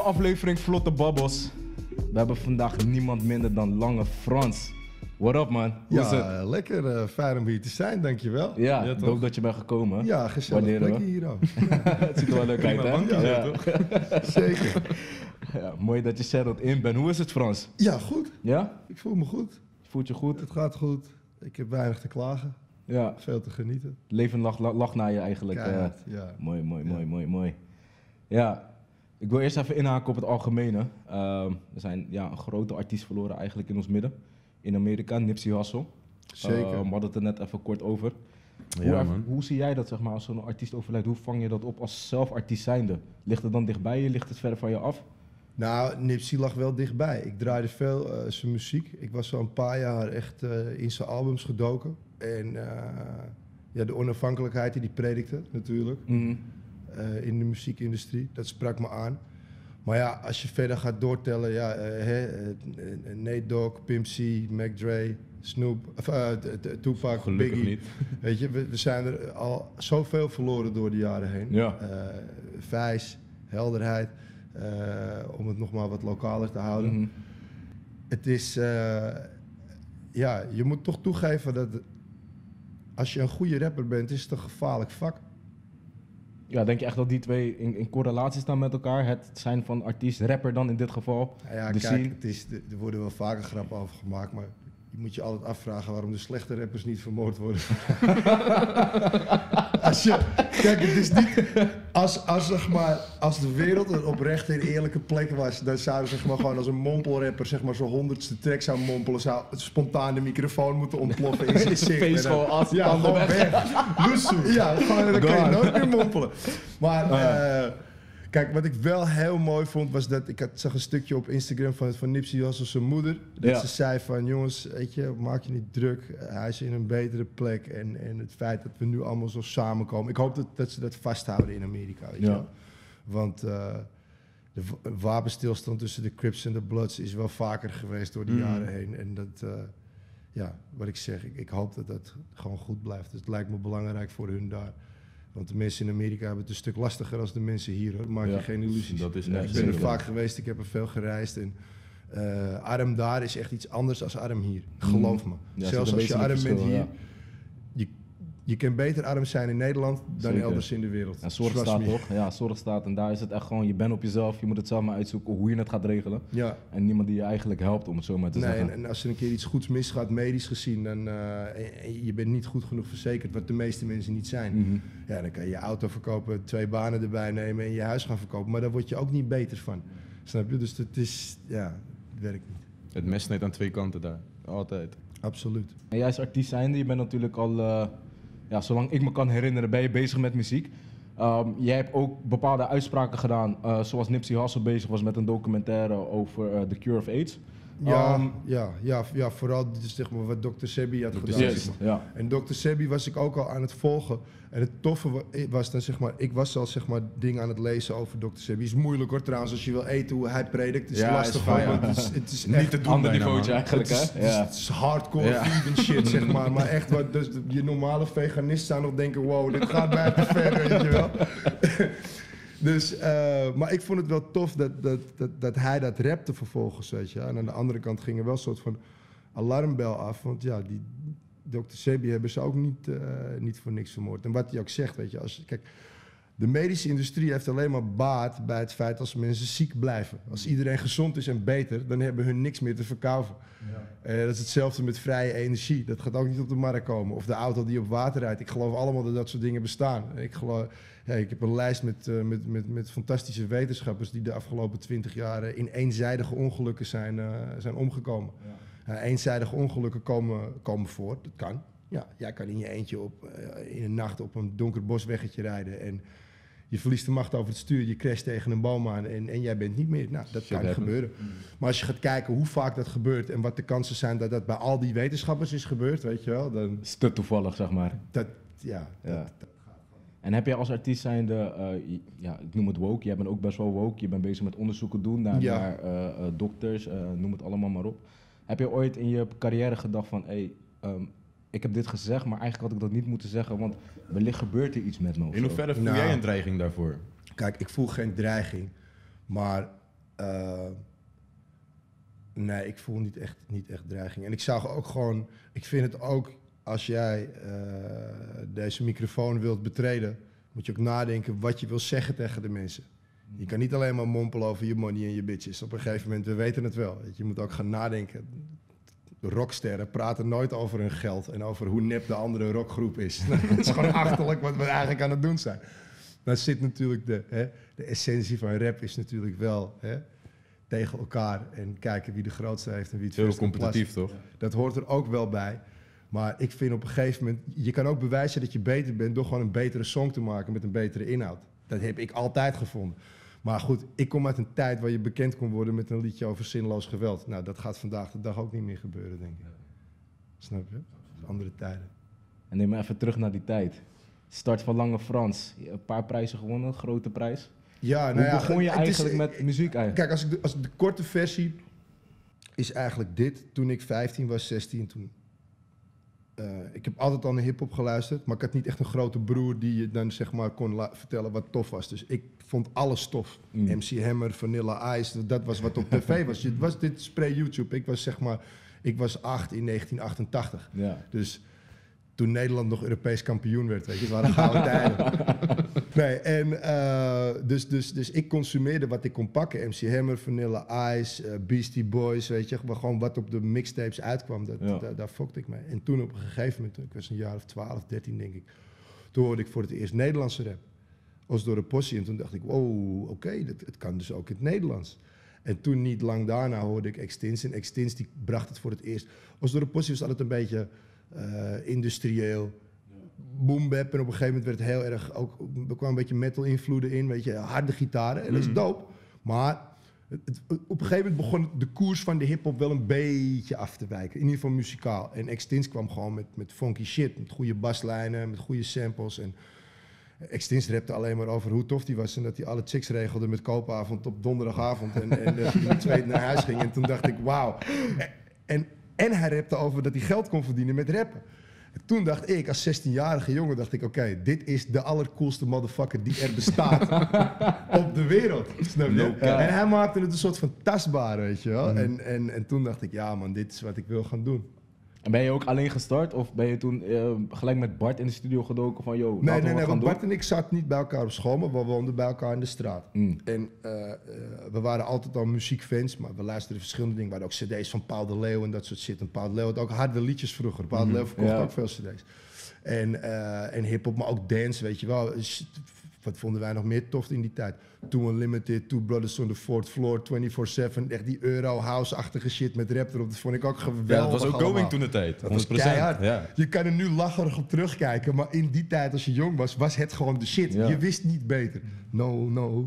aflevering Vlotte Babbels. We hebben vandaag niemand minder dan Lange Frans. What up, man? Hoe is het? Lekker. Fijn om hier te zijn, dankjewel. Ja, toch? dope dat je bent gekomen. Ja, gezellig plekje hier ook. Het ziet er wel leuk uit, hè? Ja, toch? Zeker. Ja, mooi dat je settled in bent. Hoe is het, Frans? Ja, goed. Ja? Ik voel me goed. Voelt je goed? Het gaat goed. Ik heb weinig te klagen. Ja. Veel te genieten. Leven lag naar je eigenlijk. Keihard, ja. Mooi. Ja, ik wil eerst even inhaken op het algemene. We zijn een grote artiest verloren eigenlijk in ons midden. In Amerika, Nipsey Hussle. Zeker. We hadden het er net even kort over. Hoe zie jij dat, zeg maar, als zo'n artiest overlijdt? Hoe vang je dat op als zelf artiest zijnde? Ligt het dan dichtbij je? Ligt het verder van je af? Nou, Nipsey lag wel dichtbij. Ik draaide veel zijn muziek. Ik was al een paar jaar echt in zijn albums gedoken. En de onafhankelijkheid die hij predikte natuurlijk. In de muziekindustrie, dat sprak me aan. Maar ja, als je verder gaat doortellen, Nate Dogg, Pimp C, Mac Dre, Snoop, Tupac, Gelukkig Biggie. niet. Weet je, we zijn er al zoveel verloren door de jaren heen. Ja. Vijs, helderheid, om het nog maar wat lokaler te houden. Het is, je moet toch toegeven dat als je een goede rapper bent, is het een gevaarlijk vak. Ja, denk je echt dat die twee in correlatie staan met elkaar? Het zijn van artiest, rapper dan in dit geval. Ja, de kijk, scene. er worden wel vaker grappen over gemaakt, maar je moet je altijd afvragen waarom de slechte rappers niet vermoord worden. Kijk, het is niet... Als de wereld een oprechte en eerlijke plek was, dan zouden ze gewoon als een mompelrapper zo'n 100ste track zou mompelen, zou spontaan de microfoon moeten ontploffen in zijn zin. Face gewoon als gewoon weg. Ja, gewoon, dan kan je nooit meer mompelen. Maar... Kijk, wat ik wel heel mooi vond, was dat ik zag een stukje op Instagram van Nipsey Hussle zijn moeder. Dat ze zei van, jongens, weet je, maak je niet druk. Hij is in een betere plek. En het feit dat we nu allemaal zo samenkomen. Ik hoop dat ze dat vasthouden in Amerika, weet je wel. Want de wapenstilstand tussen de Crips en de Bloods is wel vaker geweest door de jaren heen. En dat, wat ik zeg, ik hoop dat dat gewoon goed blijft. Dus het lijkt me belangrijk voor hun daar. Want de mensen in Amerika hebben het een stuk lastiger dan de mensen hier, hoor. Maak je geen illusies. Dat is Ik ben er vaak geweest, ik heb er veel gereisd. En arm daar is echt iets anders dan arm hier. Geloof me. Ja, zelfs als je arm bent hier, ja. je kan beter arm zijn in Nederland dan Zeker. Elders in de wereld. Ja, zorgstaat toch? Ja, zorgstaat. En daar is het echt gewoon, je bent op jezelf, je moet het zelf maar uitzoeken hoe je het gaat regelen. Ja. En niemand die je eigenlijk helpt, om het zo maar te zeggen. En als er een keer iets goeds misgaat, medisch gezien, dan en je bent niet goed genoeg verzekerd, wat de meeste mensen niet zijn. Ja, dan kan je je auto verkopen, 2 banen erbij nemen en je huis gaan verkopen. Maar daar word je ook niet beter van. Snap je? Dus het is, het werkt niet. Het mes snijdt aan 2 kanten daar. Altijd. Absoluut. En jij als artiest zijnde, je bent natuurlijk al, zolang ik me kan herinneren, ben je bezig met muziek. Jij hebt ook bepaalde uitspraken gedaan, zoals Nipsey Hussle bezig was met een documentaire over The Cure of AIDS. Vooral dus, zeg maar, wat Dr. Sebi had gedaan. Yes, zeg maar. ja. En Dr. Sebi was ik ook al aan het volgen. En het toffe was dan, zeg maar, ik was al dingen aan het lezen over Dr. Sebi. Is moeilijk, hoor, trouwens, als je wil eten hoe hij predikt. Het is lastig, hoor. Het is niet te doen. Ander bijna, niveautje man. eigenlijk, hè? Het is hardcore vegan shit, zeg maar. Maar echt, dus je normale veganist zou nog denken, wow, dit gaat mij te ver, weet je wel. Dus, maar ik vond het wel tof dat hij dat rapte vervolgens, weet je. En aan de andere kant ging er wel een soort van alarmbel af. Want ja, die Dr. Sebi hebben ze ook niet voor niks vermoord. En wat hij ook zegt, weet je. Kijk, de medische industrie heeft alleen maar baat bij het feit als mensen ziek blijven. Als iedereen gezond is en beter, dan hebben hun niks meer te verkaufen. Ja. Dat is hetzelfde met vrije energie. Dat gaat ook niet op de markt komen. Of de auto die op water rijdt. Ik geloof allemaal dat dat soort dingen bestaan. Ik heb een lijst met fantastische wetenschappers die de afgelopen 20 jaar in eenzijdige ongelukken zijn omgekomen. Ja. Eenzijdige ongelukken komen voor, dat kan. Ja, jij kan in je eentje in een nacht op een donker bosweggetje rijden en je verliest de macht over het stuur, je crasht tegen een boom aan en jij bent niet meer. Nou, dat kan gebeuren. Maar als je gaat kijken hoe vaak dat gebeurt en wat de kansen zijn dat dat bij al die wetenschappers is gebeurd, weet je wel, dan... Is te toevallig, zeg maar. En heb jij als artiest zijnde, ik noem het woke, jij bent ook best wel woke, je bent bezig met onderzoeken doen naar dokters, noem het allemaal maar op. Heb je ooit in je carrière gedacht van, ik heb dit gezegd, maar eigenlijk had ik dat niet moeten zeggen, want wellicht gebeurt er iets met me. In hoeverre voel jij een dreiging daarvoor? Kijk, ik voel geen dreiging, maar Nee, ik voel niet echt dreiging. En ik zag ook gewoon, ik vind het ook, als jij deze microfoon wilt betreden, moet je ook nadenken wat je wil zeggen tegen de mensen. Je kan niet alleen maar mompelen over je money en je bitches. Op een gegeven moment, we weten het wel. Je moet ook gaan nadenken. Rocksterren praten nooit over hun geld en over hoe nep de andere rockgroep is. Het is gewoon achterlijk wat we eigenlijk aan het doen zijn. Dan zit natuurlijk de essentie van rap is natuurlijk wel tegen elkaar en kijken wie de grootste heeft en wie het Heel competitief, toch? Dat hoort er ook wel bij. Maar ik vind op een gegeven moment, je kan ook bewijzen dat je beter bent door gewoon een betere song te maken met een betere inhoud. Dat heb ik altijd gevonden. Maar goed, ik kom uit een tijd waar je bekend kon worden met een liedje over zinloos geweld. Nou, dat gaat vandaag de dag ook niet meer gebeuren, denk ik. Snap je? Andere tijden. En neem me even terug naar die tijd. Start van Lange Frans. Een paar prijzen gewonnen, grote prijs. Ja, Hoe begon je eigenlijk met muziek eigenlijk? Kijk, als de korte versie is eigenlijk dit. Toen ik 15 was, 16, toen... ik heb altijd al naar hiphop geluisterd, maar ik had niet echt een grote broer die je dan zeg maar kon vertellen wat tof was. Dus ik vond alles tof. MC Hammer, Vanilla Ice, dat was wat op tv was. Dit is pre-YouTube. Ik was 8 in 1988. Ja. Dus toen Nederland nog Europees kampioen werd, weet je, het waren gouden tijden. Nee, en dus ik consumeerde wat ik kon pakken. MC Hammer, Vanilla Ice, Beastie Boys, weet je. Gewoon wat op de mixtapes uitkwam, daar fokte ik mee. En toen op een gegeven moment, ik was een jaar of 12, 13 denk ik. Toen hoorde ik voor het eerst Nederlandse rap. Als door een possie. En toen dacht ik, wow, oké, het kan dus ook in het Nederlands. En toen niet lang daarna hoorde ik Extins. En Extins die bracht het voor het eerst. Als door een possie was altijd een beetje industrieel. Boom bap en op een gegeven moment werd het heel erg ook, er kwam een beetje metal invloeden in, weet je, harde gitaren en dat is dope. Maar op een gegeven moment begon de koers van de hip-hop wel een beetje af te wijken, in ieder geval muzikaal. En Extins kwam gewoon met funky shit, met goede baslijnen, met goede samples. En Extins rapte alleen maar over hoe tof die was en dat hij alle chicks regelde met koopavond op donderdagavond en dat hij tweede naar huis ging. En toen dacht ik, wauw. En hij rapte over dat hij geld kon verdienen met rappen. En toen dacht ik, als 16-jarige jongen, dacht ik, oké, dit is de allercoolste motherfucker die er bestaat op de wereld. Snap je? En hij maakte het een soort van tastbaar, weet je wel. En toen dacht ik, ja man, dit is wat ik wil gaan doen. En ben je ook alleen gestart of ben je toen gelijk met Bart in de studio gedoken van, yo, Nee, want Bart en ik zaten niet bij elkaar op school, maar we woonden bij elkaar in de straat. En we waren altijd al muziekfans, maar we luisterden verschillende dingen. We hadden ook cd's van Paul de Leeuw en dat soort shit. En Paul de Leeuw had ook harde liedjes vroeger. Paul de Leeuw verkocht ook veel cd's. En hiphop, maar ook dance, weet je wel. Wat vonden wij nog meer tof in die tijd? Two Unlimited, Two Brothers on the Fourth Floor, 24/7. Echt die Euro-house-achtige shit met rap erop. Dat vond ik ook geweldig. Ja, dat was ook allemaal. going toen de tijd. 100%. Dat was keihard. Ja. Je kan er nu lacherig op terugkijken, maar in die tijd als je jong was, was het gewoon de shit. Ja. Je wist niet beter. No.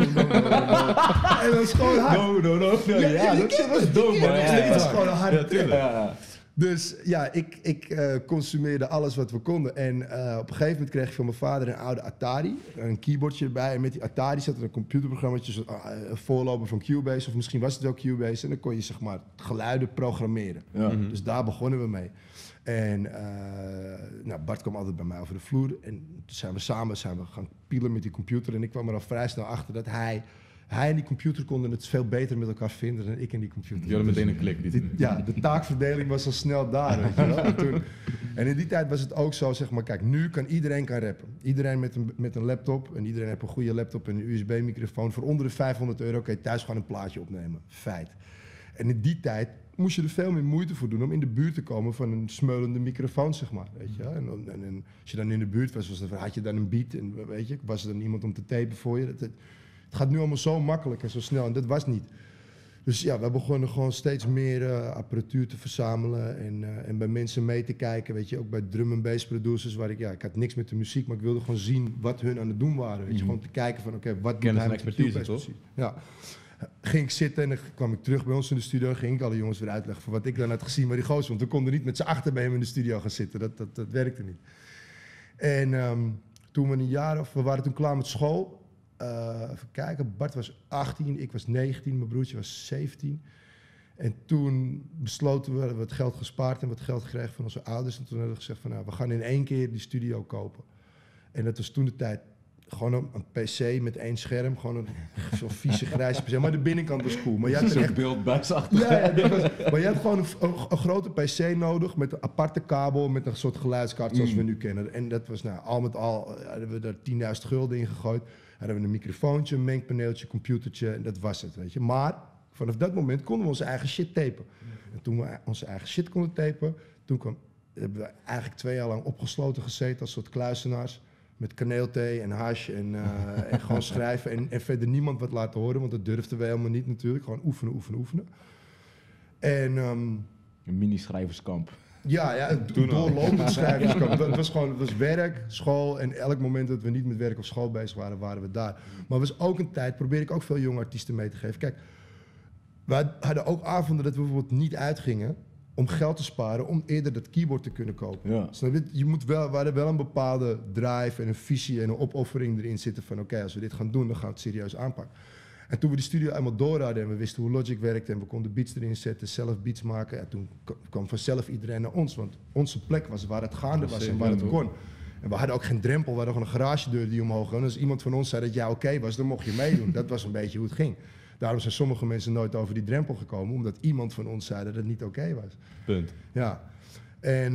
En dat is gewoon hard. No. Ja, dat shit was dom, man. Het was gewoon een harde Ja, tuurlijk. Ja. Dus ja, ik consumeerde alles wat we konden. En op een gegeven moment kreeg ik van mijn vader een oude Atari. Een keyboardje erbij. En met die Atari zat er een computerprogrammaatje, een voorloper van Cubase. Of misschien was het wel Cubase. En dan kon je zeg maar geluiden programmeren. Ja. Dus daar begonnen we mee. En Bart kwam altijd bij mij over de vloer. En toen zijn we samen gaan pielen met die computer. En ik kwam er al vrij snel achter dat hij en die computer konden het veel beter met elkaar vinden dan ik en die computer. Je had meteen een klik. De taakverdeling was al snel daar, weet je wel. En in die tijd was het ook zo, zeg maar, kijk, nu kan iedereen rappen. Iedereen met een laptop, en iedereen heeft een goede laptop en een USB-microfoon. Voor onder de €500 kan je thuis gewoon een plaatje opnemen. Feit. En in die tijd moest je er veel meer moeite voor doen om in de buurt te komen van een smeulende microfoon, zeg maar. Weet je? En als je dan in de buurt was, had je dan een beat en weet je, was er dan iemand om te tapen voor je. Het gaat nu allemaal zo makkelijk en zo snel en dat was niet. Dus ja, we begonnen gewoon steeds meer apparatuur te verzamelen en bij mensen mee te kijken. Weet je, ook bij drum and bass producers waar ik had niks met de muziek, maar ik wilde gewoon zien wat hun aan het doen waren. Weet je, gewoon te kijken van wat doet hij met de expertise, toch? Ja. Ging ik zitten en dan kwam ik terug bij ons in de studio. Ging ik alle jongens weer uitleggen van wat ik dan had gezien bij die gozer. Want we konden niet met z'n achter bij hem in de studio gaan zitten. Dat werkte niet. En toen we waren toen klaar met school. Even kijken, Bart was 18, ik was 19, mijn broertje was 17. En toen besloten we het geld gespaard en wat geld gekregen van onze ouders. En toen hadden we gezegd van we gaan in één keer die studio kopen. En dat was toen de tijd gewoon een PC met 1 scherm. Gewoon zo'n vieze grijze PC. Maar de binnenkant was cool. Maar je had er echt beeldbuisachtig. maar je had gewoon een grote PC nodig met een aparte kabel, met een soort geluidskaart zoals we nu kennen. En dat was al met al, hadden we er 10.000 gulden in gegooid. Hadden we een microfoontje, een mengpaneeltje, computertje en dat was het, weet je. Maar vanaf dat moment konden we onze eigen shit tapen. En toen we onze eigen shit konden tapen, hebben we eigenlijk 2 jaar lang opgesloten gezeten als soort kluizenaars. Met kaneelthee en hash en gewoon schrijven en verder niemand wat laten horen, want dat durfden we helemaal niet natuurlijk. Gewoon oefenen. En een mini-schrijverskamp. ja, een doorlopend schrijverskamp. Het was werk, school en elk moment dat we niet met werk of school bezig waren, waren we daar. Maar het was ook een tijd, probeer ik ook veel jonge artiesten mee te geven. Kijk, wij hadden ook avonden dat we bijvoorbeeld niet uitgingen om geld te sparen, om eerder dat keyboard te kunnen kopen. Ja. Snap je? We hadden wel een bepaalde drive en een visie en een opoffering erin zitten van oké, als we dit gaan doen, dan gaan we het serieus aanpakken. En toen we die studio eenmaal door hadden en we wisten hoe Logic werkte en we konden beats erin zetten, zelf beats maken, ja, toen kwam vanzelf iedereen naar ons, want onze plek was waar het gaande was en waar het kon. En we hadden ook geen drempel, we hadden gewoon een garagedeur die omhoog ging. En als iemand van ons zei dat jij oké was, dan mocht je meedoen. Dat was een beetje hoe het ging. Daarom zijn sommige mensen nooit over die drempel gekomen, omdat iemand van ons zei dat het niet oké was. Punt. Ja. En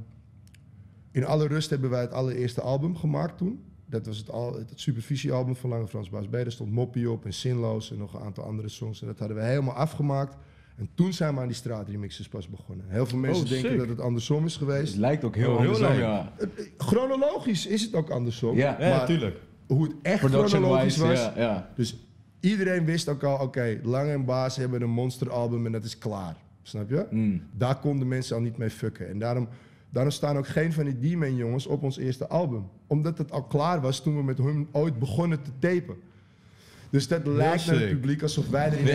in alle rust hebben wij het allereerste album gemaakt toen. Dat was het Supervisie-album van Lange Frans Baas B. Daar stond Moppie op en Zinloos en nog een aantal andere songs. En dat hadden we helemaal afgemaakt. En toen zijn we aan die straatremixes pas begonnen. Heel veel mensen denken dat het andersom is geweest. Het lijkt ook heel andersom, ja. Chronologisch is het ook andersom. Ja, natuurlijk. Hoe het echt chronologisch was. Ja. Dus iedereen wist ook al, oké, Lange en Baas hebben een monsteralbum en dat is klaar. Snap je? Daar konden mensen al niet mee fucken. En daarom staan ook geen van die D-Man jongens op ons eerste album. Omdat het al klaar was toen we met hem ooit begonnen te tapen. Dus dat lijkt naar het publiek alsof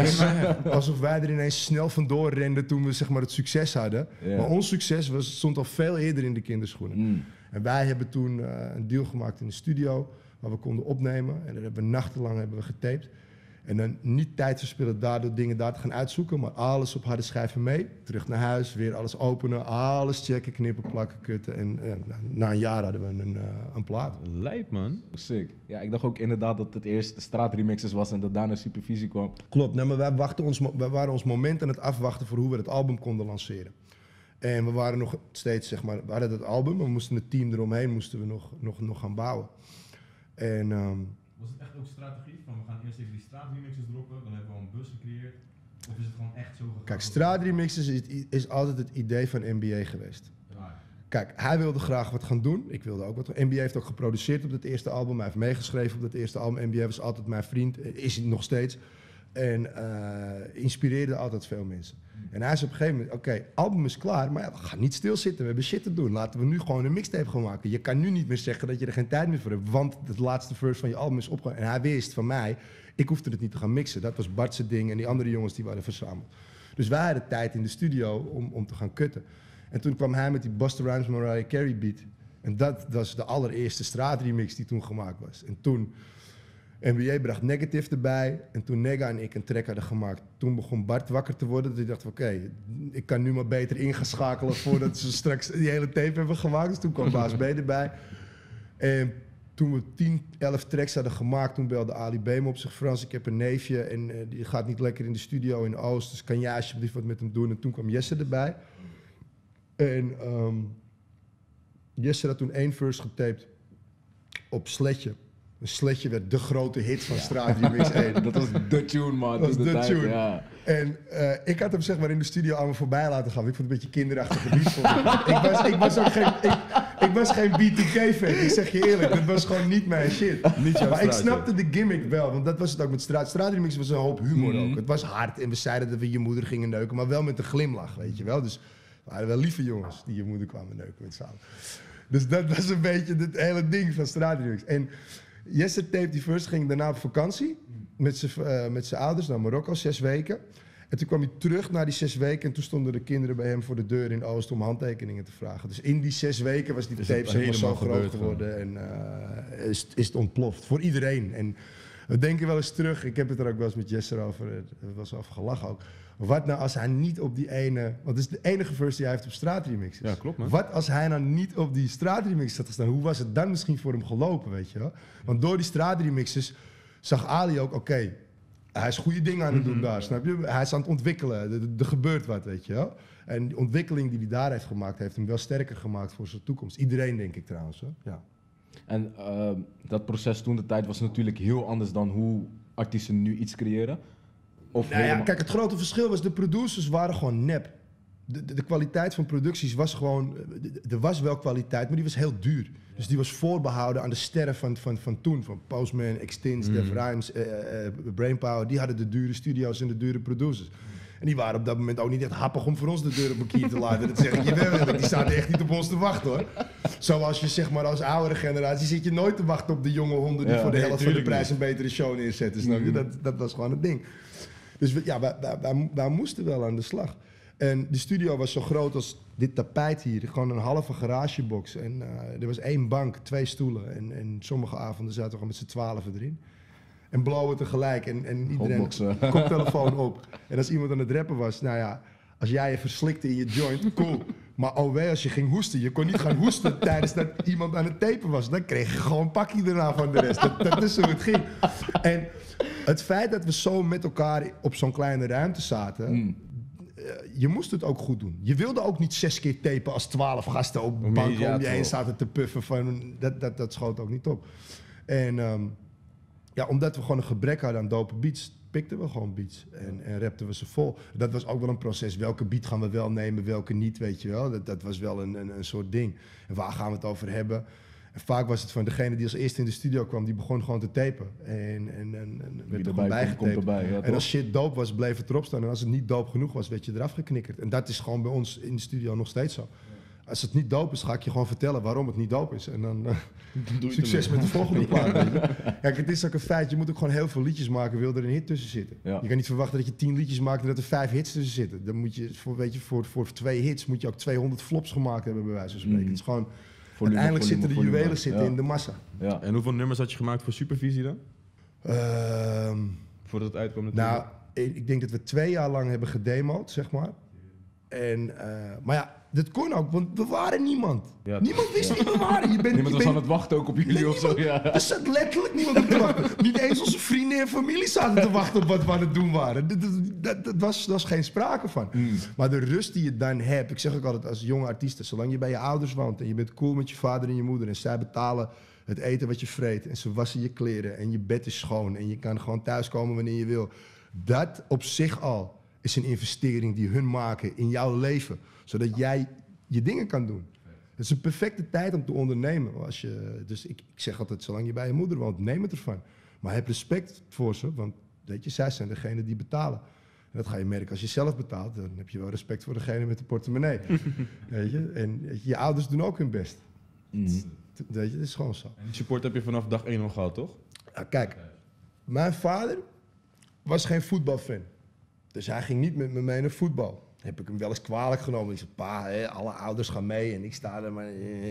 wij er ineens snel vandoor renden toen we zeg maar, het succes hadden. Yeah. Maar ons succes stond al veel eerder in de kinderschoenen. En wij hebben toen een deal gemaakt in de studio waar we konden opnemen. En daar hebben we nachtenlang getaped. En dan niet tijd verspillen daardoor dingen daar te gaan uitzoeken, maar alles op harde schijven mee. Terug naar huis, weer alles openen, alles checken, knippen, plakken, kutten. En na een jaar hadden we een plaat. Lijp, man. Sick. Ja, ik dacht ook inderdaad dat het eerst de straatremixes was en dat daarna Supervisie kwam. Klopt, maar wij waren ons moment aan het afwachten voor hoe we het album konden lanceren. En we waren nog steeds, zeg maar, we hadden het album, maar we moesten het team eromheen moesten we nog gaan bouwen. En was het echt ook strategie? Van we gaan eerst even die straatremixes droppen, dan hebben we al een bus gecreëerd? Of is het gewoon echt zo gegaan? Kijk, straatremixes is altijd het idee van NBA geweest. Ja. Kijk, hij wilde graag wat gaan doen. Ik wilde ook wat. NBA heeft ook geproduceerd op het eerste album. Hij heeft meegeschreven op het eerste album. NBA was altijd mijn vriend. Is hij nog steeds. En inspireerde altijd veel mensen. En hij is op een gegeven moment, oké, album is klaar, maar ja, we gaan niet stilzitten. We hebben shit te doen. Laten we nu gewoon een mixtape gaan maken. Je kan nu niet meer zeggen dat je er geen tijd meer voor hebt, want het laatste verse van je album is opgegaan. En hij wist van mij, ik hoefde het niet te gaan mixen. Dat was Bart's ding en die andere jongens die waren verzameld. Dus wij hadden tijd in de studio om te gaan kutten. En toen kwam hij met die Busta Rhymes Mariah Carey beat. En dat was de allereerste straatremix die toen gemaakt was. En toen NBA bracht Negative erbij en toen Nega en ik een track hadden gemaakt. Toen begon Bart wakker te worden. Dat hij dacht, oké, ik kan nu maar beter in gaan schakelen voordat ze straks die hele tape hebben gemaakt. Dus toen kwam Baas B erbij. En toen we 10, 11 tracks hadden gemaakt, toen belde Ali B me op zich. Frans, ik heb een neefje en die gaat niet lekker in de studio in Oost. Dus kan jij alsjeblieft wat met hem doen? En toen kwam Jesse erbij. En Jesse had toen 1 verse getaped op Sletje. Een Sletje werd de grote hit van Straatremix 1. Dat was de tune, man. Dat was de tune. Ja. En ik had hem zeg maar in de studio aan me voorbij laten gaan. Ik vond het een beetje kinderachtige beat. Ik was geen B2K-fan, ik zeg je eerlijk. Dat was gewoon niet mijn shit. Maar ik snapte de gimmick wel, want dat was het ook met Straatremix was een hoop humor ook. Het was hard en we zeiden dat we je moeder gingen neuken, maar wel met een glimlach, weet je wel. Dus we waren wel lieve jongens die je moeder kwamen neuken met z'n allen. Dus dat was een beetje het hele ding van Straatremix. En Jesse tape die first ging daarna op vakantie met zijn ouders naar Marokko, 6 weken. En toen kwam hij terug na die 6 weken en toen stonden de kinderen bij hem voor de deur in Oost om handtekeningen te vragen. Dus in die 6 weken was die tape zeg maar zo groot geworden en is het ontploft voor iedereen. En We denken wel eens terug, ik heb het er ook wel eens met Jesse over, er was over gelachen ook. Wat nou als hij niet op die ene, want het is de enige verse die hij heeft op straatremixes. Ja, klopt man. Wat als hij nou niet op die straatremixes had gestaan, hoe was het dan misschien voor hem gelopen, weet je wel? Want door die straatremixes zag Ali ook, oké, hij is goede dingen aan het doen daar, snap je? Hij is aan het ontwikkelen, er gebeurt wat, weet je wel? En die ontwikkeling die hij daar heeft gemaakt, heeft hem wel sterker gemaakt voor zijn toekomst. Iedereen, denk ik trouwens, hoor. Ja. En dat proces toen de tijd was natuurlijk heel anders dan hoe artiesten nu iets creëren. Of Nou ja, helemaal- kijk, het grote verschil was, de producers waren gewoon nep. De kwaliteit van producties was gewoon... Er was wel kwaliteit, maar die was heel duur. Dus die was voorbehouden aan de sterren van toen. Van Postman, Extins, Def Rhymes, Brainpower. Die hadden de dure studio's en de dure producers. En die waren op dat moment ook niet echt happig om voor ons de deur op een kier te laten. Dat zeg ik je wel eerlijk. Die zaten echt niet op ons te wachten, hoor. Zoals je, zeg maar, als oudere generatie zit je nooit te wachten op de jonge honden die Ja, voor de nee, helft van de tuurlijk prijs een betere show neerzetten. Snap je? Dat was gewoon het ding. Dus wij moesten wel aan de slag. En de studio was zo groot als dit tapijt hier. Gewoon een halve garagebox. En er was 1 bank, 2 stoelen. En sommige avonden zaten we gewoon met z'n 12 erin. En blowen tegelijk. En iedereen Hotboxen. koptelefoon op. En als iemand aan het rappen was, nou ja, als jij je verslikte in je joint, cool. Maar als je ging hoesten, je kon niet gaan hoesten tijdens dat iemand aan het tapen was. Dan kreeg je gewoon een pakje daarna van de rest. Dat is hoe het ging. En het feit dat we zo met elkaar op zo'n kleine ruimte zaten, je moest het ook goed doen. Je wilde ook niet 6 keer tapen als 12 gasten op een bank om je heen zaten te puffen. Dat schoot ook niet op. En omdat we gewoon een gebrek hadden aan dope beats, pikten we gewoon beats en rapten we ze vol. Dat was ook wel een proces. Welke beat gaan we wel nemen, welke niet, weet je wel. Dat was wel een soort ding. En waar gaan we het over hebben? En vaak was het van degene die als eerste in de studio kwam, die begon gewoon te tapen. En werd er gewoon bijgetaped. erbij. Ja, En als shit dope was, bleef het erop staan. En als het niet dope genoeg was, werd je eraf geknikkerd. En dat is gewoon bij ons in de studio nog steeds zo. Als het niet dope is, ga ik je gewoon vertellen waarom het niet dope is. En dan succes met de volgende plaat. Weet je. Kijk, het is ook een feit. Je moet ook gewoon heel veel liedjes maken, wil er een hit tussen zitten. Ja. Je kan niet verwachten dat je 10 liedjes maakt en dat er 5 hits tussen zitten. Dan moet je, voor 2 hits moet je ook 200 flops gemaakt hebben, bij wijze van spreken. Het is gewoon, uiteindelijk zitten de juwelen in de massa. Ja. En hoeveel nummers had je gemaakt voor Supervisie dan? Voordat het uitkwam natuurlijk. Nou, ik denk dat we 2 jaar lang hebben gedemoed, zeg maar. En, maar ja, dat kon ook, want we waren niemand. Ja, Niemand wist wie we waren. Niemand was aan het wachten ook op jullie of zo. Ja. Er zat letterlijk niemand op te wachten. Niet eens onze vrienden en familie zaten te wachten op wat we aan het doen waren. Dat was geen sprake van. Maar de rust die je dan hebt, ik zeg ook altijd als jonge artiesten, zolang je bij je ouders woont en je bent cool met je vader en je moeder en zij betalen het eten wat je vreet en ze wassen je kleren en je bed is schoon en je kan gewoon thuiskomen wanneer je wil. Dat op zich al is een investering die hun maken in jouw leven, zodat jij je dingen kan doen. Het is een perfecte tijd om te ondernemen. Dus ik zeg altijd, zolang je bij je moeder woont, neem het ervan. Maar heb respect voor ze, want weet je, zij zijn degene die betalen. En dat ga je merken als je zelf betaalt, dan heb je wel respect voor degene met de portemonnee. Weet je? En je ouders doen ook hun best. Weet je, dat is gewoon zo. En die support heb je vanaf dag 1 al gehad, toch? Nou, kijk, mijn vader was geen voetbalfan. Dus hij ging niet met me mee naar voetbal. Heb ik hem wel eens kwalijk genomen. Ik zei, pa, alle ouders gaan mee en ik sta er maar...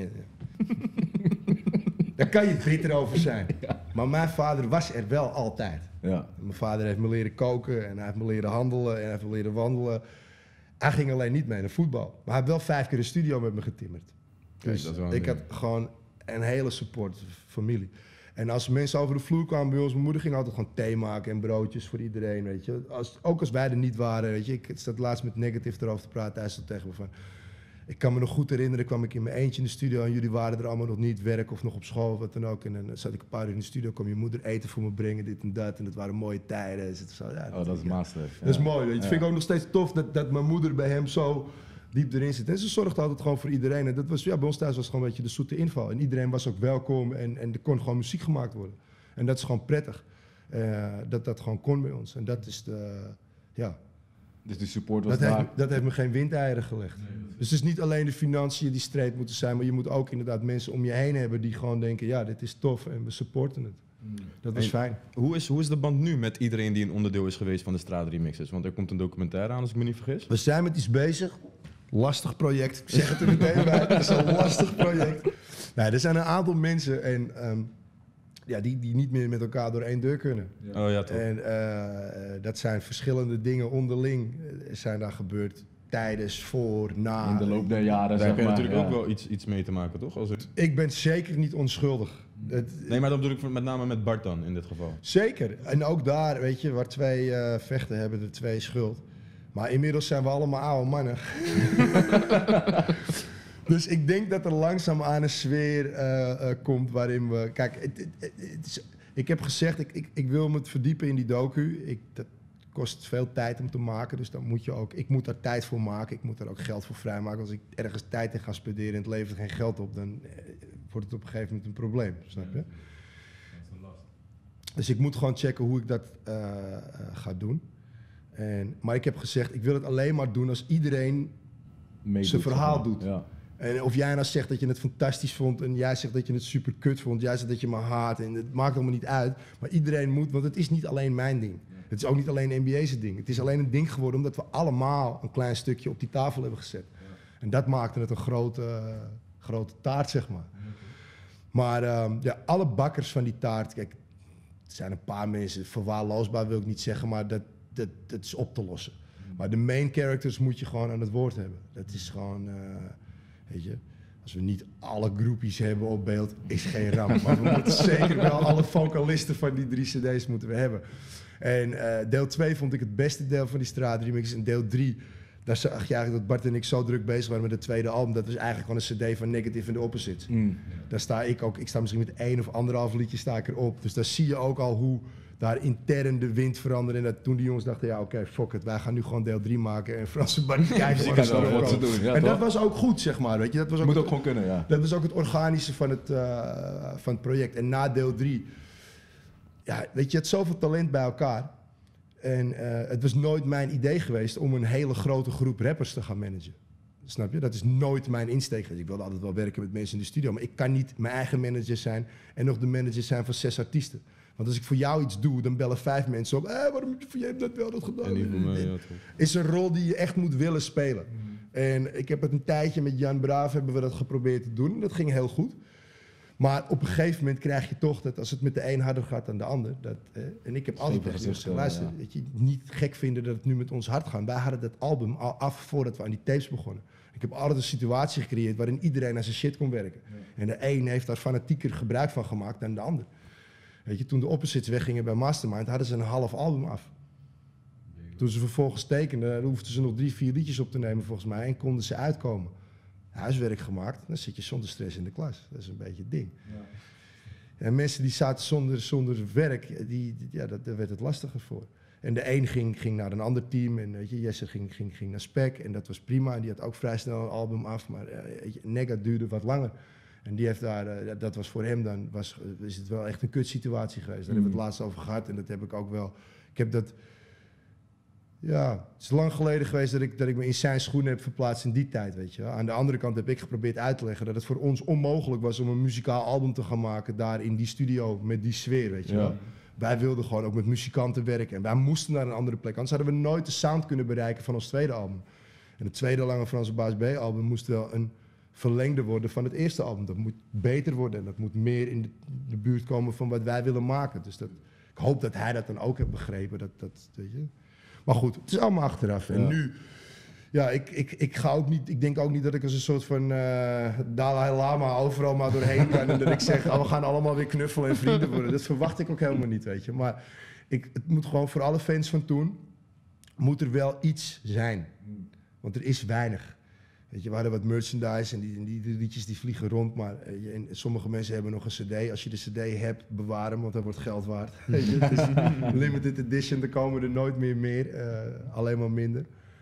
Daar kan je bitter over zijn. Maar mijn vader was er wel altijd. Ja. Mijn vader heeft me leren koken en hij heeft me leren handelen en hij heeft me leren wandelen. Hij ging alleen niet mee naar voetbal. Maar hij heeft wel 5 keer een studio met me getimmerd. Dus dat is wel een ik ding. had gewoon een hele support familie. En als mensen over de vloer kwamen bij ons, mijn moeder ging altijd gewoon thee maken en broodjes voor iedereen, weet je. Ook als wij er niet waren, weet je. Ik zat laatst met Negative erover te praten, hij zat tegen me van... Ik kan me nog goed herinneren, kwam ik in mijn eentje in de studio en jullie waren er allemaal nog niet, werk of nog op school of wat dan ook. En dan zat ik een paar uur in de studio, kwam je moeder eten voor me brengen, dit en dat. En dat waren mooie tijden. Dus het zo, ja, Dat is master. dat is mooi, weet je. Dat vind ik ook nog steeds tof dat mijn moeder bij hem zo diep erin zit. En ze zorgde altijd gewoon voor iedereen. En dat was, bij ons thuis was het gewoon een beetje de zoete inval. En iedereen was ook welkom en er kon gewoon muziek gemaakt worden. En dat is gewoon prettig. Dat gewoon kon bij ons. En dat is Dus die support was dat heeft me geen windeieren gelegd. Dus het is niet alleen de financiën die straight moeten zijn, maar je moet ook inderdaad mensen om je heen hebben die gewoon denken, ja, dit is tof en we supporten het. Dat was fijn. Hoe is de band nu met iedereen die een onderdeel is geweest van de straatremixes? Want er komt een documentaire aan, als ik me niet vergis. We zijn met iets bezig. Lastig project. Ik zeg het er meteen bij. Het is een lastig project. Nou, er zijn een aantal mensen en ja, die niet meer met elkaar door één deur kunnen. Ja. Oh ja, toch. En dat zijn verschillende dingen onderling zijn daar gebeurd. Tijdens, voor, na. In de loop der jaren, Daar heb je maar, natuurlijk ja. ook wel iets mee te maken, toch? Ik ben zeker niet onschuldig. Nee, maar dat bedoel ik met name met Bart dan, in dit geval. Zeker. En ook daar, weet je, waar twee vechten hebben er twee schuld. Maar inmiddels zijn we allemaal oude mannen. Dus ik denk dat er langzaamaan een sfeer komt waarin we... Kijk, ik heb gezegd, ik wil me verdiepen in die docu. Dat kost veel tijd om te maken, dus dan moet je ook... Ik moet daar tijd voor maken, ik moet daar ook geld voor vrijmaken. Als ik ergens tijd in ga spenderen en het levert geen geld op, dan wordt het op een gegeven moment een probleem, snap je? Dat is een last. Dus ik moet gewoon checken hoe ik dat ga doen. Maar ik heb gezegd, ik wil het alleen maar doen als iedereen Meedoet, zijn verhaal zeg maar. doet. Ja. En of jij nou zegt dat je het fantastisch vond en jij zegt dat je het super kut vond, jij zegt dat je me haat en het maakt allemaal niet uit. Maar iedereen moet, want het is niet alleen mijn ding. Het is ook niet alleen NBA's ding. Het is alleen een ding geworden omdat we allemaal een klein stukje op die tafel hebben gezet. En dat maakte het een grote taart, zeg maar. Maar ja, alle bakkers van die taart, kijk, er zijn een paar mensen, verwaarloosbaar wil ik niet zeggen, maar dat is op te lossen. Maar de main characters moet je gewoon aan het woord hebben. Dat is gewoon, weet je, als we niet alle groepies hebben op beeld, is geen ramp. Maar we moeten zeker wel alle vocalisten van die 3 cd's moeten we hebben. En deel 2 vond ik het beste deel van die straatremix. En deel 3, daar zag je eigenlijk dat Bart en ik zo druk bezig waren met het tweede album. Dat was eigenlijk gewoon een cd van Negative and the Opposites. Daar sta ik ook, ik sta misschien met 1 of 1,5 liedje sta ik erop. Dus daar zie je ook al hoe daar intern de wind veranderde. En dat toen die jongens dachten, ja oké, fuck it, wij gaan nu gewoon deel 3 maken. En Frans en Bart kijken wat ze doen. Ja, en toch? dat was ook goed, zeg maar. Weet je? Dat was ook Moet ook gewoon kunnen, ja. Dat was ook het organische van het project. En na deel 3, ja, weet je, je had zoveel talent bij elkaar. En het was nooit mijn idee geweest om een hele grote groep rappers te gaan managen. Snap je? Dat is nooit mijn insteek geweest. Ik wilde altijd wel werken met mensen in de studio. Maar ik kan niet mijn eigen manager zijn en nog de manager zijn van 6 artiesten. Want als ik voor jou iets doe, dan bellen 5 mensen op. Waarom heb je voor jij dat wel dat gedaan? En die voor mij, ja, toch. Is een rol die je echt moet willen spelen. En ik heb het een tijdje met Jan Braaf hebben we dat geprobeerd te doen. Dat ging heel goed. Maar op een gegeven moment krijg je toch dat als het met de een harder gaat dan de ander. En ik heb altijd tegen gezegd, luister, ja. weet je, niet gek vinden dat het nu met ons hard gaat. Wij hadden dat album al af voordat we aan die tapes begonnen. Ik heb altijd een situatie gecreëerd waarin iedereen aan zijn shit kon werken. Ja. En de een heeft daar fanatieker gebruik van gemaakt dan de ander. Weet je, toen de Opposites weggingen bij Mastermind, hadden ze een half album af. Toen ze vervolgens tekenden, hoefden ze nog 3, 4 liedjes op te nemen volgens mij en konden ze uitkomen. Huiswerk gemaakt, dan zit je zonder stress in de klas. Dat is een beetje het ding. Ja. En mensen die zaten zonder werk, daar werd het lastiger voor. En de een ging naar een ander team en weet je, Jesse ging naar Spec en dat was prima. En die had ook vrij snel een album af, maar Nega duurde wat langer. En die heeft daar, dat was voor hem dan, is het wel echt een kutsituatie geweest. Daar hebben we het laatst over gehad en dat heb ik ook wel. Ik heb dat, ja, het is lang geleden geweest dat ik me in zijn schoenen heb verplaatst in die tijd, weet je. Aan de andere kant heb ik geprobeerd uit te leggen dat het voor ons onmogelijk was om een muzikaal album te gaan maken daar in die studio met die sfeer, weet je wel. Wij wilden gewoon ook met muzikanten werken en wij moesten naar een andere plek. Anders hadden we nooit de sound kunnen bereiken van ons tweede album. En het tweede Lange Franse Baas B album moest wel een verlengde worden van het eerste album. Dat moet beter worden en dat moet meer in de buurt komen van wat wij willen maken. Dus ik hoop dat hij dat dan ook heeft begrepen. Weet je. Maar goed, het is allemaal achteraf. En nu, ja, ik denk ook niet dat ik als een soort van Dalai Lama overal maar doorheen kan. En dat ik zeg, we gaan allemaal weer knuffelen en vrienden worden. Dat verwacht ik ook helemaal niet, weet je. Maar het moet gewoon voor alle fans van toen, moet er wel iets zijn. Want er is weinig. Weet je, we hadden wat merchandise en die liedjes die vliegen rond, maar en sommige mensen hebben nog een cd. Als je de cd hebt, bewaar hem, want dat wordt geld waard. Weet je, het is limited edition, er komen er nooit meer, alleen maar minder.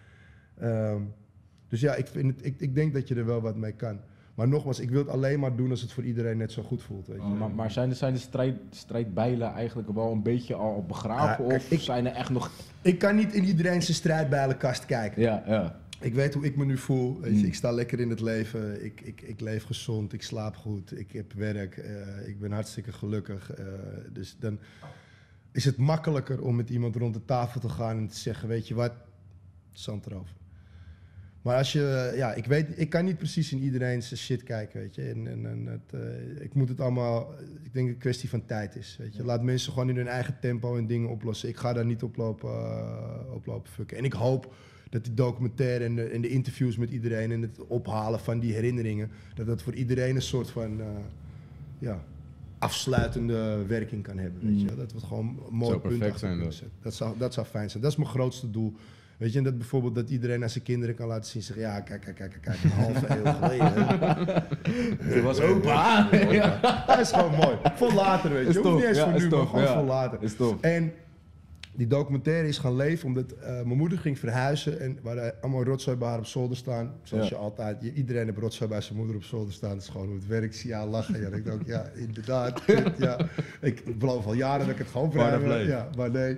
Dus ja, ik denk dat je er wel wat mee kan. Maar nogmaals, ik wil het alleen maar doen als het voor iedereen net zo goed voelt. Weet je. Maar zijn de strijdbijlen eigenlijk wel een beetje al begraven? Of zijn er echt nog... Ik kan niet in iedereen zijn strijdbijlenkast kijken. Ja. Ik weet hoe ik me nu voel. Weet je, ik sta lekker in het leven. Ik leef gezond. Ik slaap goed. Ik heb werk. Ik ben hartstikke gelukkig. Dus dan is het makkelijker om met iemand rond de tafel te gaan en te zeggen, weet je wat, zand erover. Maar als je, ik kan niet precies in iedereen zijn shit kijken, weet je. Ik moet het allemaal, ik denk dat het een kwestie van tijd is, weet je. Laat mensen gewoon in hun eigen tempo en dingen oplossen. Ik ga daar niet op lopen fucken. En ik hoop dat die documentaire en de interviews met iedereen en het ophalen van die herinneringen, dat voor iedereen een soort van, afsluitende werking kan hebben, weet je. Dat we het gewoon een mooi punt achter kunnen zetten. Dat zou fijn zijn. Dat is mijn grootste doel. Weet je, en dat bijvoorbeeld dat iedereen naar zijn kinderen kan laten zien, zeggen, ja, kijk, een halve eeuw geleden. Het was opa. Dat is gewoon mooi. Voor later, weet je. Je hoeft niet eens voor nu, maar gewoon voor later. Is tof. En die documentaire is gaan leven omdat mijn moeder ging verhuizen en waar er allemaal rotzooi bij haar op zolder staan. Zoals je altijd, iedereen heeft rotzooi bij zijn moeder op zolder staan. Dat is gewoon hoe het werkt. Zie je lachen. Ja, ik denk ook, ja, inderdaad. Ja. Ik beloof al jaren dat ik het gewoon vrij. Ja, maar nee.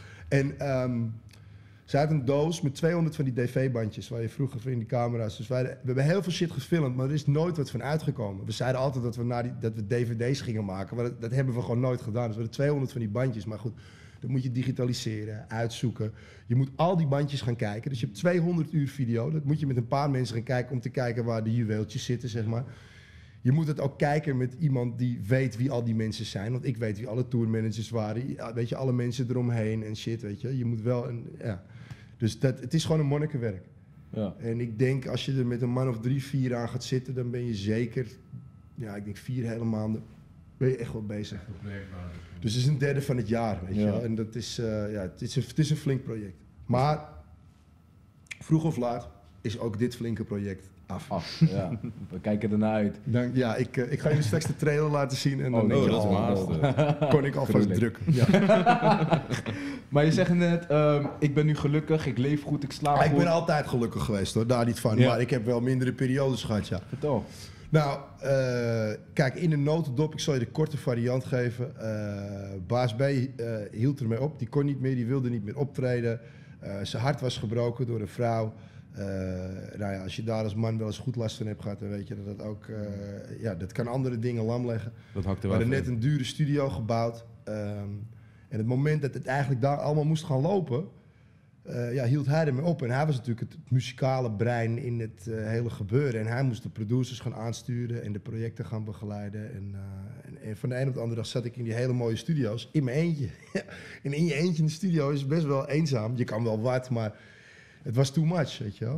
En ze had een doos met 200 van die dv-bandjes waar je vroeger voor in die camera's. Dus we hebben heel veel shit gefilmd, maar er is nooit wat van uitgekomen. We zeiden altijd dat we dvd's gingen maken, maar dat hebben we gewoon nooit gedaan. Dus we hadden 200 van die bandjes, maar goed, dat moet je digitaliseren, uitzoeken. Je moet al die bandjes gaan kijken. Dus je hebt 200 uur video. Dat moet je met een paar mensen gaan kijken om te kijken waar de juweeltjes zitten, zeg maar. Je moet het ook kijken met iemand die weet wie al die mensen zijn. Want ik weet wie alle tourmanagers waren. Weet je, alle mensen eromheen en shit, weet je. Je moet wel Dus het is gewoon een monnikenwerk. Ja. En ik denk, als je er met een man of 3, 4 aan gaat zitten, dan ben je zeker, ik denk 4 hele maanden, ben je echt wel bezig. Dus het is een derde van het jaar, weet je wel. En dat is, het is een flink project. Maar vroeg of laat is ook dit flinke project af. Ja. We kijken ernaar uit. Ik ga jullie straks de trailer laten zien. En dan dat is master. Kon ik alvast drukken. Ja. Maar je zegt net, ik ben nu gelukkig, ik leef goed, ik slaap goed. Ik ben altijd gelukkig geweest hoor, daar niet van. Ja. Maar ik heb wel mindere periodes gehad, ja. Vertel. Nou, kijk, in een notendop, ik zal je de korte variant geven. Baas B hield ermee op, die kon niet meer, die wilde niet meer optreden. Zijn hart was gebroken door een vrouw. Als je daar als man wel eens goed last van hebt gehad, dan weet je dat ook, dat kan andere dingen lam leggen. Dat hakt er we wel. hadden net een dure studio gebouwd. En het moment dat het eigenlijk daar allemaal moest gaan lopen, hield hij ermee op. En hij was natuurlijk het muzikale brein in het hele gebeuren. En hij moest de producers gaan aansturen en de projecten gaan begeleiden. En van de een op de andere dag zat ik in die hele mooie studio's in mijn eentje. En in je eentje in de studio is best wel eenzaam. Je kan wel wat, maar het was too much, weet je wel.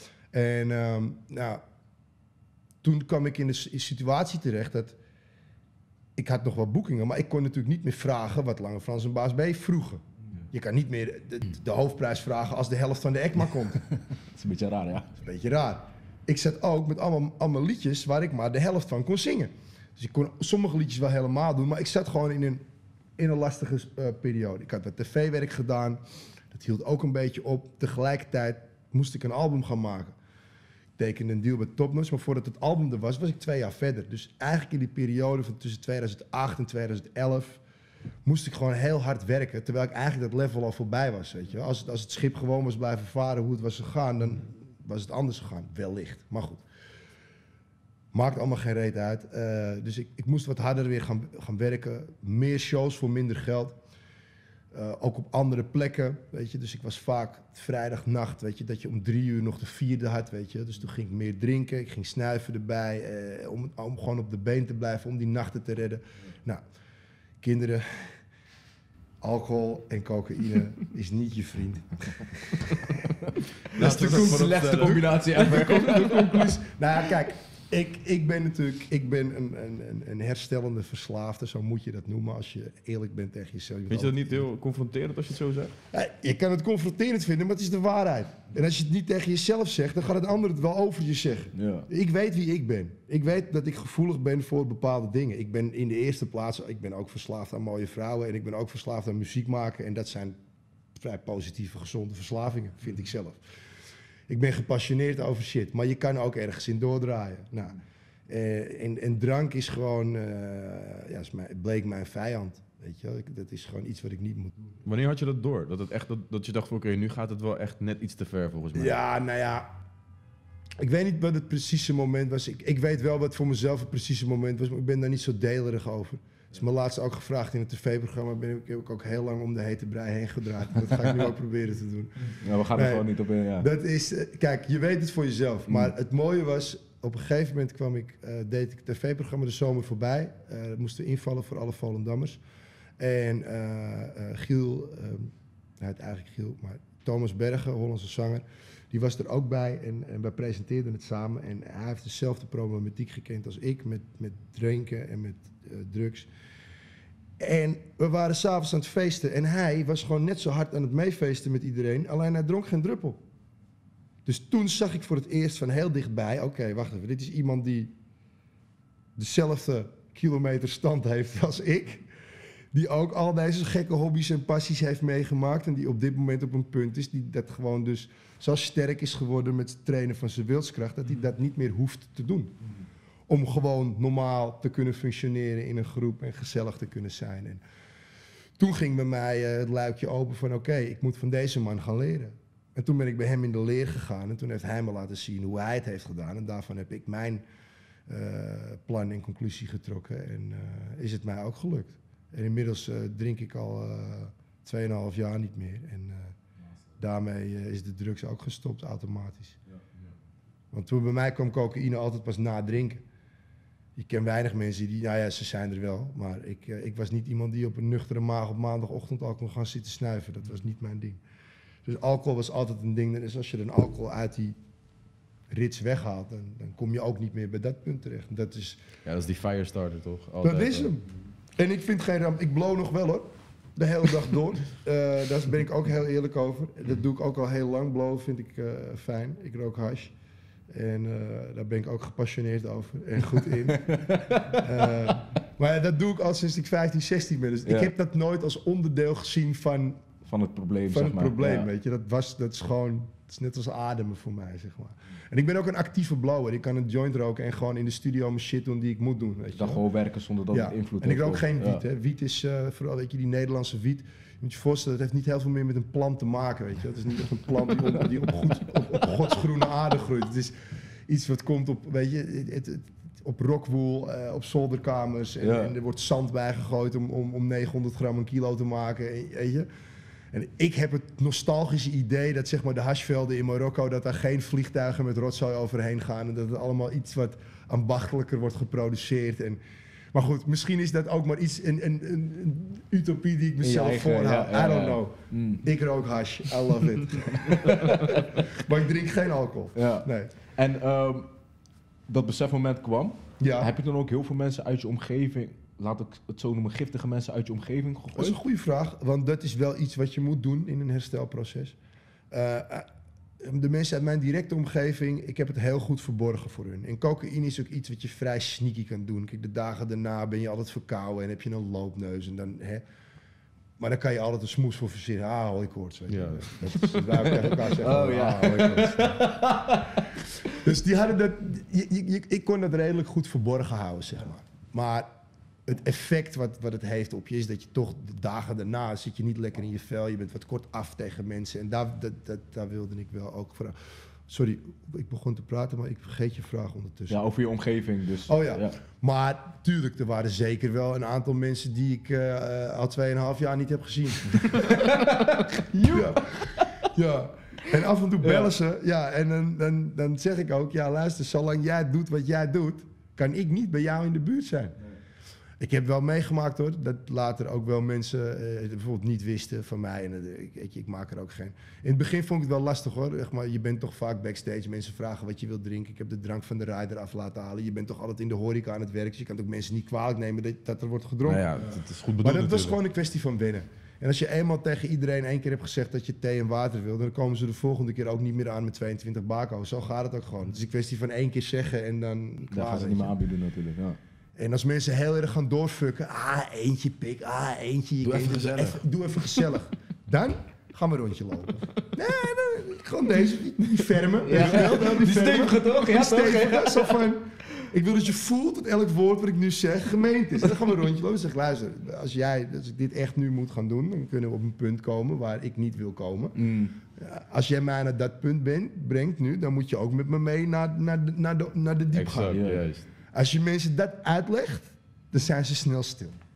En toen kwam ik in de situatie terecht dat ik had nog wel boekingen, maar ik kon natuurlijk niet meer vragen wat Lange Frans en Baas B vroegen. Je kan niet meer de hoofdprijs vragen als de helft van de act maar komt. Dat is een beetje raar, ja. Dat is een beetje raar. Ik zat ook met allemaal liedjes waar ik maar de helft van kon zingen. Dus ik kon sommige liedjes wel helemaal doen, maar ik zat gewoon in een lastige periode. Ik had wat tv-werk gedaan, dat hield ook een beetje op. Tegelijkertijd moest ik een album gaan maken. Ik tekende een deal met Topnotch, maar voordat het album er was, was ik 2 jaar verder. Dus eigenlijk in die periode van tussen 2008 en 2011 moest ik gewoon heel hard werken, terwijl ik eigenlijk dat level al voorbij was. Weet je. Als het schip gewoon was blijven varen hoe het was gegaan, dan was het anders gegaan. Wellicht, maar goed. Maakt allemaal geen reet uit. Dus ik moest wat harder weer gaan werken. Meer shows voor minder geld. Ook op andere plekken, weet je. Dus ik was vaak vrijdagnacht, weet je, dat je om 3 uur nog de 4e had, weet je. Dus toen ging ik meer drinken, ik ging snuiven erbij, om gewoon op de been te blijven, om die nachten te redden. Nou, kinderen, alcohol en cocaïne is niet je vriend. Dat is de slechtste combinatie ever. De conclusie. Nou ja, kijk. Ik ben een herstellende verslaafde, zo moet je dat noemen als je eerlijk bent tegen jezelf. Vind je dat niet heel confronterend als je het zo zegt? Ja, je kan het confronterend vinden, maar het is de waarheid. En als je het niet tegen jezelf zegt, dan gaat het ander het wel over je zeggen. Ja. Ik weet wie ik ben. Ik weet dat ik gevoelig ben voor bepaalde dingen. Ik ben in de eerste plaats, ik ben ook verslaafd aan mooie vrouwen en ik ben ook verslaafd aan muziek maken. En dat zijn vrij positieve, gezonde verslavingen, vind ik zelf. Ik ben gepassioneerd over shit, maar je kan ook ergens in doordraaien. Nou, en drank is gewoon, bleek mijn vijand. Weet je wel? Dat is gewoon iets wat ik niet moet doen. Wanneer had je dat door? Dat je dacht van oké, nu gaat het wel echt net iets te ver volgens mij. Ja, nou ja. Ik weet niet wat het precieze moment was. Ik weet wel wat voor mezelf het precieze moment was, maar ik ben daar niet zo delerig over. is me laatst ook gevraagd in het tv-programma. Heb ik ook heel lang om de hete brei heen gedraaid. Dat ga ik nu ook proberen te doen. Ja, we gaan er gewoon niet op in, ja. Dat is, kijk, je weet het voor jezelf. Maar het mooie was, op een gegeven moment deed ik het tv-programma De Zomer Voorbij. Dat moesten we invallen voor alle Volendammers. En Giel, hij heet eigenlijk Giel, maar Thomas Bergen, Hollandse zanger, die was er ook bij en wij presenteerden het samen. En hij heeft dezelfde problematiek gekend als ik, met drinken en met drugs. En we waren s'avonds aan het feesten en hij was gewoon net zo hard aan het meefeesten met iedereen, alleen hij dronk geen druppel. Dus toen zag ik voor het eerst van heel dichtbij, oké, wacht even, dit is iemand die dezelfde kilometerstand heeft als ik, die ook al deze gekke hobby's en passies heeft meegemaakt en die op dit moment op een punt is, die dat gewoon dus zo sterk is geworden met het trainen van zijn wilskracht, dat hij dat niet meer hoeft te doen. Om gewoon normaal te kunnen functioneren in een groep en gezellig te kunnen zijn. En toen ging bij mij het luikje open van oké, ik moet van deze man gaan leren. En toen ben ik bij hem in de leer gegaan en toen heeft hij me laten zien hoe hij het heeft gedaan. En daarvan heb ik mijn plan en conclusie getrokken en is het mij ook gelukt. En inmiddels drink ik al 2,5 jaar niet meer. En daarmee is de drugs ook gestopt automatisch. Want toen bij mij kwam cocaïne altijd pas na drinken. Je kent weinig mensen die, nou ja, ze zijn er wel. Maar ik was niet iemand die op een nuchtere maag op maandagochtend al kon gaan zitten snuiven. Dat was niet mijn ding. Dus alcohol was altijd een ding. Dus als je dan alcohol uit die rits weghaalt, dan kom je ook niet meer bij dat punt terecht. Dat is die firestarter toch? Altijd, dat is hem. En ik vind geen ramp. Ik blow nog wel hoor. De hele dag door. Daar ben ik ook heel eerlijk over. Dat doe ik ook al heel lang. Blowen vind ik fijn. Ik rook hash. En daar ben ik ook gepassioneerd over. En goed in. Maar dat doe ik al sinds ik 15, 16 ben. Dus ik heb dat nooit als onderdeel gezien van het probleem, van zeg het maar. probleem, Ja. weet je. Dat is gewoon, het is net als ademen voor mij, zeg maar. En ik ben ook een actieve blower. Ik kan een joint roken en gewoon in de studio mijn shit doen die ik moet doen, weet je Dan wel. gewoon werken zonder dat het invloed En ik heeft rook op- geen wiet, ja. hè. Wiet is vooral, weet je, die Nederlandse wiet. Je moet je voorstellen, dat heeft niet heel veel meer met een plant te maken, weet je. Dat is niet echt een plant die op godsgroene aarde groeit. Het is iets wat komt op, weet je, op rockwool, op zolderkamers. En er wordt zand bijgegooid om 900 gram een kilo te maken, weet je. En ik heb het nostalgische idee dat zeg maar de hashvelden in Marokko, dat daar geen vliegtuigen met rotzooi overheen gaan. En dat het allemaal iets wat ambachtelijker wordt geproduceerd. Maar goed, misschien is dat ook maar iets, een utopie die ik mezelf eigen, voorhoud. ja, I don't know. Ik rook hash, I love it. Maar ik drink geen alcohol. Ja. Nee. En dat besefmoment kwam. Ja. Heb je dan ook heel veel mensen uit je omgeving, laat ik het zo noemen, giftige mensen uit je omgeving Dat is gegooid? een goede vraag, want dat is wel iets wat je moet doen in een herstelproces. De mensen uit mijn directe omgeving, ik heb het heel goed verborgen voor hun. En cocaïne is ook iets wat je vrij sneaky kan doen. Kijk, de dagen daarna ben je altijd verkouden en heb je een loopneus. En dan, hè. Maar dan kan je altijd een smoes voor verzinnen. Ah, hooikoorts, weet je. Ja. Dat is waar we tegen elkaar zeggen. Oh, ja. Hooikoorts. Dus die hadden dat, ik kon dat redelijk goed verborgen houden, zeg maar. Maar het effect wat het heeft op je is dat je toch de dagen daarna zit je niet lekker in je vel. Je bent wat kort af tegen mensen. En daar wilde ik wel ook voor. Sorry, ik begon te praten, maar ik vergeet je vraag ondertussen. Ja, over je omgeving dus. Oh ja. Maar tuurlijk, er waren zeker wel een aantal mensen die ik al 2,5 jaar niet heb gezien. Ja. En af en toe bellen ze. Ja, en dan zeg ik ook, ja luister, zolang jij doet wat jij doet, kan ik niet bij jou in de buurt zijn. Ik heb wel meegemaakt hoor, dat later ook wel mensen bijvoorbeeld niet wisten van mij. En ik maak er ook geen. In het begin vond ik het wel lastig hoor. Echt maar, je bent toch vaak backstage, mensen vragen wat je wilt drinken. Ik heb de drank van de rider af laten halen. Je bent toch altijd in de horeca aan het werk, dus je kan ook mensen niet kwalijk nemen dat er wordt gedronken. Nou ja, het is goed bedoeld Maar dat was natuurlijk. gewoon een kwestie van wennen. En als je eenmaal tegen iedereen 1 keer hebt gezegd dat je thee en water wil, dan komen ze de volgende keer ook niet meer aan met 22 bako's. Zo gaat het ook gewoon. Het is een kwestie van 1 keer zeggen en dan Daar klaar. gaan ze weet niet je. meer aanbieden natuurlijk. Ja. En als mensen heel erg gaan doorfucken, eentje pik, eentje. Doe even gezellig. Doe even gezellig. Dan gaan we een rondje lopen. Nee, gewoon deze, die ferme. Die stevige toch? Ja, Die stevige, zo van, ik wil dat je voelt dat elk woord wat ik nu zeg gemeend is. En dan gaan we een rondje lopen en zeg, luister, als ik dit echt nu moet gaan doen, dan kunnen we op een punt komen waar ik niet wil komen. Als jij mij naar dat punt brengt nu, dan moet je ook met me mee naar de diepgang. Exact, Ja. juist. Als je mensen dat uitlegt, dan zijn ze snel stil.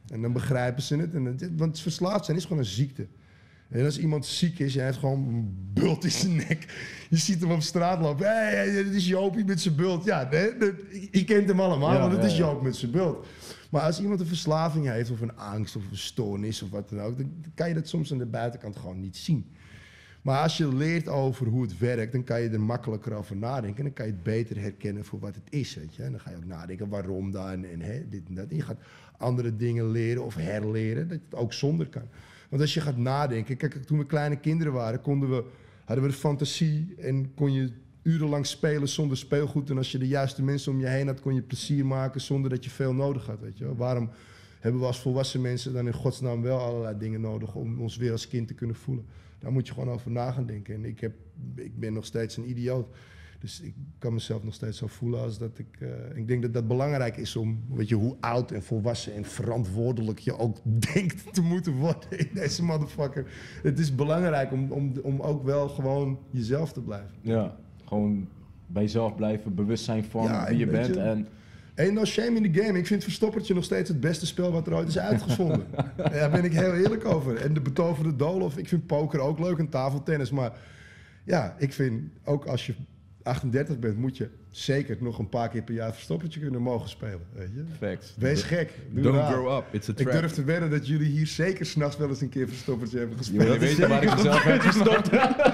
En dan begrijpen ze het. Want verslaafd zijn is gewoon een ziekte. En als iemand ziek is en hij heeft gewoon een bult in zijn nek. Je ziet hem op straat lopen. Hey, dit is Joopie met zijn bult. Ja, je kent hem allemaal, want het is Joop met zijn bult. Maar als iemand een verslaving heeft of een angst of een stoornis of wat dan ook... dan kan je dat soms aan de buitenkant gewoon niet zien. Maar als je leert over hoe het werkt, dan kan je er makkelijker over nadenken. En dan kan je het beter herkennen voor wat het is, weet je. En dan ga je ook nadenken waarom dan en dit en dat. En je gaat andere dingen leren of herleren, dat het ook zonder kan. Want als je gaat nadenken... Kijk, toen we kleine kinderen waren, hadden we de fantasie... en kon je urenlang spelen zonder speelgoed. En als je de juiste mensen om je heen had, kon je plezier maken... zonder dat je veel nodig had, weet je wel. Waarom hebben we als volwassen mensen dan in godsnaam wel allerlei dingen nodig... om ons weer als kind te kunnen voelen? Daar moet je gewoon over na gaan denken. En ik ben nog steeds een idioot. Dus ik kan mezelf nog steeds zo voelen als dat ik denk dat dat belangrijk is om... weet je, hoe oud en volwassen en verantwoordelijk je ook denkt te moeten worden in deze motherfucker. Het is belangrijk om ook wel gewoon jezelf te blijven. Ja, gewoon bij jezelf blijven, bewust zijn van wie je bent. Ain't no shame in the game. Ik vind Verstoppertje nog steeds het beste spel wat er ooit is uitgevonden. Daar ben ik heel eerlijk over. En de betoverde doolhof, ik vind poker ook leuk en tafeltennis. Maar ja, ik vind ook als je 38 bent, moet je zeker nog een paar keer per jaar Verstoppertje kunnen mogen spelen. Weet je? Facts. Wees gek. Don't grow up, it's a trap. Ik durf te wedden dat jullie hier zeker 's nachts wel eens een keer Verstoppertje hebben gespeeld. Je weet waar ik mezelf heb verstopt.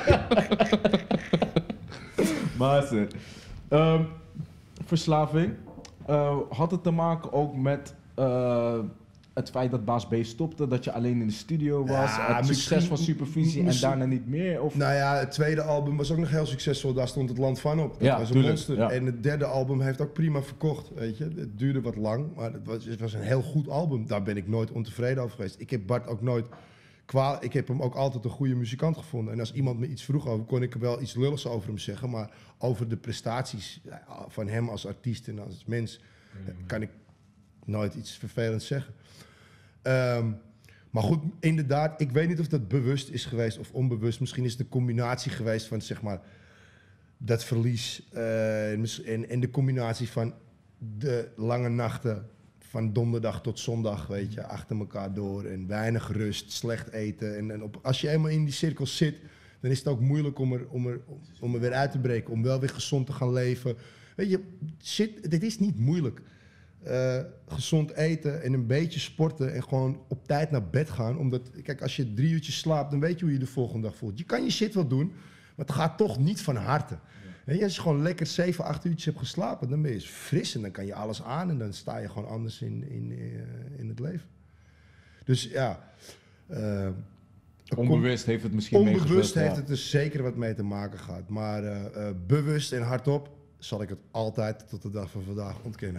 Maar verslaving. Had het te maken ook met het feit dat Baas B stopte, dat je alleen in de studio was, het succes van Supervisie en daarna niet meer? Of? Nou ja, het tweede album was ook nog heel succesvol, daar stond Het Land van op. Dat was een monster. Ja. En het derde album heeft ook prima verkocht, weet je. Het duurde wat lang, maar het was een heel goed album. Daar ben ik nooit ontevreden over geweest. Ik heb Bart ook nooit ik heb hem ook altijd een goede muzikant gevonden. En als iemand me iets vroeg over, kon ik er wel iets lulligs over hem zeggen. Maar over de prestaties van hem als artiest en als mens kan ik nooit iets vervelends zeggen. Maar goed, inderdaad, ik weet niet of dat bewust is geweest of onbewust. Misschien is het de combinatie geweest van, zeg maar, dat verlies en de combinatie van de lange nachten van donderdag tot zondag, weet je, achter elkaar door en weinig rust, slecht eten. En als je eenmaal in die cirkel zit, dan is het ook moeilijk om er weer uit te breken, om wel weer gezond te gaan leven. Weet je, dit is niet moeilijk. Gezond eten en een beetje sporten en gewoon op tijd naar bed gaan. Omdat, kijk, als je 3 uurtjes slaapt, dan weet je hoe je de volgende dag voelt. Je kan je shit wel doen, maar het gaat toch niet van harte. En als je gewoon lekker 7, 8 uurtjes hebt geslapen, dan ben je fris en dan kan je alles aan en dan sta je gewoon anders in het leven. Dus ja. Onbewust heeft het misschien Onbewust meegespeeld, heeft het er zeker wat mee te maken gehad. Maar bewust en hardop zal ik het altijd tot de dag van vandaag ontkennen.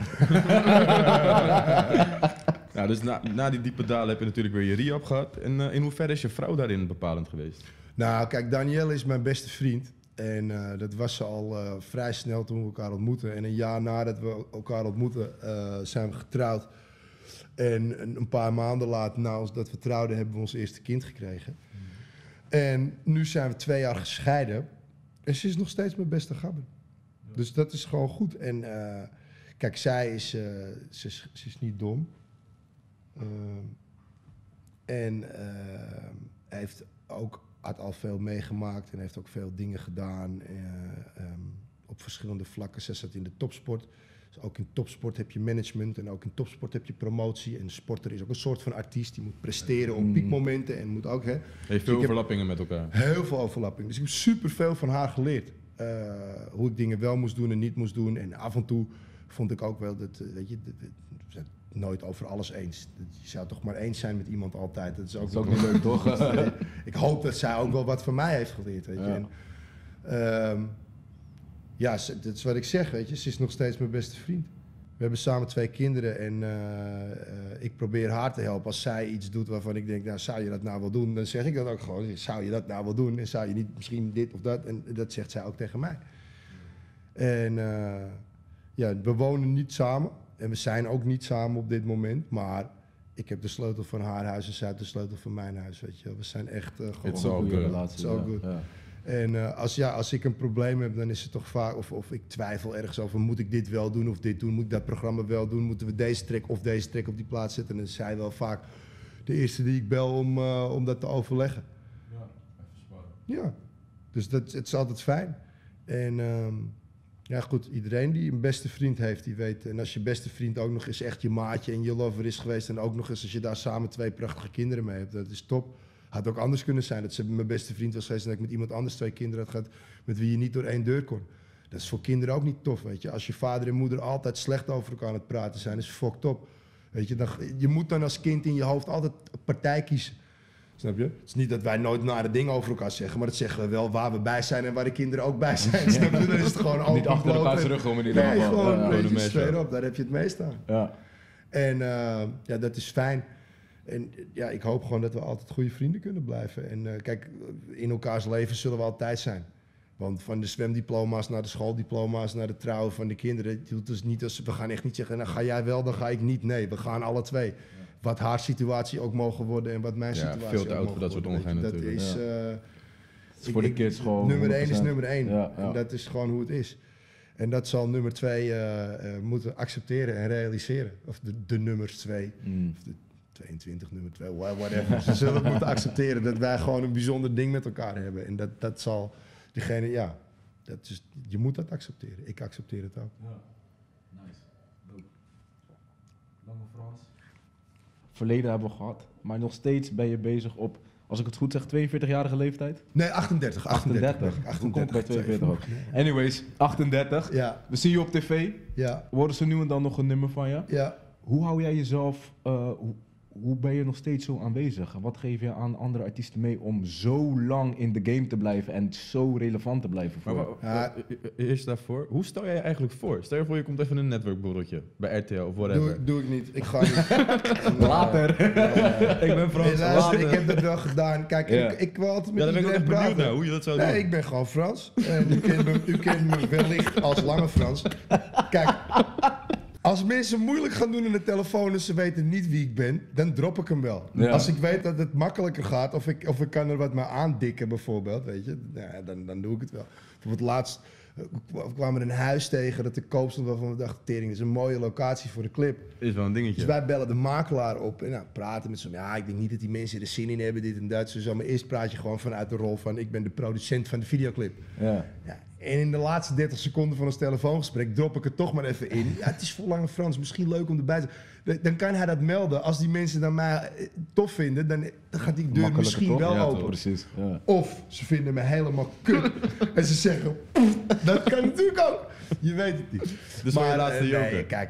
Ja, dus na die diepe dalen heb je natuurlijk weer je re-up gehad. En in hoeverre is je vrouw daarin bepalend geweest? Nou, kijk, Danielle is mijn beste vriend. En dat was ze al vrij snel toen we elkaar ontmoetten. En een jaar nadat we elkaar ontmoetten, zijn we getrouwd. En een paar maanden later, nadat we trouwden, hebben we ons eerste kind gekregen. En nu zijn we 2 jaar gescheiden. En ze is nog steeds mijn beste gabber. Dus dat is gewoon goed. En kijk, zij is, ze is niet dom. En had al veel meegemaakt en heeft ook veel dingen gedaan op verschillende vlakken. Ze zat in de topsport. Dus ook in topsport heb je management en ook in topsport heb je promotie. En een sporter is ook een soort van artiest. Die moet presteren op piekmomenten en moet ook... Heeft veel overlappingen met elkaar. Heel veel overlappingen. Dus ik heb super veel van haar geleerd. Hoe ik dingen wel moest doen en niet moest doen. En af en toe vond ik ook wel dat, weet je, we zijn nooit over alles eens. Je zou toch maar eens zijn met iemand altijd. Dat is ook niet leuk, toch? Ik hoop dat zij ook wel wat van mij heeft geleerd, weet je. Ja. En, dat is wat ik zeg, weet je. Ze is nog steeds mijn beste vriend. We hebben samen 2 kinderen en ik probeer haar te helpen. Als zij iets doet waarvan ik denk, nou, zou je dat nou wel doen? Dan zeg ik dat ook gewoon. Zou je dat nou wel doen? En zou je niet misschien dit of dat? En dat zegt zij ook tegen mij. En we wonen niet samen. En we zijn ook niet samen op dit moment. Maar ik heb de sleutel van haar huis en zij heeft de sleutel van mijn huis, weet je. We zijn echt gewoon een goede relatie. Zo goed. Ja. En als ik een probleem heb, dan is het toch vaak... Of ik twijfel ergens over, moet ik dit wel doen of dit doen? Moet ik dat programma wel doen? Moeten we deze track of deze track op die plaats zetten? En dan is zij wel vaak de eerste die ik bel om dat te overleggen. Ja, even sparren. Ja, dus het is altijd fijn. En ja goed, iedereen die een beste vriend heeft, die weet... En als je beste vriend ook nog eens echt je maatje en je lover is geweest... en ook nog eens als je daar samen 2 prachtige kinderen mee hebt, dat is top. Had ook anders kunnen zijn dat ze mijn beste vriend was geweest... en dat ik met iemand anders 2 kinderen had gehad... met wie je niet door 1 deur kon. Dat is voor kinderen ook niet tof, weet je. Als je vader en moeder altijd slecht over elkaar aan het praten zijn, is fucked up. Weet je, je moet dan als kind in je hoofd altijd partij kiezen. Snap je? Het is niet dat wij nooit nare dingen over elkaar zeggen, maar dat zeggen we wel waar we bij zijn en waar de kinderen ook bij zijn. Snap je? Dan is het gewoon open. Niet achter elkaar terug om in ieder geval. Nee, gewoon Ja, een beetje straight up. Daar heb je het meest aan. Ja. En ja, dat is fijn. En ja, ik hoop gewoon dat we altijd goede vrienden kunnen blijven. En kijk, in elkaars leven zullen we altijd zijn. Want van de zwemdiploma's naar de schooldiploma's naar de trouwen van de kinderen... Dus niet als, we gaan echt niet zeggen, nou ga jij wel, dan ga ik niet. Nee, we gaan alle 2. Wat haar situatie ook mogen worden en wat mijn situatie ook veel te mogen oud voor dat soort worden. omgaan Dat natuurlijk. is... is voor de kids gewoon... Nummer 1 is 100%. nummer 1. Ja, En dat is gewoon hoe het is. En dat zal nummer 2 moeten accepteren en realiseren. Of de nummers 2. Of de 22, nummer 2, whatever. Ze zullen het moeten accepteren dat wij gewoon een bijzonder ding met elkaar hebben. En dat zal degene, ja, dat is, je moet dat accepteren. Ik accepteer het ook. Ja. Nice. Dope. Lange Frans. Verleden hebben we gehad, maar nog steeds ben je bezig op, als ik het goed zeg, 42-jarige leeftijd? Nee, 38. 38. Toen kom ik bij 42 ook. Anyways, 38. Ja, We zien je op tv. ja, Worden ze nu en dan nog een nummer van je? ja. Hoe hou jij jezelf, hoe ben je nog steeds zo aanwezig? En wat geef je aan andere artiesten mee om zo lang in de game te blijven en zo relevant te blijven voor je? Ja. Eerst daarvoor, hoe stel jij je eigenlijk voor? Stel je voor je komt even een netwerkborreltje bij RTL of whatever. Doe ik niet. Ik ga niet. Later. Ik ben Frans. Hey, luister, ik heb dat wel gedaan. Kijk, Ja. ik wil altijd Ja, met daar ben ik ook iedereen echt benieuwd praten. naar hoe je dat zou Nee, doen. ik ben gewoon Frans. En u kent me wellicht als Lange Frans. Kijk, als mensen moeilijk gaan doen in de telefoon en ze weten niet wie ik ben, dan drop ik hem wel. Ja. Als ik weet dat het makkelijker gaat, of ik kan er wat mee aandikken bijvoorbeeld, weet je, ja, dan doe ik het wel. Bijvoorbeeld laatst kwamen we een huis tegen dat te koop stond waarvan we dachten, tering, dat is een mooie locatie voor de clip. Is wel een dingetje. Dus wij bellen de makelaar op en praten met z'n ja, ik denk niet dat die mensen er zin in hebben, dit en dat. Zo, maar eerst praat je gewoon vanuit de rol van, ik ben de producent van de videoclip. Ja. Ja, en in de laatste 30 seconden van ons telefoongesprek drop ik het toch maar even in. Ja, het is voor Lange Frans, misschien leuk om erbij te zijn. Dan kan hij dat melden. Als die mensen dan mij tof vinden, dan gaat die deur Makkelijker misschien toch? wel Ja, open. toch, precies. Ja. Of ze vinden me helemaal kut. En ze zeggen, dat kan natuurlijk ook. Je weet het niet. Dus maar, je laatste nee, joker. kijk,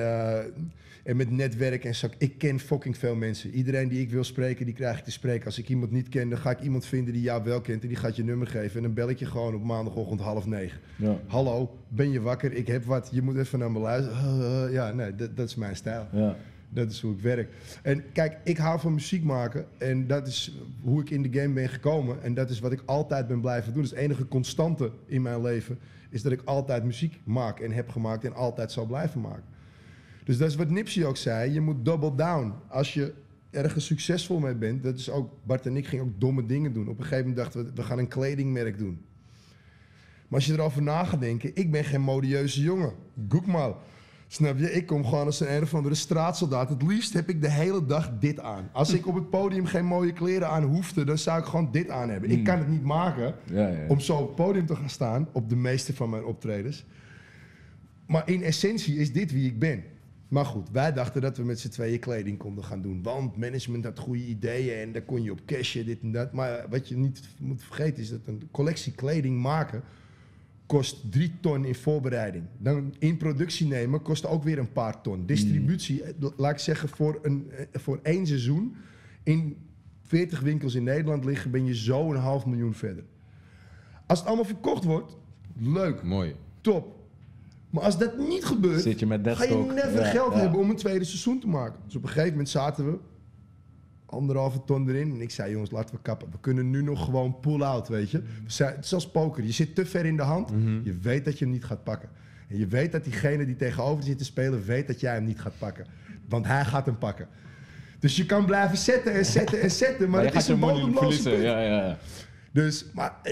en met netwerk en zo. Ik ken fucking veel mensen. Iedereen die ik wil spreken, die krijg ik te spreken. Als ik iemand niet ken, dan ga ik iemand vinden die jou wel kent. En die gaat je nummer geven. En dan bel ik je gewoon op maandagochtend 8:30. Ja. Hallo, ben je wakker? Ik heb wat. Je moet even naar me luisteren. Ja, nee, dat is mijn stijl. Ja. Dat is hoe ik werk. En kijk, ik hou van muziek maken. En dat is hoe ik in de game ben gekomen. En dat is wat ik altijd ben blijven doen. Dus de enige constante in mijn leven is dat ik altijd muziek maak en heb gemaakt en altijd zal blijven maken. Dus dat is wat Nipsey ook zei. Je moet double down. Als je ergens succesvol mee bent, dat is ook, Bart en ik gingen ook domme dingen doen. Op een gegeven moment dachten we gaan een kledingmerk doen. Maar als je erover na gaat denken, ik ben geen modieuze jongen. Guck mal. Snap je? Ik kom gewoon als een of andere straatsoldaat. Het liefst heb ik de hele dag dit aan. Als ik op het podium geen mooie kleren aan hoefde, dan zou ik gewoon dit aan hebben. Ik kan het niet maken om zo op het podium te gaan staan, op de meeste van mijn optredens. Maar in essentie is dit wie ik ben. Maar goed, wij dachten dat we met z'n tweeën kleding konden gaan doen. Want management had goede ideeën en daar kon je op cashen, dit en dat. Maar wat je niet moet vergeten is dat een collectie kleding maken kost 3 ton in voorbereiding. Dan in productie nemen kost ook weer een paar ton. Distributie, laat ik zeggen, voor 1 seizoen in 40 winkels in Nederland liggen, ben je zo 500.000 verder. Als het allemaal verkocht wordt, leuk, Mooi. top. Maar als dat niet gebeurt, Zit je met ga je deadstalk. never geld Ja. hebben om een tweede seizoen te maken. Dus op een gegeven moment zaten we 1,5 ton erin. En ik zei, jongens, laten we kappen. We kunnen nu nog gewoon pull-out, weet je. Het is als poker. Je zit te ver in de hand. Je weet dat je hem niet gaat pakken. En je weet dat diegene die tegenover zit te spelen, weet dat jij hem niet gaat pakken. Want hij gaat hem pakken. Dus je kan blijven zetten en zetten en zetten. Maar je het gaat is je een money bodemloze verliezen. put. Ja, ja. Dus, maar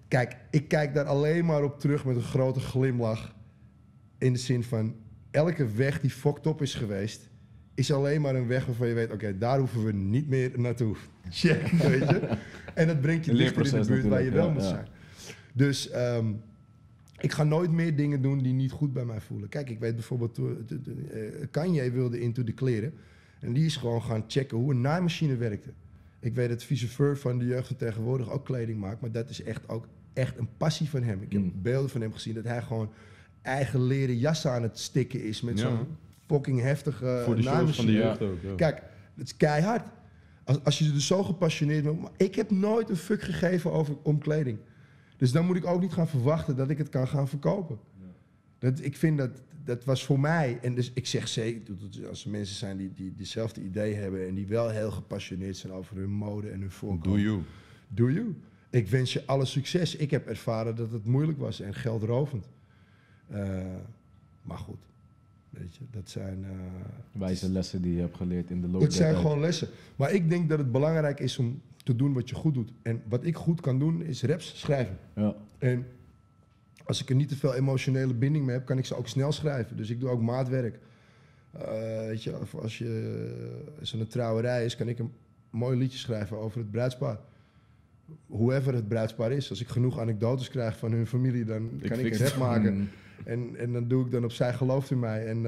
Kijk, ik kijk daar alleen maar op terug met een grote glimlach. In de zin van, elke weg die fucked up is geweest, is alleen maar een weg waarvan je weet, oké, daar hoeven we niet meer naartoe. Check, weet je. En dat brengt je dichter in de buurt waar je wel moet zijn. Dus ik ga nooit meer dingen doen die niet goed bij mij voelen. Kijk, ik weet bijvoorbeeld, Kanye wilde Into the kleren. En die is gewoon gaan checken hoe een naaimachine werkte. Ik weet dat Vice Fur van de jeugd van tegenwoordig ook kleding maakt. Maar dat is echt een passie van hem. Ik heb beelden van hem gezien dat hij gewoon eigen leren jassen aan het stikken is. Met zo'n fucking heftige voor de shows van de jeugd ook. Ja. Kijk, het is keihard. Als je er zo gepassioneerd bent. Maar ik heb nooit een fuck gegeven om kleding. Dus dan moet ik ook niet gaan verwachten dat ik het kan gaan verkopen. Ja. Ik vind dat was voor mij, en dus ik zeg zeker, als er mensen zijn die dezelfde idee hebben en die wel heel gepassioneerd zijn over hun mode en hun voorkomen. Do you. Ik wens je alle succes. Ik heb ervaren dat het moeilijk was en geldrovend. Maar goed, weet je, dat zijn... wijze lessen die je hebt geleerd in de loop der tijd. Het zijn gewoon lessen. Maar ik denk dat het belangrijk is om te doen wat je goed doet. En wat ik goed kan doen, is raps schrijven. Ja. En als ik er niet te veel emotionele binding mee heb, kan ik ze ook snel schrijven. Dus ik doe ook maatwerk. Weet je, als er een trouwerij is, kan ik een mooi liedje schrijven over het bruidspaar. Whoever het bruidspaar is. Als ik genoeg anekdotes krijg van hun familie, dan kan ik een rap maken. En dan doe ik dan op zij gelooft in mij. En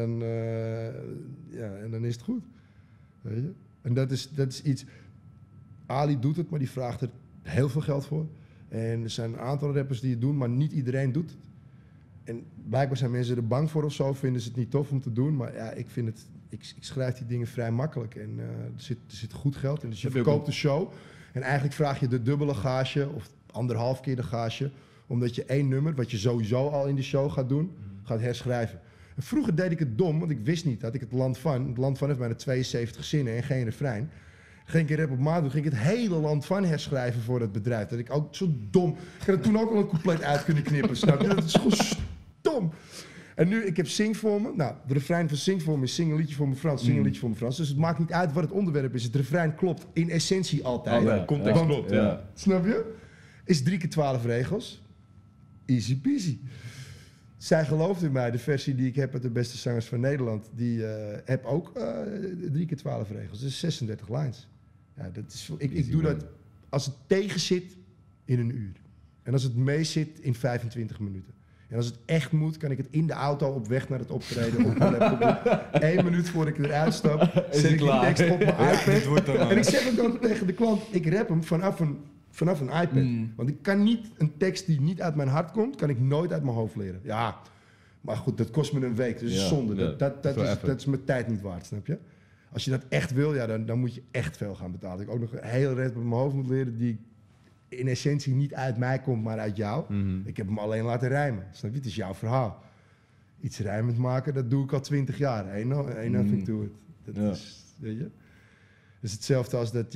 dan is het goed. Weet je? En dat is iets... Ali doet het, maar die vraagt er heel veel geld voor. En er zijn een aantal rappers die het doen, maar niet iedereen doet het. En blijkbaar zijn mensen er bang voor of zo, vinden ze het niet tof om te doen. Maar ja, ik schrijf die dingen vrij makkelijk. En er zit goed geld in. Dus je verkoopt de show. En eigenlijk vraag je de dubbele gage, of 1,5 keer de gage, omdat je 1 nummer, wat je sowieso al in de show gaat doen, gaat herschrijven. En vroeger deed ik het dom, want ik wist niet dat ik het Land van heeft bijna 72 zinnen en geen refrein. Ging ik een rap op maat doen, ging ik het hele Land van herschrijven voor het bedrijf. Dat ik ook zo dom... Ik had het toen ook al een compleet uit kunnen knippen, snap je? Dat is gewoon stom. En nu, ik heb Zing voor me. Nou, de refrein van Zing voor me is zing een liedje voor me Frans, zing een liedje voor me Frans. Dus het maakt niet uit wat het onderwerp is. Het refrein klopt in essentie altijd. Ja, context klopt, ja. Snap je? Is 3 keer 12 regels. Easy peasy. Zij gelooft in mij, de versie die ik heb uit de beste zangers van Nederland, die heb ook 3 keer 12 regels. Dus 36 lines. Ja, dat is, ik doe dat als het tegen zit in 1 uur. En als het mee zit in 25 minuten. En als het echt moet, kan ik het in de auto op weg naar het optreden op mijn laptop. 1 minuut voor ik eruit stap, zet ik die tekst op mijn iPad. En ik zeg ook dan tegen de klant, ik rap hem vanaf een iPad. Want ik kan niet een tekst die niet uit mijn hart komt, kan ik nooit uit mijn hoofd leren. Ja, maar goed, dat kost me een week, dus zonde. Dat is mijn tijd niet waard, snap je? Als je dat echt wil, ja, dan moet je echt veel gaan betalen. Ik ook nog een hele rap op mijn hoofd moet leren die in essentie niet uit mij komt, maar uit jou. Ik heb hem alleen laten rijmen. Snap je? Het is jouw verhaal. Iets rijmend maken, dat doe ik al 20 jaar. Ain't nothing to it. Dat is, weet je? Dus hetzelfde als dat,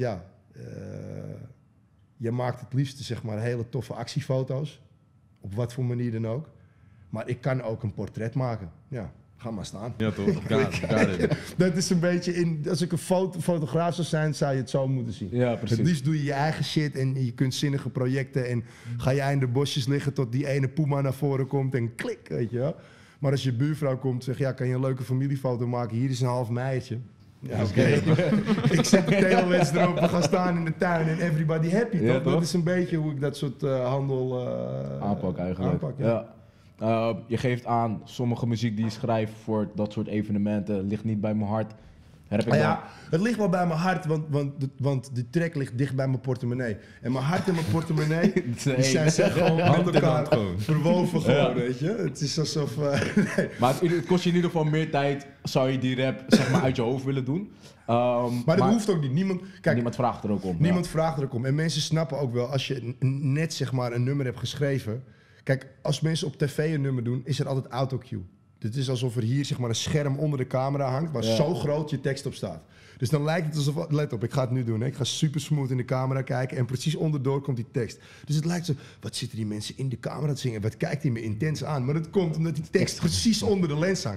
je maakt het liefst zeg maar hele toffe actiefoto's. Op wat voor manier dan ook. Maar ik kan ook een portret maken. Ja, ga maar staan. Ja toch, dat is een beetje als ik een fotograaf zou zijn, zou je het zo moeten zien. Ja, precies. Het liefst doe je je eigen shit en je kunstzinnige projecten en ga jij in de bosjes liggen tot die ene puma naar voren komt en klik, weet je wel. Maar als je buurvrouw komt en zegt, kan je een leuke familiefoto maken, hier is een half meiertje. Ja, oké. Ik zet de telewens erop, we gaan staan in de tuin en everybody happy. Ja, toch? Dat is een beetje hoe ik dat soort handel aanpak eigenlijk. Je geeft aan, sommige muziek die je schrijft voor dat soort evenementen ligt niet bij mijn hart. Het ligt wel bij mijn hart, want de track ligt dicht bij mijn portemonnee. En mijn hart en mijn portemonnee die zijn gewoon met elkaar verwoven gewoon, weet je. Het is alsof... nee. Maar het kost je in ieder geval meer tijd, zou je die rap zeg maar uit je hoofd willen doen. Maar dat hoeft ook niet. Niemand vraagt er ook om. Niemand vraagt er ook om. En mensen snappen ook wel, als je net zeg maar een nummer hebt geschreven... Kijk, als mensen op tv een nummer doen, is er altijd autocue. Het is alsof er hier zeg maar een scherm onder de camera hangt, waar zo groot je tekst op staat. Dus dan lijkt het alsof... Let op, ik ga het nu doen. Hè. Ik ga super smooth in de camera kijken en precies onderdoor komt die tekst. Dus het lijkt zo... Wat zitten die mensen in de camera te zingen? Wat kijkt hij me intens aan? Maar dat komt omdat die tekst precies onder de lens hangt.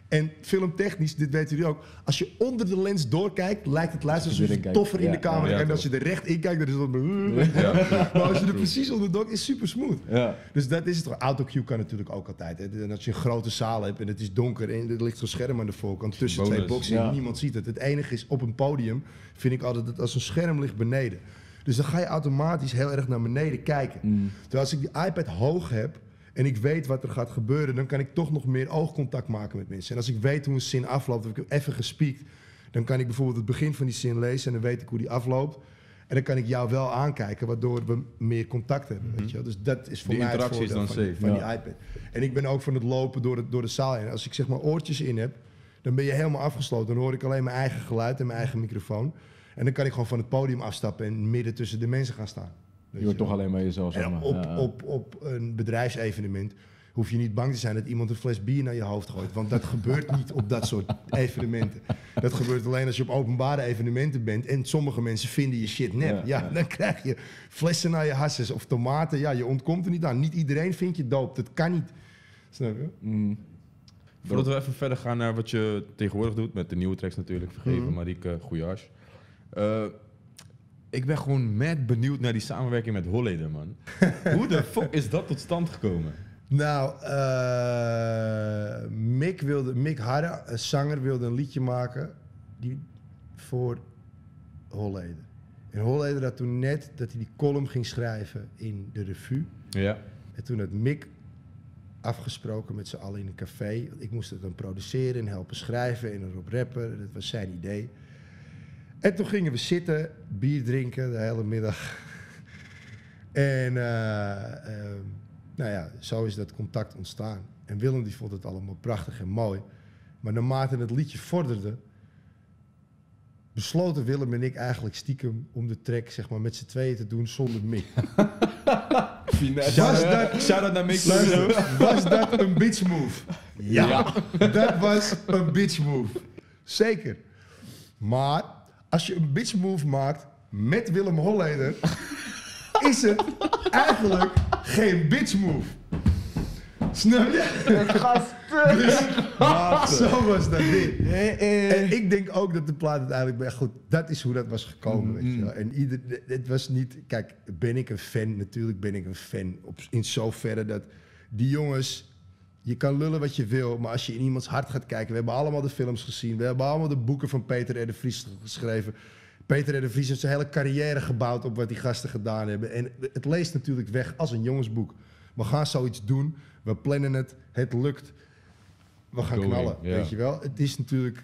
En filmtechnisch, dit weten jullie ook, als je onder de lens doorkijkt, lijkt het lijst alsof je toffer in de camera kijkt. En als je er recht in kijkt, dan is het maar als je er precies onder doorkijkt, is super smooth. Ja. Dus dat is het toch. Autocue kan natuurlijk ook altijd. Hè. En als je een grote zaal hebt en het is donker en er ligt zo'n scherm aan de voorkant tussen twee boxen en niemand ziet het. Het enige is, op een podium vind ik altijd dat als een scherm ligt beneden. Dus dan ga je automatisch heel erg naar beneden kijken. Terwijl als ik die iPad hoog heb en ik weet wat er gaat gebeuren, dan kan ik toch nog meer oogcontact maken met mensen. En als ik weet hoe een zin afloopt, heb ik even gespiekt, dan kan ik bijvoorbeeld het begin van die zin lezen en dan weet ik hoe die afloopt. En dan kan ik jou wel aankijken, waardoor we meer contact hebben. Weet je wel? Dus dat is voor mij het voordeel van die iPad. En ik ben ook van het lopen door de zaal heen. Als ik zeg maar oortjes in heb, dan ben je helemaal afgesloten. Dan hoor ik alleen mijn eigen geluid en mijn eigen microfoon. En dan kan ik gewoon van het podium afstappen en midden tussen de mensen gaan staan. Je hoort toch alleen maar jezelf, zeg maar. Op een bedrijfsevenement hoef je niet bang te zijn dat iemand een fles bier naar je hoofd gooit. Want dat gebeurt niet op dat soort evenementen. Dat gebeurt alleen als je op openbare evenementen bent. En sommige mensen vinden je shit nep. Ja, dan krijg je flessen naar je hasses of tomaten. Ja, je ontkomt er niet aan. Niet iedereen vindt je dope. Dat kan niet. Snap je? Voordat we even verder gaan naar wat je tegenwoordig doet, met de nieuwe tracks natuurlijk, Vergeven, Marieke, Goeiears. Ik ben gewoon mad benieuwd naar die samenwerking met Holleder, man. Hoe de fuck is dat tot stand gekomen? Nou, Mick Harre, een zanger, wilde een liedje maken voor Holleder. En Holleder had toen net dat hij die column ging schrijven in de revue. Ja. En toen had Mick afgesproken met z'n allen in een café. Ik moest het dan produceren en helpen schrijven en erop rappen. Dat was zijn idee. En toen gingen we zitten, bier drinken de hele middag. En nou ja, zo is dat contact ontstaan. En Willem die vond het allemaal prachtig en mooi. Maar naarmate het liedje vorderde, besloten Willem en ik eigenlijk stiekem om de track zeg maar, met z'n tweeën te doen zonder Mick. Shout-out naar Mick. Was dat een bitch move? Ja, dat was een bitch move. Zeker. Maar als je een bitch move maakt met Willem Holleder, is het eigenlijk geen bitch move. Snap je? Gasten! Dus, zo was dat ding. En ik denk ook dat de plaat uiteindelijk echt goed. Dat is hoe dat was gekomen. Weet je wel. En het was niet. Kijk, ben ik een fan? Natuurlijk ben ik een fan. In zoverre dat die jongens. Je kan lullen wat je wil, maar als je in iemands hart gaat kijken. We hebben allemaal de films gezien. We hebben allemaal de boeken van Peter R. de Vries geschreven. Peter R. de Vries heeft zijn hele carrière gebouwd op wat die gasten gedaan hebben. En het leest natuurlijk weg als een jongensboek. We gaan zoiets doen. We plannen het. Het lukt. We gaan knallen, weet je wel. Het is natuurlijk...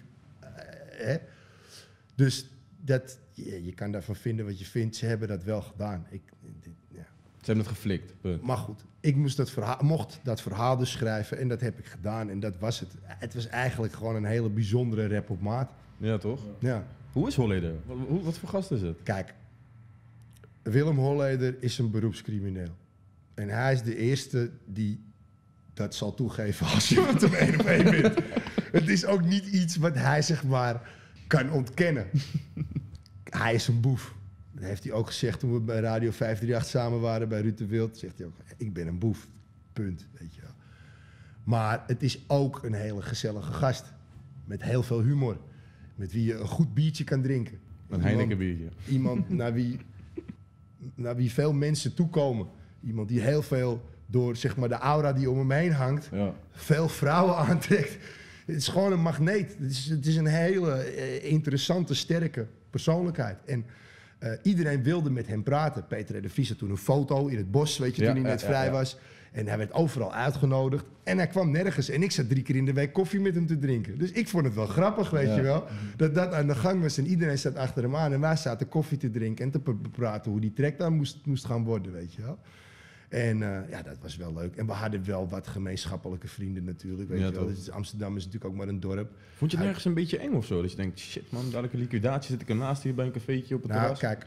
Dus dat, je kan daarvan vinden wat je vindt. Ze hebben dat wel gedaan. Ze hebben het geflikt. Punt. Maar goed, ik mocht dat verhaal dus schrijven en dat heb ik gedaan. En dat was het. Het was eigenlijk gewoon een hele bijzondere rap op maat. Ja, toch? Ja. Hoe is Holleder? Wat voor gast is het? Kijk, Willem Holleder is een beroepscrimineel. En hij is de eerste die dat zal toegeven als je met hem 1 op 1 bent. Het is ook niet iets wat hij zeg maar kan ontkennen. Hij is een boef. Dat heeft hij ook gezegd toen we bij Radio 538 samen waren bij Ruud de Wild. Zegt hij ook, ik ben een boef. Punt, weet je wel. Maar het is ook een hele gezellige gast. Met heel veel humor. Met wie je een goed biertje kan drinken. Een Heineken biertje. Iemand naar wie veel mensen toekomen. Iemand die heel veel door zeg maar, de aura die om hem heen hangt, veel vrouwen aantrekt. Het is gewoon een magneet. Het is een hele interessante, sterke persoonlijkheid. En iedereen wilde met hem praten. Peter R. de Vries had toen een foto in het bos, weet je, toen hij net vrij was. En hij werd overal uitgenodigd. En hij kwam nergens. En ik zat 3 keer in de week koffie met hem te drinken. Dus ik vond het wel grappig, weet je wel. Dat aan de gang was en iedereen zat achter hem aan. En wij zaten koffie te drinken en te praten hoe die track dan moest gaan worden, weet je wel. En dat was wel leuk. En we hadden wel wat gemeenschappelijke vrienden natuurlijk, weet je wel. Dus Amsterdam is natuurlijk ook maar een dorp. Vond je het nergens een beetje eng of zo? Dat je denkt, shit man, dadelijk een liquidatie, zit ik ernaast hier bij een cafeetje op het terras? Kijk,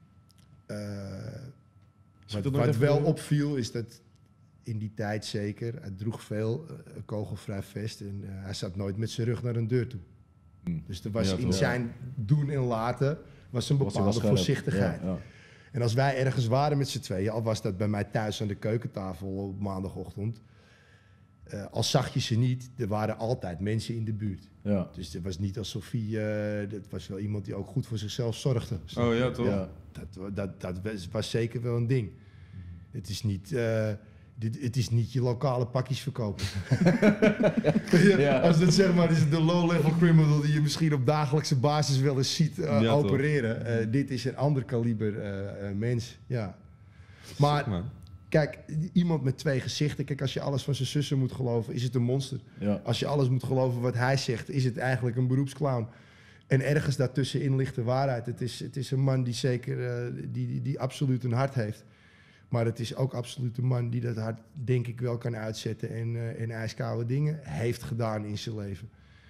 wat wel opviel is dat in die tijd zeker, hij droeg veel kogelvrij vest en hij zat nooit met zijn rug naar een deur toe. Dus er was in zijn doen en laten was een bepaalde voorzichtigheid. Ja. En als wij ergens waren met z'n tweeën, al was dat bij mij thuis aan de keukentafel op maandagochtend, Al zag je ze niet, er waren altijd mensen in de buurt. Ja. Dus het was niet alsof hij... dat was wel iemand die ook goed voor zichzelf zorgde. Oh ja, toch? Ja. Dat was zeker wel een ding. Het is niet... het is niet je lokale pakjes verkopen. Ja. Als dat zeg maar is de low-level criminal die je misschien op dagelijkse basis wel eens ziet opereren. Dit is een ander kaliber mens. Ja. Maar Man. kijk, iemand met 2 gezichten. Kijk, als je alles van zijn zussen moet geloven, is het een monster. Ja. Als je alles moet geloven wat hij zegt, is het eigenlijk een beroepsclown. En ergens daartussenin ligt de waarheid. Het is een man die zeker die absoluut een hart heeft. Maar het is ook absoluut een man die dat hart, denk ik, wel kan uitzetten en ijskoude dingen heeft gedaan in zijn leven.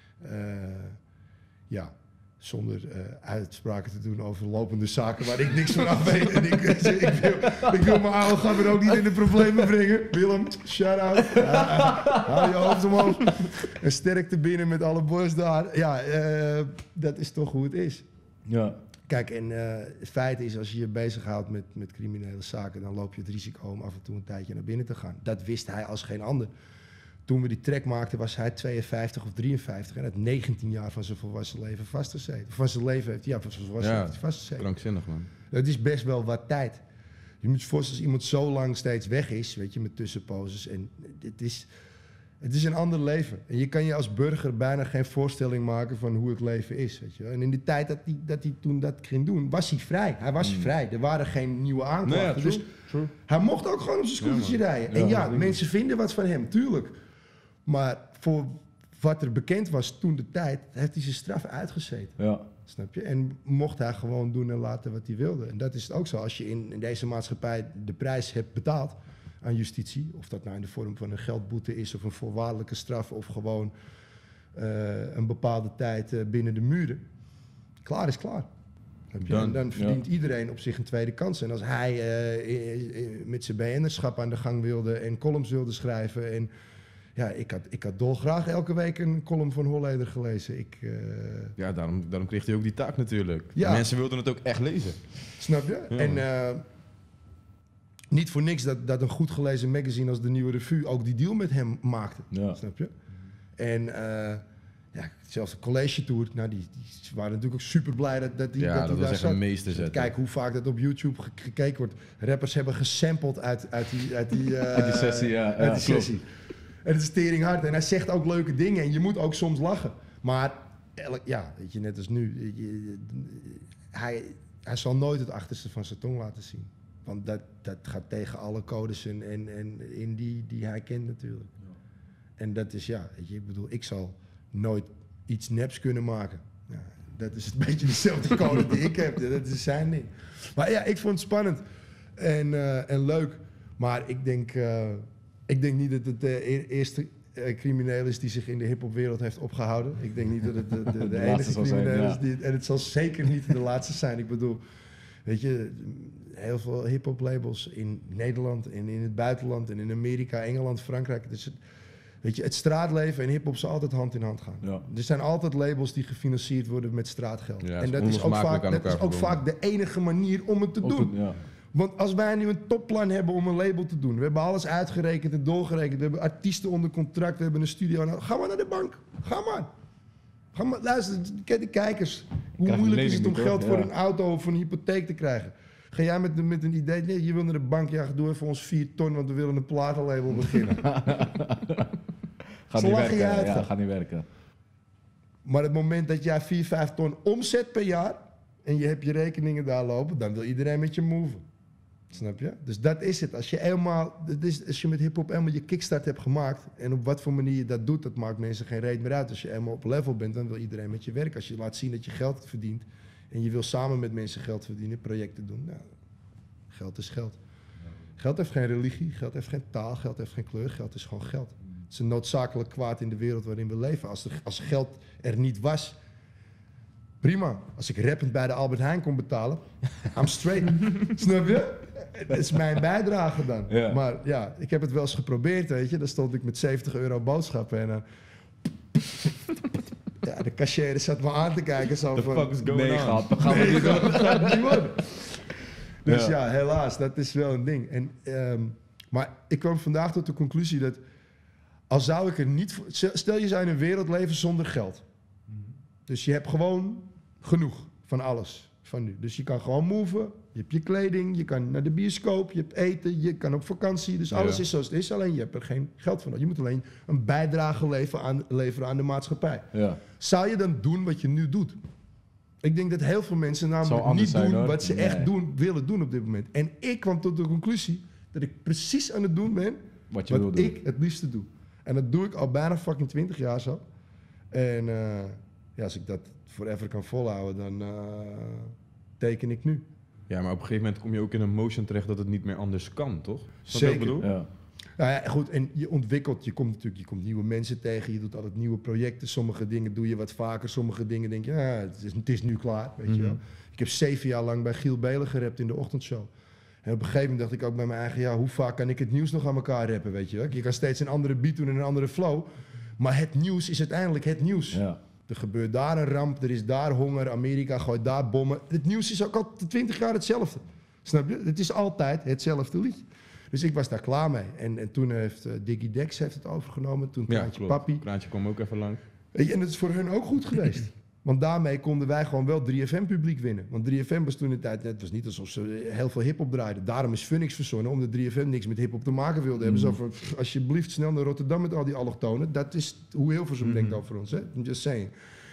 Ja, zonder uitspraken te doen over lopende zaken waar ik niks van af weet. En ik wil mijn oude gabber ook niet in de problemen brengen. Willem, shout-out. Hou je hoofd omhoog. En sterkte binnen met alle boys daar. Ja, dat is toch hoe het is. Ja. Kijk, en het feit is, als je je bezighoudt met criminele zaken, dan loop je het risico om af en toe een tijdje naar binnen te gaan. Dat wist hij als geen ander. Toen we die track maakten, was hij 52 of 53 en had 19 jaar van zijn volwassen leven vastgezeten. Van zijn leven heeft hij, van zijn volwassen leven vastgezeten. Krankzinnig, man. Dat is best wel wat tijd. Je moet je voorstellen, als iemand zo lang steeds weg is, weet je, met tussenposes. En het is een ander leven. En je kan je als burger bijna geen voorstelling maken van hoe het leven is. Weet je wel. En in die tijd dat hij toen dat ging doen, was hij vrij. Hij was vrij. Er waren geen nieuwe aanklachten. Nee, dus hij mocht ook gewoon op zijn scootertje rijden. En ja, mensen vinden wat van hem, tuurlijk. Maar voor wat er bekend was toen de tijd, heeft hij zijn straf uitgezeten. Ja. Snap je? En mocht hij gewoon doen en laten wat hij wilde. En dat is het ook zo. Als je in deze maatschappij de prijs hebt betaald aan justitie, of dat nou in de vorm van een geldboete is of een voorwaardelijke straf of gewoon een bepaalde tijd binnen de muren. Klaar is klaar. Dan verdient iedereen op zich een tweede kans. En als hij met zijn BN'erschap aan de gang wilde en columns wilde schrijven. En ja, ik had dolgraag elke week een column van Holleder gelezen. Ja, daarom kreeg hij ook die taak natuurlijk. Ja. Mensen wilden het ook echt lezen. Snap je? Ja. En niet voor niks dat een goed gelezen magazine als de Nieuwe Revue ook die deal met hem maakte. Ja. Snap je? En ja, zelfs de college tour, nou, die waren natuurlijk ook super blij dat hij Ja, dat was daar echt zat. een meesterzet. Kijk hoe vaak dat op YouTube gekeken wordt. Rappers hebben gesampled uit die sessie, ja. uit die Klopt. sessie. En het is teringhard. En hij zegt ook leuke dingen en je moet ook soms lachen. Maar ja, weet je, net als nu. Hij zal nooit het achterste van zijn tong laten zien. Want dat gaat tegen alle codes en in die hij kent natuurlijk. Ja. En dat is, ja, weet je, ik bedoel, ik zal nooit iets neps kunnen maken. Ja, dat is een beetje dezelfde code die ik heb. Dat is zijn ding. Maar ja, ik vond het spannend en leuk. Maar ik denk niet dat het de eerste crimineel is die zich in de hiphopwereld heeft opgehouden. Ik denk niet dat het de enige crimineel is. Die, en het zal zeker niet de laatste zijn. Ik bedoel, weet je, heel veel hip-hop labels in Nederland en in het buitenland en in Amerika, Engeland, Frankrijk. Dus weet je, het straatleven en hip-hop zal altijd hand in hand gaan. Ja. Er zijn altijd labels die gefinancierd worden met straatgeld. Ja, en dat is ook vaak de enige manier om het te doen. Ja. Want als wij nu een topplan hebben om een label te doen, we hebben alles uitgerekend en doorgerekend, we hebben artiesten onder contract, we hebben een studio. Nou, ga maar naar de bank. Ga maar. Luister, de kijkers. Hoe moeilijk is het om geld voor een auto of een hypotheek te krijgen? Ga jij met een idee, nee, je wil naar de bank, ja, doe even ons 4 ton, want we willen een platenlabel beginnen. Gaat niet werken. Ja, gaat niet werken. Maar het moment dat jij 4, 5 ton omzet per jaar en je hebt je rekeningen daar lopen, dan wil iedereen met je move. Snap je? Dus dat is het. Als je met hiphop eenmaal je kickstart hebt gemaakt en op wat voor manier je dat doet, dat maakt mensen geen reet meer uit. Als je eenmaal op level bent, dan wil iedereen met je werken. Als je laat zien dat je geld verdient en je wil samen met mensen geld verdienen, projecten doen, nou, geld is geld. Geld heeft geen religie, geld heeft geen taal, geld heeft geen kleur, geld is gewoon geld. Het is een noodzakelijk kwaad in de wereld waarin we leven. Als geld er niet was, prima. Als ik rappend bij de Albert Heijn kon betalen, I'm straight. Snap je? Dat is mijn bijdrage dan. Ja. Maar ja, ik heb het wel eens geprobeerd, weet je. Dan stond ik met €70 boodschappen en dan... ja, de cashier zat me aan te kijken. Zo van, fuck is going on? Gaan we niet doen. Dat gaat niet worden. Dus ja, helaas, dat is wel een ding. En, maar ik kwam vandaag tot de conclusie dat Als zou ik er niet... Stel je zou in een wereld leven zonder geld. Dus je hebt gewoon genoeg van alles van nu. Dus je kan gewoon moven, je hebt je kleding, je kan naar de bioscoop, je hebt eten, je kan op vakantie. Dus alles is zoals het is, alleen je hebt er geen geld van. Je moet alleen een bijdrage leveren aan de maatschappij. Ja. Zou je dan doen wat je nu doet? Ik denk dat heel veel mensen namelijk niet doen wat ze echt willen doen op dit moment. En ik kwam tot de conclusie dat ik precies aan het doen ben wat ik het liefste doe. En dat doe ik al bijna fucking 20 jaar zo. En als ik dat forever kan volhouden, dan teken ik nu. Ja, maar op een gegeven moment kom je ook in een motion terecht dat het niet meer anders kan, toch? Zeker. Wat ik bedoel? Ja. Nou ja, goed, en je ontwikkelt, je komt nieuwe mensen tegen, je doet altijd nieuwe projecten. Sommige dingen doe je wat vaker, sommige dingen denk je, het is nu klaar, weet je wel. Ik heb 7 jaar lang bij Giel Belen gerapt in de ochtendshow. En op een gegeven moment dacht ik ook bij mijn eigen, hoe vaak kan ik het nieuws nog aan elkaar rappen, weet je wel. Je kan steeds een andere beat doen en een andere flow, maar het nieuws is uiteindelijk het nieuws. Ja. Er gebeurt daar een ramp, er is daar honger, Amerika gooit daar bommen. Het nieuws is ook al 20 jaar hetzelfde. Snap je? Het is altijd hetzelfde liedje. Dus ik was daar klaar mee. En toen heeft Diggy Dex het overgenomen. Toen Kraantje Papi. Kraantje kwam ook even lang. En het is voor hun ook goed geweest. Want daarmee konden wij gewoon wel 3FM-publiek winnen. Want 3FM was toen in de tijd... Het was niet alsof ze heel veel hiphop draaiden. Daarom is Funix verzonnen, omdat 3FM niks met hiphop te maken wilde hebben. Zo van, alsjeblieft snel naar Rotterdam met al die allochtonen. Dat is hoe Hilversum denkt over ons. Hè? I'm just saying.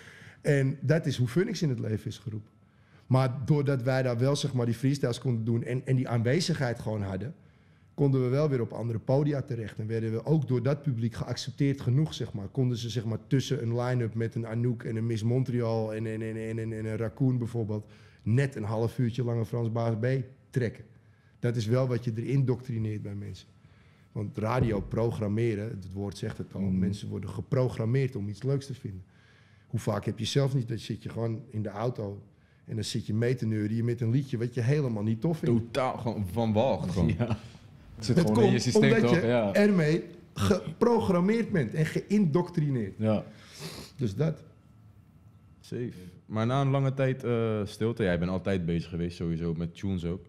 En dat is hoe Funix in het leven is geroepen. Maar doordat wij daar wel zeg maar die freestyles konden doen... en die aanwezigheid gewoon hadden... konden we wel weer op andere podia terecht. En werden we ook door dat publiek geaccepteerd genoeg, zeg maar. Konden ze zeg maar tussen een line-up met een Anouk en een Miss Montreal en een Raccoon bijvoorbeeld... net een half uurtje lang een Frans Baas B trekken. Dat is wel wat je erin doctrineert bij mensen. Want radio programmeren, het woord zegt het al... mensen worden geprogrammeerd om iets leuks te vinden. Hoe vaak heb je zelf niet, dat zit je gewoon in de auto... en dan zit je mee te neurien met een liedje wat je helemaal niet tof vindt. Totaal gewoon van walgt gewoon. Ja. Het zit Het gewoon in je komt systeem, omdat toch? je Ja. ermee geprogrammeerd bent en geïndoctrineerd. Dus dat. Safe. Maar na een lange tijd stilte, jij bent altijd bezig geweest sowieso, met tunes ook.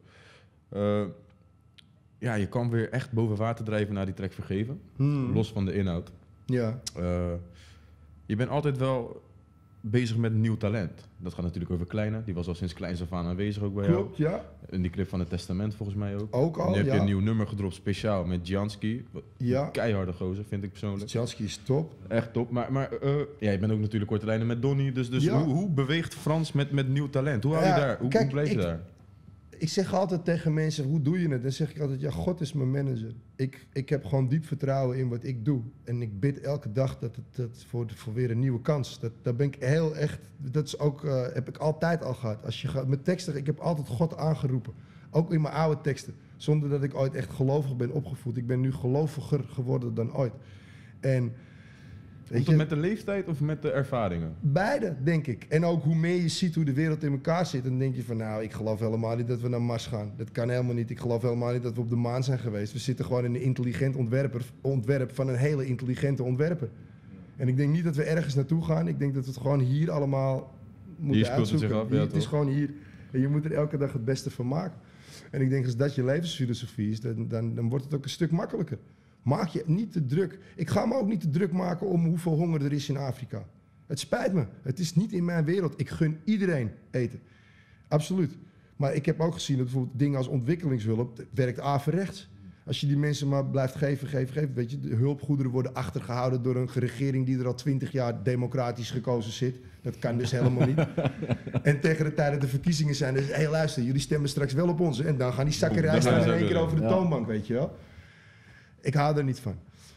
Je kan weer echt boven water drijven naar die track Vergeven, los van de inhoud. Ja. Je bent altijd wel bezig met nieuw talent. Dat gaat natuurlijk over Kleine, die was al sinds kleins af aan aanwezig ook bij jou. Klopt, ja. In die clip van het Testament volgens mij ook. Ook al, Nu heb je ja. een nieuw nummer gedropt, speciaal met Jansky. Ja. Keiharde gozer, vind ik persoonlijk. Jansky is top. Echt top. Maar je bent ook natuurlijk korte lijnen met Donnie. Dus Ja. hoe beweegt Frans met nieuw talent? Hoe hou je daar? Hoe blijf je daar? Ik zeg altijd tegen mensen, hoe doe je het? Dan zeg ik altijd, God is mijn manager. Ik heb gewoon diep vertrouwen in wat ik doe. En ik bid elke dag dat voor weer een nieuwe kans. Daar ben ik heel echt, dat is ook, heb ik altijd al gehad. Als je gaat met teksten, ik heb altijd God aangeroepen. Ook in mijn oude teksten. Zonder dat ik ooit echt gelovig ben opgevoed. Ik ben nu geloviger geworden dan ooit. En... Komt het met de leeftijd of met de ervaringen? Beide, denk ik. En ook hoe meer je ziet hoe de wereld in elkaar zit, dan denk je van ik geloof helemaal niet dat we naar Mars gaan. Dat kan helemaal niet. Ik geloof helemaal niet dat we op de maan zijn geweest. We zitten gewoon in een intelligent ontwerp van een hele intelligente ontwerper. En ik denk niet dat we ergens naartoe gaan. Ik denk dat we het gewoon hier allemaal moeten uitzoeken. Het is gewoon hier. En je moet er elke dag het beste van maken. En ik denk als dat je levensfilosofie is, dan wordt het ook een stuk makkelijker. Maak je niet te druk. Ik ga me ook niet te druk maken om hoeveel honger er is in Afrika. Het spijt me. Het is niet in mijn wereld. Ik gun iedereen eten. Absoluut. Maar ik heb ook gezien dat bijvoorbeeld dingen als ontwikkelingshulp werkt averechts. Als je die mensen maar blijft geven. Weet je, de hulpgoederen worden achtergehouden door een regering die er al 20 jaar democratisch gekozen zit. Dat kan dus helemaal niet. En tegen de tijd dat de verkiezingen zijn, dus luister, jullie stemmen straks wel op ons. En dan gaan die zakken rijst in één keer over de toonbank, weet je wel. Ik hou er niet van.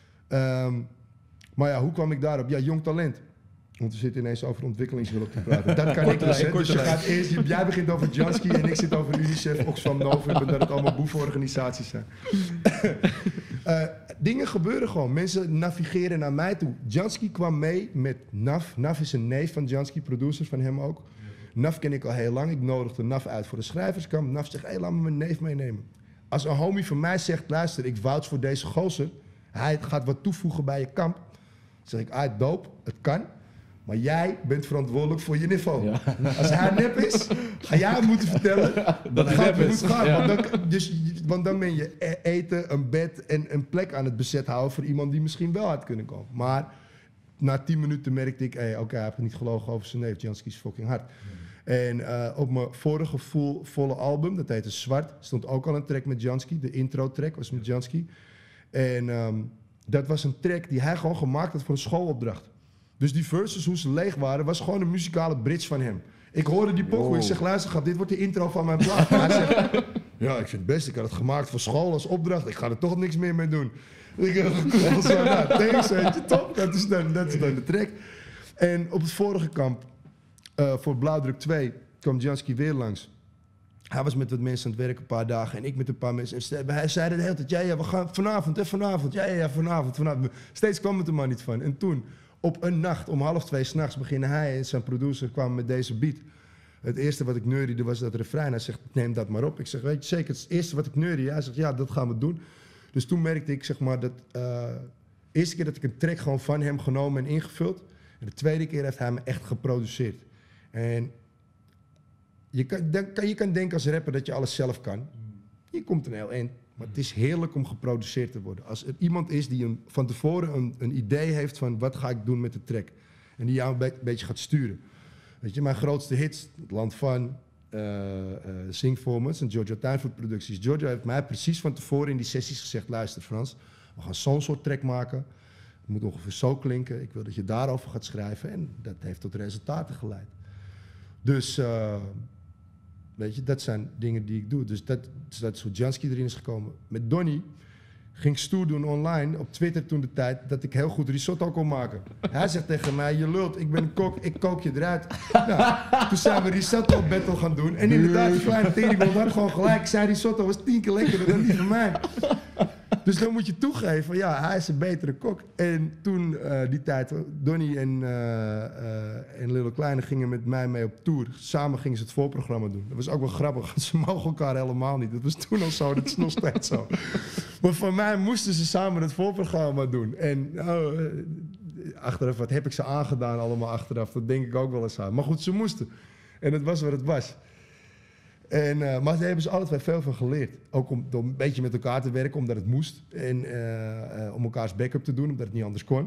Maar hoe kwam ik daarop? Ja, jong talent. Want we zitten ineens over ontwikkelingshulp te praten. Dat kan ik dus. Dus je gaat eerst, jij begint over Jansky en ik zit over UNICEF, Oxfam Novib en dat het allemaal boevenorganisaties zijn. Dingen gebeuren gewoon. Mensen navigeren naar mij toe. Jansky kwam mee met Naf. Naf is een neef van Jansky, producer van hem ook. Naf ken ik al heel lang. Ik nodigde Naf uit voor de schrijverskamp. Naf zegt, laat me mijn neef meenemen. Als een homie van mij zegt, luister, ik vouch voor deze gozer. Hij gaat wat toevoegen bij je kamp. Dan zeg ik, dope, het kan. Maar jij bent verantwoordelijk voor je niveau. Ja. Als hij nep is, ga jij hem moeten vertellen dat het gaat moet gaan. Ja. Want dan ben je eten, een bed en een plek aan het bezet houden voor iemand die misschien wel had kunnen komen. Maar na 10 minuten merkte ik, hij heeft niet gelogen over zijn neef. Jansky is fucking hard. En op mijn vorige volle album, dat heette Zwart, stond ook al een track met Jansky. De intro track was met Jansky. En dat was een track die hij gewoon gemaakt had voor een schoolopdracht. Dus die verses, hoe ze leeg waren, was gewoon een muzikale bridge van hem. Ik hoorde die pokoe, ik zeg, luister, dit wordt de intro van mijn plaat. Hij zegt, ja, ik vind het best, ik had het gemaakt voor school als opdracht, ik ga er toch niks meer mee doen. Ik dacht, thanks, weet je, top, dat is dan de track. En op het vorige kamp, voor Blauwdruk 2, kwam Jansky weer langs. Hij was met wat mensen aan het werken een paar dagen en ik met een paar mensen. En hij zei de hele tijd, ja, we gaan vanavond. Ja, vanavond. Steeds kwam het er maar niet van. En toen, op een nacht, om 1:30 s'nachts, beginnen hij en zijn producer kwamen met deze beat. Het eerste wat ik neuriede was dat refrein. Hij zegt, neem dat maar op. Ik zeg, weet je zeker, het is het eerste wat ik neuriede. Hij zegt, ja, dat gaan we doen. Dus toen merkte ik, zeg maar, dat eerste keer dat ik een track gewoon van hem genomen en ingevuld. En de tweede keer heeft hij me echt geproduceerd. En je kan denken als rapper dat je alles zelf kan. Je komt een heel eind. Maar het is heerlijk om geproduceerd te worden. Als er iemand is die van tevoren een idee heeft van wat ga ik doen met de track. En die jou een beetje gaat sturen. Weet je, mijn grootste hits, Het Land van, Sing For Me, en Giorgio Tuinvoet producties. Giorgio heeft mij precies van tevoren in die sessies gezegd, luister Frans, we gaan zo'n soort track maken. Het moet ongeveer zo klinken. Ik wil dat je daarover gaat schrijven. En dat heeft tot resultaten geleid. Dus, weet je, dat zijn dingen die ik doe. Dus dat is hoe Jansky erin is gekomen. Met Donnie ging ik stoer doen online op Twitter toen de tijd dat ik heel goed risotto kon maken. Hij zegt tegen mij, je lult, ik ben een kok, ik kook je eruit. Nou, toen zijn we risotto battle gaan doen. En inderdaad, die kleine teringbold had gewoon gelijk. Zijn risotto was 10 keer lekkerder dan die van mij. Dus dan moet je toegeven, ja, hij is een betere kok. En toen, die tijd, Donnie en Lille Kleine gingen met mij mee op tour. Samen gingen ze het voorprogramma doen. Dat was ook wel grappig, want ze mogen elkaar helemaal niet. Dat was toen al zo, dat is nog steeds zo. Maar voor mij moesten ze samen het voorprogramma doen. En achteraf, wat heb ik ze aangedaan allemaal achteraf? Dat denk ik ook wel eens aan. Maar goed, ze moesten. En het was wat het was. En, maar daar hebben ze alle twee veel van geleerd. Ook om een beetje met elkaar te werken, omdat het moest. En om elkaars backup te doen, omdat het niet anders kon.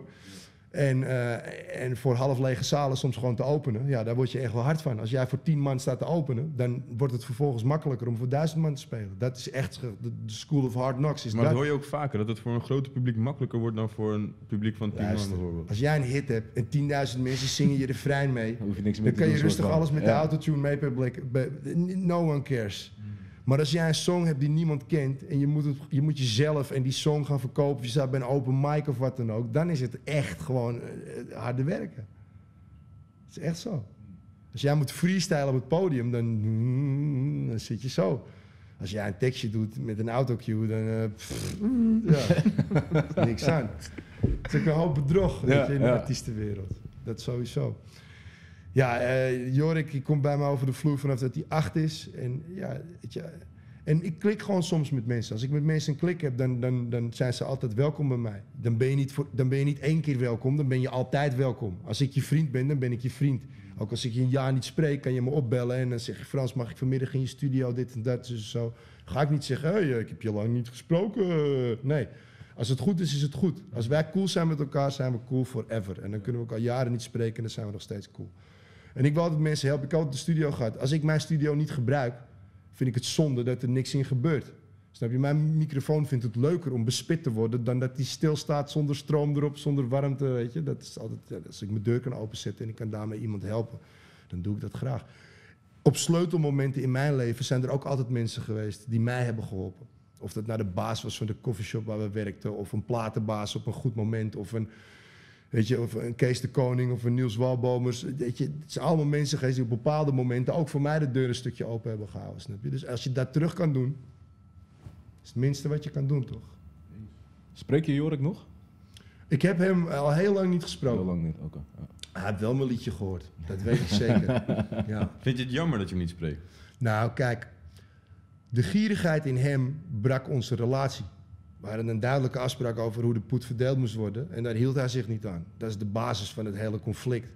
En voor half lege zalen soms gewoon te openen. Ja, daar word je echt wel hard van. Als jij voor 10 man staat te openen, dan wordt het vervolgens makkelijker om voor 1000 man te spelen. Dat is echt de school of hard knocks. Is maar dat hoor je ook vaker, dat het voor een groter publiek makkelijker wordt dan voor een publiek van 10 man bijvoorbeeld. Als jij een hit hebt en 10.000 mensen zingen je refrein mee, Dan hoef je niks dan meer te kan doen, je rustig soort van. alles met de autotune mee. No one cares. Maar als jij een song hebt die niemand kent en je moet jezelf en die song gaan verkopen, je staat bij een open mic of wat dan ook, dan is het echt gewoon harde werken. Dat is echt zo. Als jij moet freestylen op het podium, dan zit je zo. Als jij een tekstje doet met een autocue, dan niks aan. Het is ook een hoop bedrog in de artiestenwereld. Dat sowieso. Ja, Jorik komt bij me over de vloer vanaf dat hij 8 is. En, ja, weet je, en ik klik gewoon soms met mensen. Als ik met mensen een klik heb, dan zijn ze altijd welkom bij mij. Dan ben je niet 1 keer welkom, dan ben je altijd welkom. Als ik je vriend ben, dan ben ik je vriend. Ook als ik je een jaar niet spreek, kan je me opbellen en dan zeg je, Frans, mag ik vanmiddag in je studio dit en dat, dus zo. Ga ik niet zeggen, hey, ik heb je lang niet gesproken. Nee. Als het goed is, is het goed. Als wij cool zijn met elkaar, zijn we cool forever. En dan kunnen we elkaar jaren niet spreken en dan zijn we nog steeds cool. En ik wil altijd mensen helpen. Ik heb altijd de studio gehad. Als ik mijn studio niet gebruik, vind ik het zonde dat er niks in gebeurt. Snap je? Mijn microfoon vindt het leuker om bespit te worden dan dat die stilstaat zonder stroom erop, zonder warmte, weet je. Dat is altijd, ja, als ik mijn deur kan openzetten en ik kan daarmee iemand helpen, dan doe ik dat graag. Op sleutelmomenten in mijn leven zijn er ook altijd mensen geweest die mij hebben geholpen. Of dat nou de baas was van de coffeeshop waar we werkten, of een platenbaas op een goed moment, of een Kees de Koning of een Niels Walbomers. Weet je, het zijn allemaal mensen geweest die op bepaalde momenten ook voor mij de deur een stukje open hebben gehouden. Snap je? Dus als je dat terug kan doen, is het minste wat je kan doen, toch? Spreek je Jorik nog? Ik heb hem al heel lang niet gesproken. Heel lang niet, oké. Ja. Hij heeft wel mijn liedje gehoord. Dat weet ik zeker. Ja. Vind je het jammer dat je hem niet spreekt? Nou, kijk. De gierigheid in hem brak onze relatie. We hadden een duidelijke afspraak over hoe de poet verdeeld moest worden. En daar hield hij zich niet aan. Dat is de basis van het hele conflict.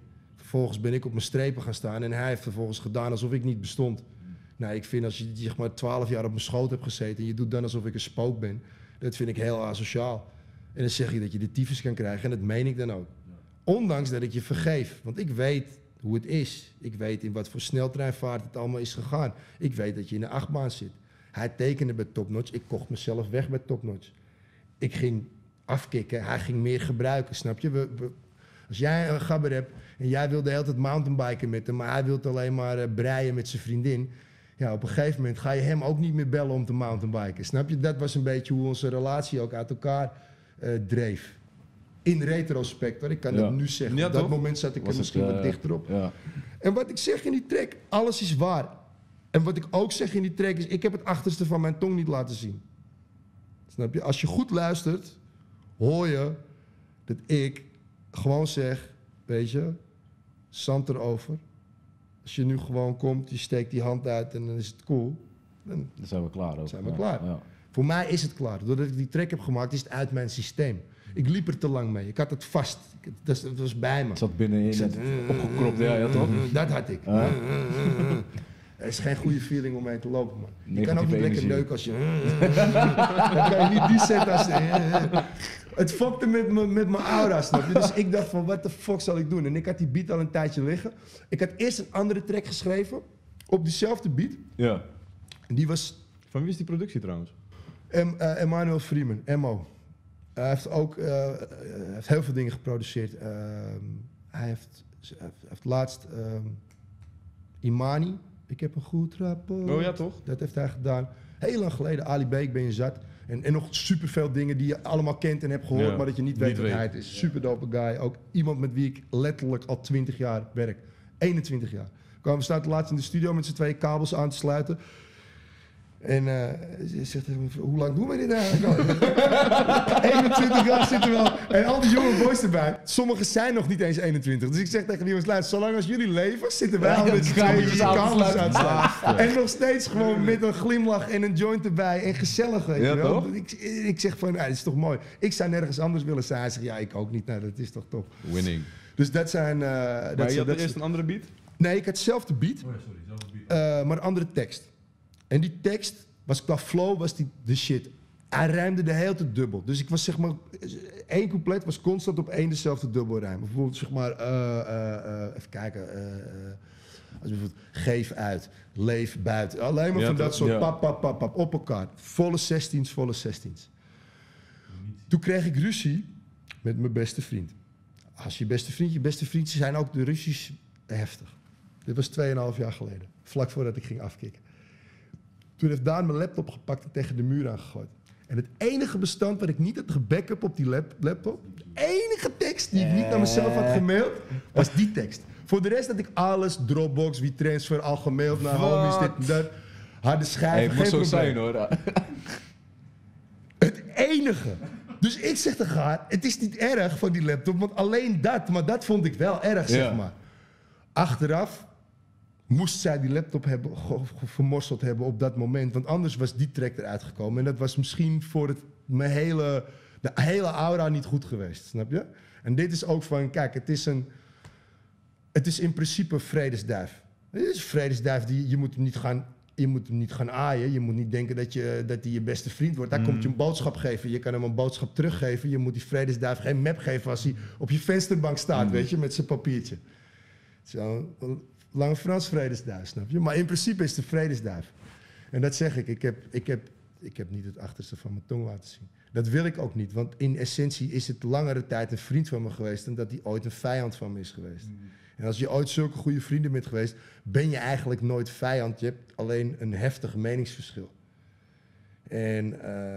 Vervolgens ben ik op mijn strepen gaan staan en hij heeft vervolgens gedaan alsof ik niet bestond. Nou, ik vind als je zeg maar 12 jaar op mijn schoot hebt gezeten en je doet dan alsof ik een spook ben, dat vind ik heel asociaal. En dan zeg je dat je de tyfus kan krijgen en dat meen ik dan ook. Ondanks dat ik je vergeef, want ik weet hoe het is. Ik weet in wat voor sneltreinvaart het allemaal is gegaan. Ik weet dat je in de achtbaan zit. Hij tekende bij Top Notch, ik kocht mezelf weg bij Top Notch. Ik ging afkicken, hij ging meer gebruiken, snap je? Als jij een gabber hebt en jij wil de hele tijd mountainbiken met hem, maar hij wil alleen maar breien met zijn vriendin. Ja, op een gegeven moment ga je hem ook niet meer bellen om te mountainbiken, snap je? Dat was een beetje hoe onze relatie ook uit elkaar dreef. In retrospect, hoor. Ik kan dat nu zeggen. Ja, op dat toch? moment zat ik er misschien wat dichter op. Ja. En wat ik zeg in die track, alles is waar. En wat ik ook zeg in die track is, ik heb het achterste van mijn tong niet laten zien. Snap je? Als je goed luistert, hoor je dat ik gewoon zeg, weet je, zand erover. Als je nu gewoon komt, je steekt die hand uit en dan is het cool. Dan zijn we klaar ook. zijn we klaar. Ja. Voor mij is het klaar. Doordat ik die track heb gemaakt, is het uit mijn systeem. Ik liep er te lang mee. Ik had het vast. Dat was bij me. Het zat binnenin, het opgekropt, ja toch? Dat had ik. Het is geen goede feeling om mee te lopen, man. Je Negatieve kan ook niet lekker energie. neuken als je... Dan kan je niet die zetten als... Het fokte met mijn aura, snap je? Dus ik dacht van, wat de fuck zal ik doen? En ik had die beat al een tijdje liggen. Ik had eerst een andere track geschreven, op diezelfde beat. Ja. En die was Van wie is die productie trouwens? Emmanuel Freeman, Mo. Hij heeft ook heeft heel veel dingen geproduceerd. Hij heeft laatst Imani. Ik heb een goed rapport. Oh ja, toch? Dat heeft hij gedaan. Heel lang geleden, Ali B, ik ben je zat. En nog superveel dingen die je allemaal kent en hebt gehoord, Ja, maar dat je niet weet niet wat weet. hij het is. Super dope guy. Ook iemand met wie ik letterlijk al 20 jaar werk. 21 jaar. We staan laatst in de studio met z'n twee kabels aan te sluiten. En ze zegt, hoe lang doen we dit eigenlijk al? 21 jaar zitten we al. En al die jonge boys erbij. Sommigen zijn nog niet eens 21. Dus ik zeg tegen die jongens, luister, zolang als jullie leven, zitten wij al met z'n tweeën die kabels aan te sluiten. En nog steeds gewoon met een glimlach en een joint erbij. En gezellig, weet je wel. Ik zeg van, dat is toch mooi. Ik zou nergens anders willen zijn. Hij zegt, ja, ik ook niet. Nou, dat is toch top. Winning. Dus dat zijn... Maar je had eerst een andere beat? Nee, ik had zelf de beat. Oh ja, sorry, zelfde beat. Maar een andere tekst. En die tekst was qua flow was die de shit. Hij rijmde de hele tijd dubbel. Dus ik was zeg maar... één couplet was constant op één dezelfde dubbelrijm. Bijvoorbeeld zeg maar... even kijken. Als bijvoorbeeld geef uit, leef buiten. Alleen maar van dat soort pap op elkaar. Volle 16's. Toen kreeg ik ruzie met mijn beste vriend. Als je beste vriendjes zijn ook de ruzies heftig. Dit was 2,5 jaar geleden. Vlak voordat ik ging afkicken. Toen heeft Daan mijn laptop gepakt en tegen de muur aangegooid. En het enige bestand wat ik niet had gebackup op die laptop... de enige tekst die ik niet naar mezelf had gemaild, was die tekst. Voor de rest had ik alles, Dropbox, WeTransfer, al gemaild naar homies, dit en dat. Harde schijven, Hey, geen moet zo probleem. zijn hoor. Het enige. Dus ik zeg tegen haar, het is niet erg van die laptop, want alleen dat, maar dat vond ik wel erg, zeg maar. Achteraf moest zij die laptop hebben vermorseld hebben op dat moment, want anders was die track eruit gekomen. En dat was misschien voor de hele aura niet goed geweest, snap je? En dit is ook van, kijk, het is in principe een vredesduif. Het is een vredesduif, je moet hem niet gaan aaien. Je moet niet denken dat hij je beste vriend wordt. Hij komt je een boodschap geven. Je kan hem een boodschap teruggeven. Je moet die vredesduif geen map geven als hij op je vensterbank staat, weet je, met zijn papiertje. Zo'n lange Frans vredesduif, snap je? Maar in principe is het een vredesduif. En dat zeg ik. Ik heb niet het achterste van mijn tong laten zien. Dat wil ik ook niet, want in essentie is het langere tijd een vriend van me geweest dan dat hij ooit een vijand van me is geweest. En als je ooit zulke goede vrienden bent geweest, ben je eigenlijk nooit vijand. Je hebt alleen een heftig meningsverschil. En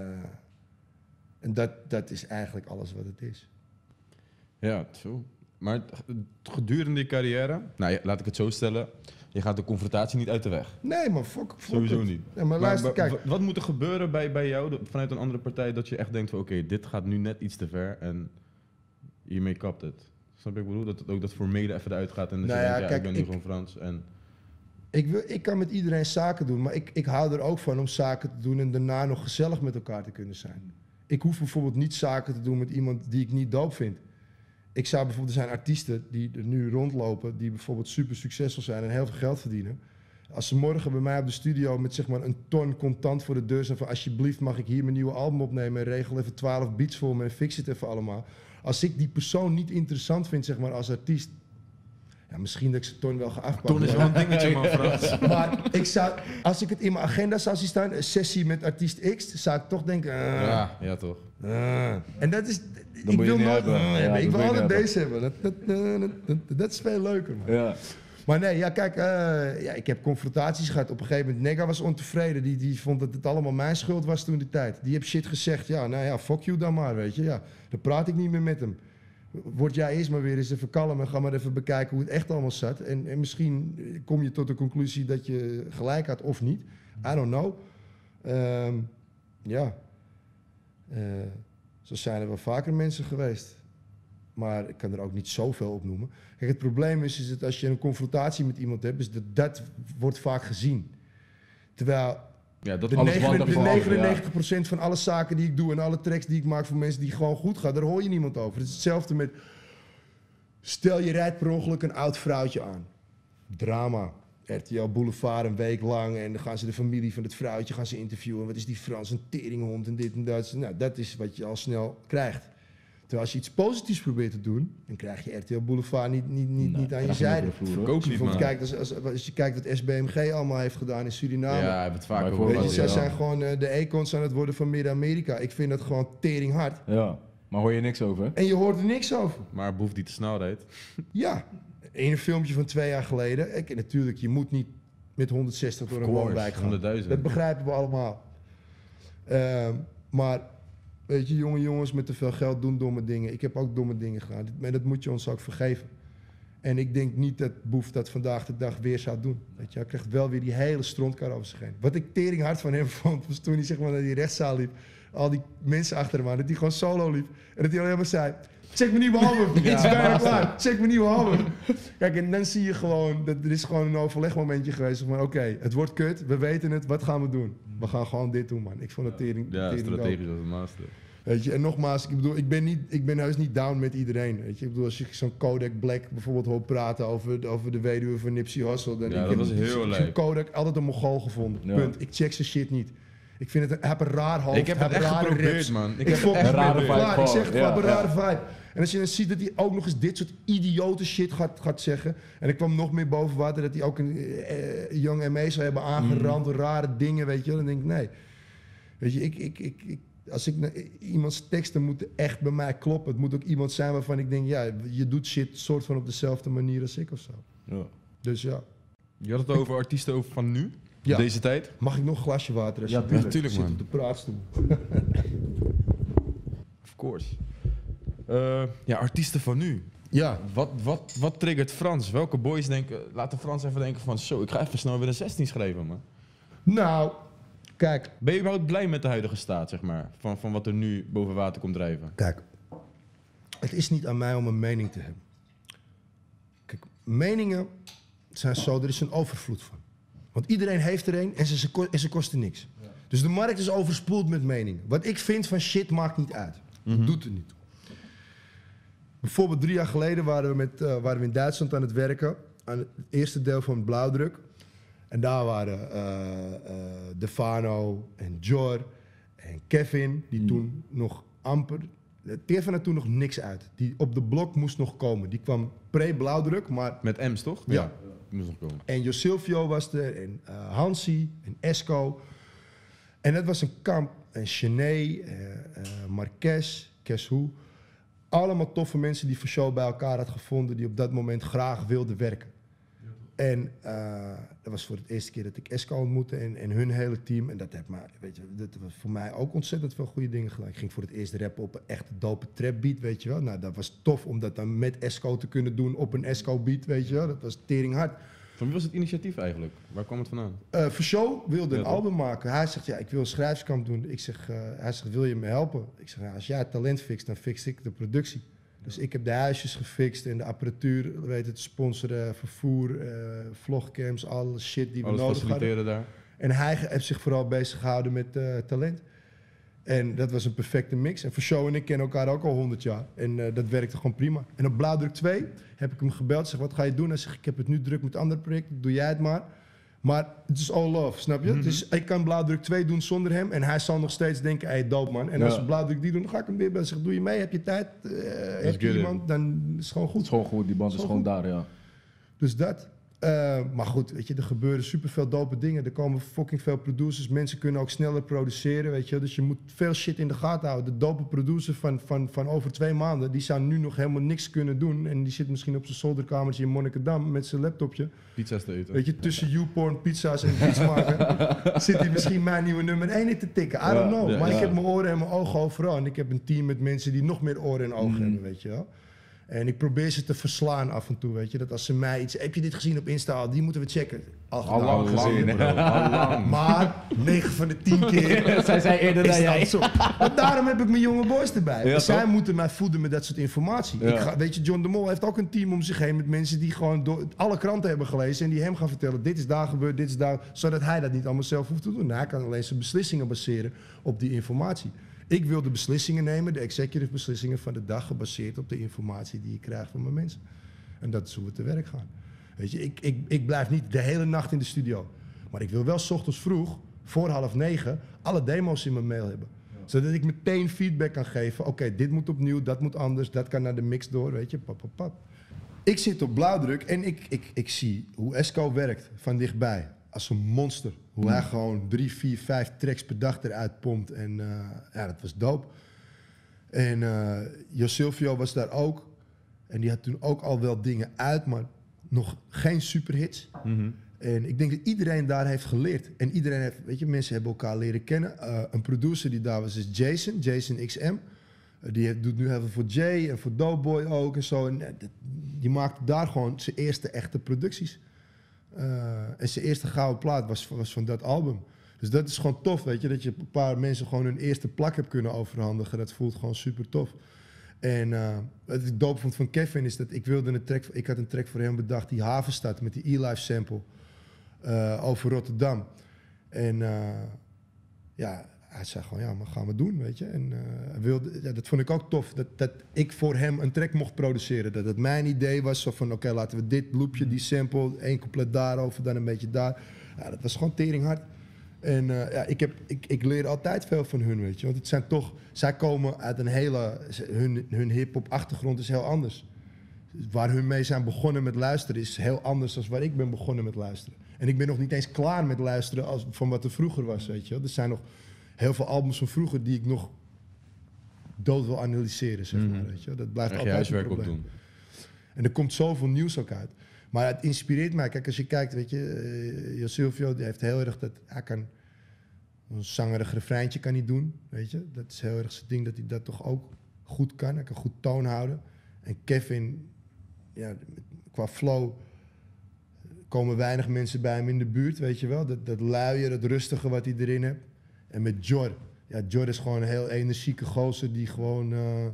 dat is eigenlijk alles wat het is. Ja, zo. Maar gedurende je carrière, nou ja, laat ik het zo stellen, je gaat de confrontatie niet uit de weg. Nee, maar fuck Sowieso het. niet. Ja, maar luister, kijk. Wat moet er gebeuren bij jou vanuit een andere partij dat je echt denkt van oké, dit gaat nu net iets te ver en hiermee kapt het? Snap je wat ik bedoel? Dat ook dat formele even eruit gaat en dat Nou je ja, denkt, kijk, ik ben nu gewoon Frans. En... Ik kan met iedereen zaken doen, maar ik hou er ook van om zaken te doen en daarna nog gezellig met elkaar te kunnen zijn. Ik hoef bijvoorbeeld niet zaken te doen met iemand die ik niet dope vind. ik zou bijvoorbeeld, er zijn artiesten die er nu rondlopen, die bijvoorbeeld super succesvol zijn en heel veel geld verdienen. Als ze morgen bij mij op de studio met zeg maar een ton contant voor de deur zijn van alsjeblieft mag ik hier mijn nieuwe album opnemen en regel even 12 beats voor me en fix het even allemaal. Als ik die persoon niet interessant vind zeg maar als artiest, ja, misschien dat ik zijn ton wel ga afpakken. Ton is wel een dingetje, man, Frans. Maar als ik het in mijn agenda zou zien staan, een sessie met artiest X, zou ik toch denken... Ja, toch. En dat is... moet Ik je wil niet nooit... hebben. Ja, ik dat wil moet je altijd niet deze hebben. Dat is veel leuker, man. Ja. Maar nee, ja, kijk, ik heb confrontaties gehad. Op een gegeven moment, Nega was ontevreden. Die vond dat het allemaal mijn schuld was toen die tijd. Die heeft shit gezegd. Ja, nou ja, fuck you dan maar, weet je. Ja, dan praat ik niet meer met hem. Word jij eerst maar weer eens even kalm en ga maar even bekijken hoe het echt allemaal zat. En misschien kom je tot de conclusie dat je gelijk had of niet. I don't know. Zo zijn er wel vaker mensen geweest. Maar ik kan er ook niet zoveel op noemen. Kijk, het probleem is dat als je een confrontatie met iemand hebt, is dat wordt vaak gezien. Terwijl Ja, dat de alles wat de 99% van alle zaken die ik doe en alle tracks die ik maak voor mensen die gewoon goed gaan, daar hoor je niemand over. Het is hetzelfde met, stel je rijdt per ongeluk een oud vrouwtje aan. Drama. RTL Boulevard een week lang en dan gaan ze de familie van het vrouwtje gaan ze interviewen. Wat is die Frans, een teringhond en dit en dat. Nou, dat is wat je al snel krijgt. Terwijl als je iets positiefs probeert te doen, dan krijg je RTL Boulevard niet aan je zijde. Verkoop niet, man. Als je kijkt wat SBMG allemaal heeft gedaan in Suriname. Ja, hebben het vaak Weet over. Weet je, zij ja. zijn gewoon de econs aan het worden van Midden-Amerika. Ik vind dat gewoon tering hard. Ja, maar hoor je niks over? En je hoort er niks over. Maar behoeft die te snel rijdt. Ja, in een filmpje van 2 jaar geleden. Natuurlijk, je moet niet met 160 door een woonwijk gaan. 100.000. Dat begrijpen we allemaal. Maar weet je, jonge jongens met te veel geld doen domme dingen. Ik heb ook domme dingen gedaan. Maar dat moet je ons ook vergeven. En ik denk niet dat Boef dat vandaag de dag weer zou doen. Weet je, hij krijgt wel weer die hele strontkar over zich heen. Wat ik tering hard van hem vond, was toen hij zeg maar naar die rechtszaal liep. Al die mensen achter hem aan, dat hij gewoon solo liep. En dat hij alleen maar zei, check mijn nieuwe album. Het is bijna klaar. Check mijn nieuwe album. Kijk, en dan zie je gewoon, dat er is gewoon een overlegmomentje geweest. Van oké, het wordt kut, we weten het, wat gaan we doen? We gaan gewoon dit doen, man. Ik vond het tering. Ja, tering strategisch als een master. Weet je, en nogmaals, ik bedoel, ik ben heus niet down met iedereen. Weet je, ik bedoel, als je zo'n Kodak Black bijvoorbeeld hoort praten over de weduwe van Nipsey Hussle, dan Ja, dat was heel ik lijp. heb Kodak altijd een Mongool gevonden. Ja. Punt. Ik check zijn shit niet. Ik vind het, hij heeft een raar hoofd. Ik heb hij het heeft echt rare geprobeerd, rips. man. Ik vond een rare vibe klaar. Ik gewoon. zeg het Ja, wel, een ja. rare vibe. En als je dan ziet dat hij ook nog eens dit soort idiote shit gaat zeggen. En ik kwam nog meer boven water dat hij ook een Young M.A. zou hebben aangerand, rare dingen, weet je wel. Dan denk ik, nee. Weet je, als ik iemands teksten moeten echt bij mij kloppen. Het moet ook iemand zijn waarvan ik denk, ja, je doet shit soort van op dezelfde manier als ik of zo. Ja. Dus ja. Je had het over artiesten van nu? Ja. Deze tijd? Mag ik nog een glasje water? Ja, alsjeblieft? tuurlijk, Ik zit man. op de praatstoel. Of course. Ja, artiesten van nu. Ja. Wat triggert Frans? Welke boys denken... Laten Frans even denken van... Zo, ik ga even snel weer een 16 schrijven, man. Nou, kijk. Ben je überhaupt blij met de huidige staat, zeg maar? Van wat er nu boven water komt drijven? Kijk, het is niet aan mij om een mening te hebben. Kijk, meningen zijn zo, er is een overvloed van. Want iedereen heeft er een en ze kosten niks. Ja. Dus de markt is overspoeld met meningen. Wat ik vind van shit maakt niet uit. Dat doet er niet toe. Bijvoorbeeld 3 jaar geleden waren we in Duitsland aan het werken. Aan het eerste deel van Blauwdruk. En daar waren Defano en Jor en Kevin, die toen nog amper... Kevin had toen nog niks uit. Die op de blok moest nog komen. Die kwam pre-Blauwdruk, maar... Met Ems, toch? Ja. Die moest nog komen. En Josilvio was er, en Hansi, en Esco. En dat was een kamp. En Chené, Marques, Keshu. Allemaal toffe mensen die voor show bij elkaar had gevonden, die op dat moment graag wilden werken. En dat was voor het eerste keer dat ik Esco ontmoette en hun hele team. En dat was voor mij ook ontzettend veel goede dingen gedaan. Ik ging voor het eerst rappen op een echt dope trap beat, weet je wel. Nou, dat was tof om dat dan met Esco te kunnen doen op een Esco beat, weet je wel. Dat was tering hard. Van wie was het initiatief eigenlijk? Waar kwam het vandaan? Verschow wilde een Ja, album maken. Hij zegt, ja, ik wil een schrijverskamp doen. Hij zegt, wil je me helpen? Ik zeg, ja, als jij het talent fixt, dan fix ik de productie. Dus ik heb de huisjes gefixt en de apparatuur, weet het, sponsoren, vervoer, vlogcams, alle shit die we Alles nodig hadden. faciliteren daar? En hij heeft zich vooral bezig gehouden met talent. En dat was een perfecte mix. En Verschow en ik kennen elkaar ook al 100 jaar. En dat werkte gewoon prima. En op Blauwdruk 2 heb ik hem gebeld. Zeg, wat ga je doen? Hij zegt, ik heb het nu druk met andere projecten. Doe jij het maar. Maar het is all love, snap je? Dus ik kan Blauwdruk 2 doen zonder hem. En hij zal nog steeds denken, hey, dope man. En als we Blauwdruk die doen, dan ga ik hem weer bellen. Zeg, doe je mee? Heb je tijd? Heb je iemand? Dan is het gewoon goed. Het is gewoon goed, die band is gewoon daar, ja. Dus dat. Maar goed, weet je, er gebeuren superveel dope dingen. Er komen fucking veel producers. Mensen kunnen ook sneller produceren, weet je. Dus je moet veel shit in de gaten houden. De dope producer van over 2 maanden, die zou nu nog helemaal niks kunnen doen. En die zit misschien op zijn zolderkamertje in Monnikendam met zijn laptopje. Pizza's te eten. Weet je, tussen YouPorn, pizza's en beats maken, zit hij misschien mijn nieuwe nummer 1 in te tikken. I don't know. Maar ik heb mijn oren en mijn ogen overal. En ik heb een team met mensen die nog meer oren en ogen hebben, weet je wel. En ik probeer ze te verslaan af en toe, weet je. Dat als ze mij iets... Heb je dit gezien op Insta? Die moeten we checken. Al lang gezien, bro. Al lang. Maar 9 van de 10 keer... Zij zei eerder dan jij. Maar daarom heb ik mijn jonge boys erbij. Ja, Zij toch? moeten mij voeden met dat soort informatie. Ja. Weet je, John de Mol heeft ook een team om zich heen met mensen die gewoon door alle kranten hebben gelezen en die hem gaan vertellen, dit is daar gebeurd, dit is daar... Zodat hij dat niet allemaal zelf hoeft te doen. Nou, hij kan alleen zijn beslissingen baseren op die informatie. Ik wil de beslissingen nemen, de executive beslissingen van de dag, gebaseerd op de informatie die ik krijg van mijn mensen. En dat is hoe we te werk gaan. Weet je, ik blijf niet de hele nacht in de studio. Maar ik wil wel 's ochtends vroeg, voor 8:30, alle demo's in mijn mail hebben. Zodat ik meteen feedback kan geven. Oké, dit moet opnieuw, dat moet anders, dat kan naar de mix door, weet je, pap. Ik zit op Blauwdruk en ik zie hoe Esco werkt van dichtbij. Als een monster. Hoe hij gewoon 3, 4, 5 tracks per dag eruit pompt. En ja, dat was dope. En Josilvio was daar ook. En die had toen ook al wel dingen uit, maar nog geen superhits. En ik denk dat iedereen daar heeft geleerd. En iedereen heeft, weet je, mensen hebben elkaar leren kennen. Een producer die daar was is Jason XM. Doet nu heel veel voor Jay en voor Doughboy ook en zo. En die maakte daar gewoon zijn eerste echte producties. En zijn eerste gouden plaat was van dat album. Dus dat is gewoon tof, weet je. Dat je een paar mensen gewoon hun eerste plak hebt kunnen overhandigen. Dat voelt gewoon super tof. En wat ik dope vond van Kevin is dat ik had een track voor hem bedacht, die Havenstad met die E-Life sample over Rotterdam. En ja, hij zei gewoon, ja, maar gaan we doen, weet je. En dat vond ik ook tof, dat ik voor hem een track mocht produceren. Dat het mijn idee was, zo van, oké, laten we dit loopje, die sample, 1 couplet daarover, dan een beetje daar. Ja, dat was gewoon teringhard. En ja, ik leer altijd veel van hun, weet je. Want het zijn toch, zij komen uit een hele, hun hip-hop achtergrond is heel anders. Waar hun mee zijn begonnen met luisteren is heel anders dan waar ik ben begonnen met luisteren. En ik ben nog niet eens klaar met luisteren van wat er vroeger was, weet je. Er zijn nog heel veel albums van vroeger die ik nog dood wil analyseren, zeg maar, weet je. Dat blijft echt altijd een huiswerk ook probleem. doen. En er komt zoveel nieuws ook uit. Maar het inspireert mij. Kijk, als je kijkt, weet je, Josilvio die heeft heel erg dat hij kan een zangerig refreintje kan hij doen, weet je. Dat is heel erg zijn ding dat hij dat toch ook goed kan. Hij kan goed toon houden. En Kevin, ja, qua flow komen weinig mensen bij hem in de buurt, weet je wel. Dat luie, dat rustige wat hij erin heeft. En met Jor. Ja, Jor is gewoon een heel energieke gozer die gewoon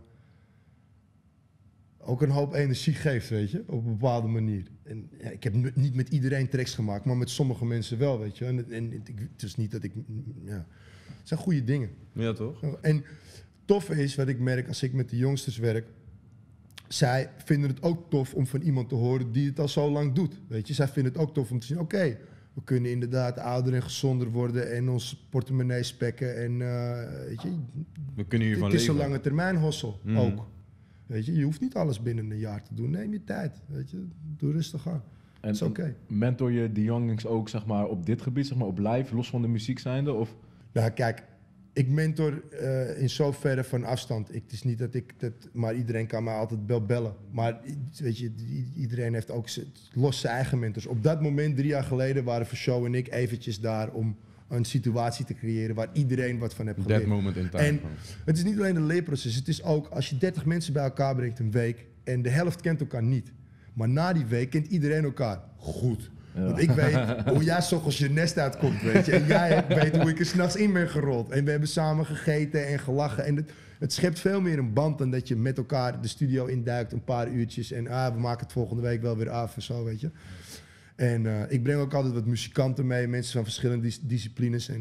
ook een hoop energie geeft, weet je, op een bepaalde manier. En ja, ik heb niet met iedereen tracks gemaakt, maar met sommige mensen wel, weet je. En het is niet dat ik, ja, het zijn goede dingen. Ja, toch? En tof is, wat ik merk als ik met de jongsters werk, zij vinden het ook tof om van iemand te horen die het al zo lang doet, weet je. Zij vinden het ook tof om te zien, oké, we kunnen inderdaad ouder en gezonder worden en ons portemonnee spekken en weet je. We kunnen hiervan Het is leven. een lange termijn hossel ook. Weet je hoeft niet alles binnen een jaar te doen. Neem je tijd, weet je. Doe rustig aan. Dat is oké. Mentor je de younglings ook, zeg maar, op dit gebied, zeg maar, op live, los van de muziek zijnde? Of? Nou, kijk, ik mentor in zoverre van afstand. Het is niet dat ik dat, maar iedereen kan mij altijd bellen. Maar weet je, iedereen heeft ook los zijn eigen mentors. Op dat moment, 3 jaar geleden, waren Verschow en ik eventjes daar om een situatie te creëren waar iedereen wat van heeft geleerd. That moment in time. En het is niet alleen een leerproces. Het is ook als je 30 mensen bij elkaar brengt een week en de helft kent elkaar niet. Maar na die week kent iedereen elkaar goed. Ja. Want ik weet hoe jij 's ochtends je nest uitkomt, weet je. En jij weet hoe ik er 's nachts in ben gerold. En we hebben samen gegeten en gelachen. En het schept veel meer een band dan dat je met elkaar de studio induikt een paar uurtjes. En we maken het volgende week wel weer af en zo, weet je. En ik breng ook altijd wat muzikanten mee, mensen van verschillende disciplines. En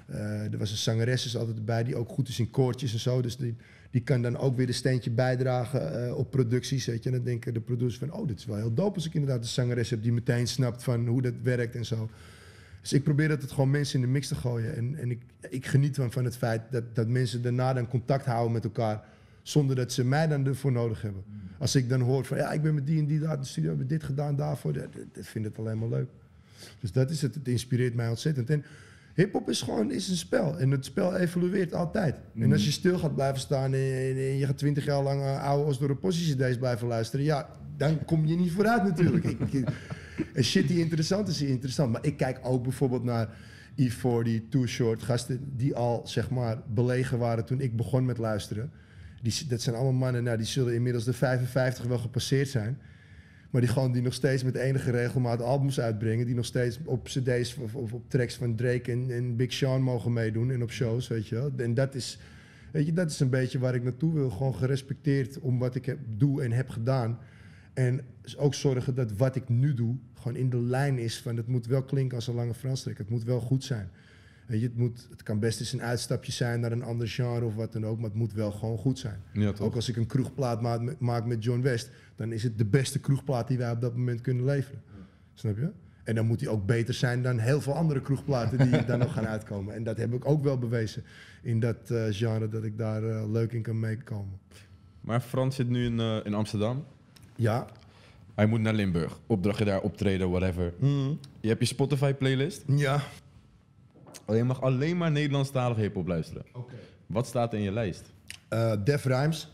Er was een zangeres altijd erbij die ook goed is in koortjes en zo. Dus die kan dan ook weer een steentje bijdragen op producties. Weet je. En dan denken de producers van, oh, dit is wel heel dope als ik inderdaad een zangeres heb die meteen snapt van hoe dat werkt en zo. Dus ik probeer dat het gewoon mensen in de mix te gooien. En ik geniet van het feit dat mensen daarna dan contact houden met elkaar, zonder dat ze mij dan ervoor nodig hebben. Als ik dan hoor van, ja, ik ben met die en die daar in de studio, hebben dit gedaan daarvoor, dat vind ik het alleen maar leuk. Dus dat is het. Het inspireert mij ontzettend. En hip-hop is een spel. En het spel evolueert altijd. En als je stil gaat blijven staan en je gaat 20 jaar lang oude Osdorp Possie-cd's blijven luisteren, ja, dan kom je niet vooruit natuurlijk. En shit die interessant is interessant. Maar ik kijk ook bijvoorbeeld naar E40, Too Short, gasten die al, zeg maar, belegen waren toen ik begon met luisteren. Dat zijn allemaal mannen, nou, die zullen inmiddels de 55 wel gepasseerd zijn. Maar die nog steeds met enige regelmaat albums uitbrengen. Die nog steeds op cd's of op tracks van Drake en Big Sean mogen meedoen. En op shows, weet je wel. En dat is een beetje waar ik naartoe wil. Gewoon gerespecteerd om wat ik doe en heb gedaan. En ook zorgen dat wat ik nu doe gewoon in de lijn is van... Het moet wel klinken als een lange Franstrek. Het moet wel goed zijn. Weet je, het kan best eens een uitstapje zijn naar een ander genre of wat dan ook, maar het moet wel gewoon goed zijn. Ja, toch? Ook als ik een kroegplaat maak met John West, dan is het de beste kroegplaat die wij op dat moment kunnen leveren. Ja. Snap je? En dan moet die ook beter zijn dan heel veel andere kroegplaten die dan nog gaan uitkomen. En dat heb ik ook wel bewezen in dat genre, dat ik daar leuk in kan meekomen. Maar Frans zit nu in Amsterdam. Ja. Hij moet naar Limburg. Opdrachtje daar, optreden, whatever. Je hebt je Spotify-playlist. Ja. Je mag alleen maar Nederlandstalig hip-hop luisteren. Okay. Wat staat er in je lijst? Def Rhymes.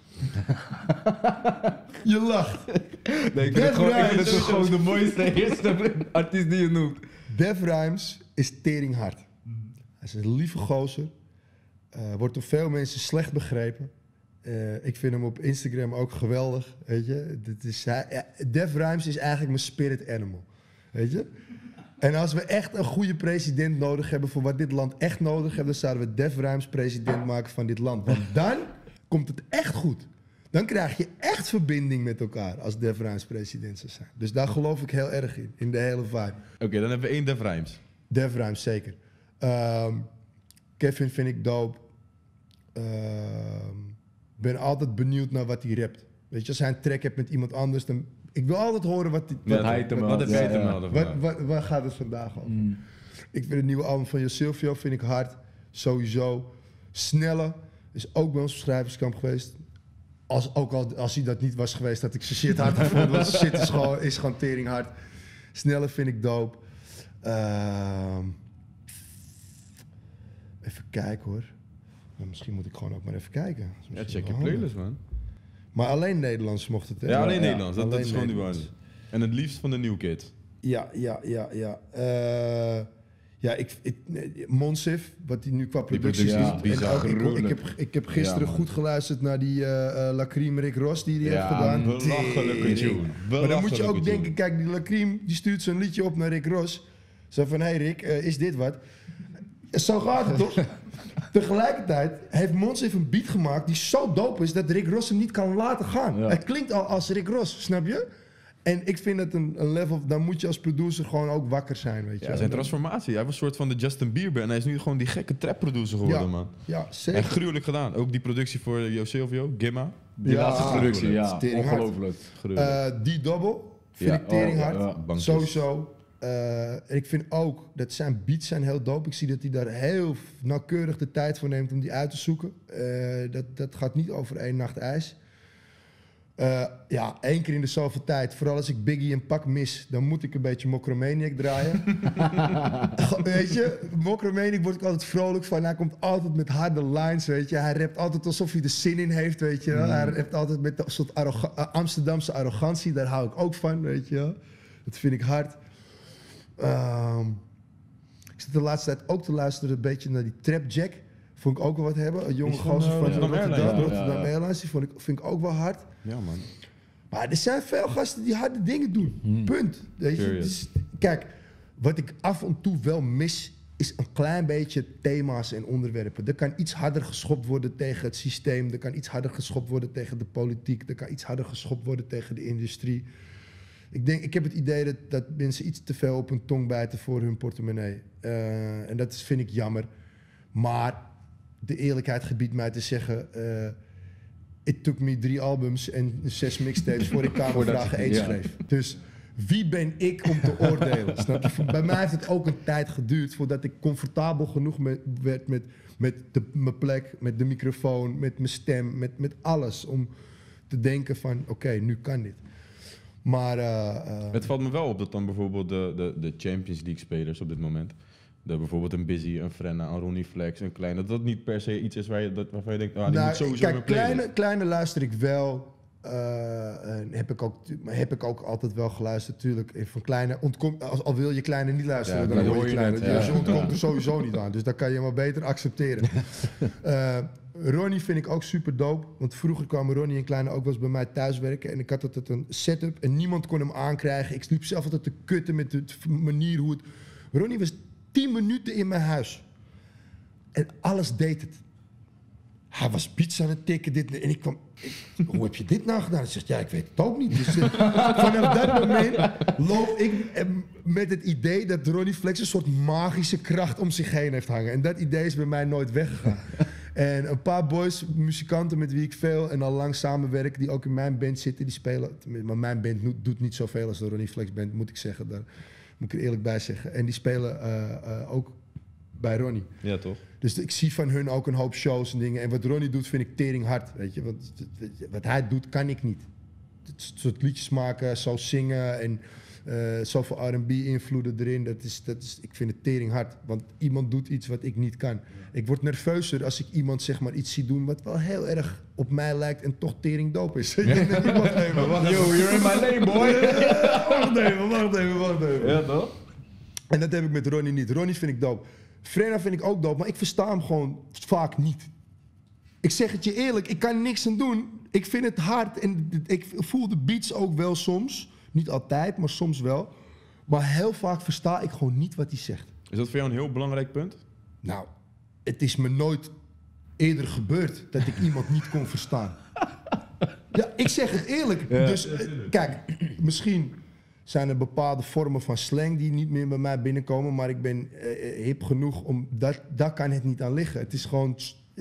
Je lacht. Nee, ik vind het gewoon de mooiste eerste artiest die je noemt. Def Rhymes is teringhard. Hij is een lieve gozer. Wordt door veel mensen slecht begrepen. Ik vind hem op Instagram ook geweldig. Weet je? Def Rhymes is eigenlijk mijn spirit animal. Weet je? En als we echt een goede president nodig hebben voor wat dit land echt nodig heeft, dan zouden we Def Rhymes president maken van dit land. Want dan komt het echt goed. Dan krijg je echt verbinding met elkaar als Def Rhymes president zou zijn. Dus daar geloof ik heel erg in de hele vibe. Oké, dan hebben we 1 Def Rhymes. Def Rhymes, zeker. Kevin vind ik dope. Ben altijd benieuwd naar wat hij rapt. Weet je, als hij een track hebt met iemand anders, dan... Ik wil altijd horen wat hij te melden. Waar gaat het vandaag over? Ik vind het nieuwe album van Silvio vind ik hard. Sowieso. Snelle is ook bij ons op schrijverskamp geweest. Als hij dat niet was geweest, had ik zijn shit hard gevonden. Want zijn shit is gewoon tering hard. Snelle vind ik dope. Even kijken hoor. Nou, misschien moet ik gewoon ook maar even kijken. Ja, check je playlist, man. Maar alleen Nederlands mocht het. Hè? Ja, alleen Nederlands. Dat is gewoon die waarde. En het liefst van de New Kids. Ja. Monsif, wat hij nu qua productie doet. Bizar, ik heb gisteren goed geluisterd naar die Lacrim Rick Ross die hij heeft gedaan. Belachelijke tune. Maar dan moet je ook denken, kijk, die Lacrim die stuurt zo'n liedje op naar Rick Ross. Zo van, hey Rick, is dit wat? Zo gaat het toch? Tegelijkertijd heeft Monsif een beat gemaakt die zo dope is dat Rick Ross hem niet kan laten gaan. Ja. Het klinkt al als Rick Ross, snap je? En ik vind het een level, dan moet je als producer gewoon ook wakker zijn, weet je. Ja, zijn transformatie. Hij was een soort van de Justin Bieber en hij is nu gewoon die gekke trap producer geworden, man. Ja, zeker. En gruwelijk gedaan. Ook die productie voor Jo Silvio, Gimma. Die laatste productie, ongelooflijk. Die double vind ik tering hard. Sowieso. Ik vind ook dat zijn beats zijn heel dope. Ik zie dat hij daar heel nauwkeurig de tijd voor neemt om die uit te zoeken. Dat gaat niet over 1 nacht ijs. 1 keer in de zoveel tijd, vooral als ik Biggie en Pak mis, dan moet ik een beetje Mokromaniac draaien. Weet je, Mokromaniac word ik altijd vrolijk van. Hij komt altijd met harde lines, weet je. Hij rapt altijd alsof hij er zin in heeft, weet je. Hij rapt altijd met een soort Amsterdamse arrogantie, daar hou ik ook van, weet je. Dat vind ik hard. Ik zit de laatste tijd ook te luisteren een beetje naar die Trap Jack. Vond ik ook wel wat hebben. Een jonge gozer van Rotterdam Airlines. Die vind ik ook wel hard. Ja, man. Maar er zijn veel gasten die harde dingen doen. Punt. Weet je? Dus, kijk, wat ik af en toe wel mis, is een klein beetje thema's en onderwerpen. Er kan iets harder geschopt worden tegen het systeem. Er kan iets harder geschopt worden tegen de politiek. Er kan iets harder geschopt worden tegen de industrie. Ik heb het idee dat mensen iets te veel op hun tong bijten voor hun portemonnee. En dat vind ik jammer. Maar de eerlijkheid gebiedt mij te zeggen... it took me 3 albums en 6 mixtapes voor ik Kamervragen 1 schreef. Dus wie ben ik om te oordelen? Snap je? Bij mij heeft het ook een tijd geduurd voordat ik comfortabel genoeg werd met mijn plek, met de microfoon, met mijn stem, met alles. Om te denken van, oké, nu kan dit. Maar... het valt me wel op dat dan bijvoorbeeld de Champions League spelers op dit moment... bijvoorbeeld een Busy, een Frenna, een Ronnie Flex, een Kleine... dat niet per se iets is waarvan je denkt... die moet sowieso kijk, kleine luister ik wel... heb ik ook altijd wel geluisterd, natuurlijk. Van Kleine, al wil je Kleine niet luisteren, dan hoor je Kleine. Dus je ontkomt er sowieso niet aan. Dus dat kan je maar beter accepteren. Ronnie vind ik ook super dope. Want vroeger kwamen Ronnie en Kleine ook wel eens bij mij thuis werken. En ik had altijd een setup en niemand kon hem aankrijgen. Ik liep zelf altijd te kutten met de manier hoe het... Ronnie was 10 minuten in mijn huis. En alles deed het. Hij was beats aan het tikken. En ik kwam... hoe heb je dit nou gedaan? Hij zegt, ja, ik weet het ook niet. Dus vanaf dat moment loop ik met het idee dat Ronnie Flex een soort magische kracht om zich heen heeft hangen. En dat idee is bij mij nooit weggegaan. En een paar boys, muzikanten met wie ik veel en al lang samenwerk, die ook in mijn band zitten, die spelen... Maar mijn band doet niet zoveel als de Ronnie Flex band, moet ik zeggen. Daar moet ik er eerlijk bij zeggen. En die spelen ook bij Ronnie. Ja, toch? Dus ik zie van hun ook een hoop shows en dingen. En wat Ronnie doet, vind ik tering hard, weet je. Want wat hij doet, kan ik niet. Het soort liedjes maken, zo zingen en zoveel R&B-invloeden erin. Dat is, ik vind het tering hard. Want iemand doet iets wat ik niet kan. Ik word nerveuzer als ik iemand zeg maar iets zie doen wat wel heel erg op mij lijkt en toch tering dope is. Yo, you're in my lane, boy. Wacht even. Ja, toch? En dat heb ik met Ronnie niet. Ronnie vind ik dope. Frenna vind ik ook dope, maar ik versta hem gewoon vaak niet. Ik zeg het je eerlijk, ik kan niks aan doen. Ik vind het hard en ik voel de beats ook wel soms. Niet altijd, maar soms wel. Maar heel vaak versta ik gewoon niet wat hij zegt. Is dat voor jou een heel belangrijk punt? Nou, het is me nooit eerder gebeurd dat ik iemand niet kon verstaan. Ja, ik zeg het eerlijk. Ja. Dus kijk, misschien zijn er bepaalde vormen van slang die niet meer bij mij binnenkomen, maar ik ben hip genoeg om... Daar kan het niet aan liggen. Het is gewoon...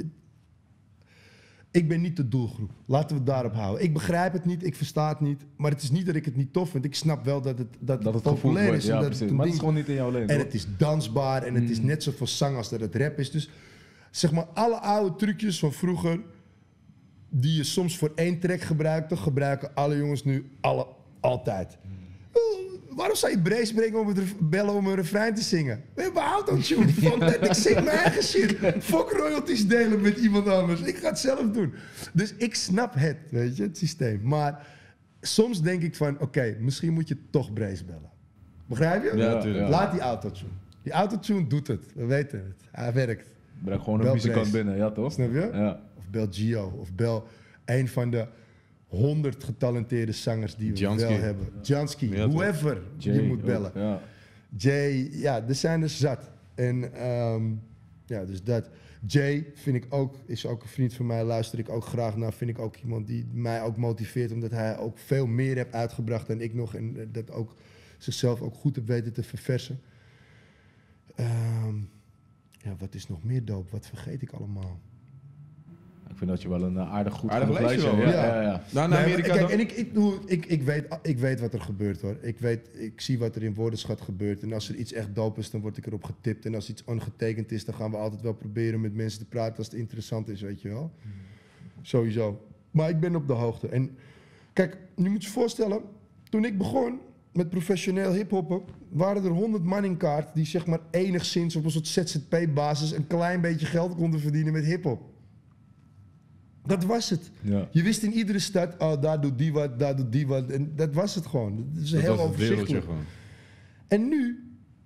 Ik ben niet de doelgroep. Laten we het daarop houden. Ik begrijp het niet, ik versta het niet. Maar het is niet dat ik het niet tof vind. Ik snap wel dat het populair is. Ja, en precies. Maar het is gewoon niet in jouw lane. En het is dansbaar en het is net zoveel zang als dat het rap is. Dus zeg maar, alle oude trucjes van vroeger, die je soms voor 1 track gebruikte, gebruiken alle jongens nu altijd. Waarom zou je brace bellen om een refrein te zingen? We hebben autotune. Fuck dat, ik zing mijn eigen shit. Fuck royalties delen met iemand anders. Ik ga het zelf doen. Dus ik snap het, weet je, het systeem. Maar soms denk ik van, oké, misschien moet je toch brace bellen. Begrijp je? Ja, natuurlijk. Laat die autotune. Die autotune doet het. We weten het. Hij werkt. Breng gewoon een Bel muzikant Brace. binnen, ja toch? Snap je? Ja. Of bel Gio. Of bel een van de 100 getalenteerde zangers die we Jansky. wel hebben. Jansky, Ja, toch? whoever je Jay moet ook, bellen. ja. Jay, ja, er zijn er zat. En ja, dus dat. Jay vind ik ook, is ook een vriend van mij, luister ik ook graag naar. Vind ik ook iemand die mij ook motiveert, omdat hij ook veel meer heeft uitgebracht dan ik nog. En dat ook zichzelf ook goed heeft weten te verversen. Ja, wat is nog meer dope? Wat vergeet ik allemaal? Ik vind dat je wel een aardig goed Aardig genoeg lijstje lijstje wel, hebt. hoor. Ja, ja. Nou, Nee, Amerika maar, dan? kijk, ik weet wat er gebeurt hoor. Ik zie wat er in woordenschat gebeurt. En als er iets echt dope is, dan word ik erop getipt. En als iets ongetekend is, dan gaan we altijd wel proberen met mensen te praten als het interessant is, weet je wel. Sowieso. Maar ik ben op de hoogte. En kijk, je moet je voorstellen, toen ik begon met professioneel hiphoppen, waren er 100 man in kaart die zeg maar enigszins op een soort ZZP-basis een klein beetje geld konden verdienen met hiphop. Dat was het. Ja. Je wist in iedere stad, oh, daar doet die wat, daar doet die wat. En dat was het gewoon. Dat is Dat heel was het wereldje overzichtelijk. gewoon. En nu,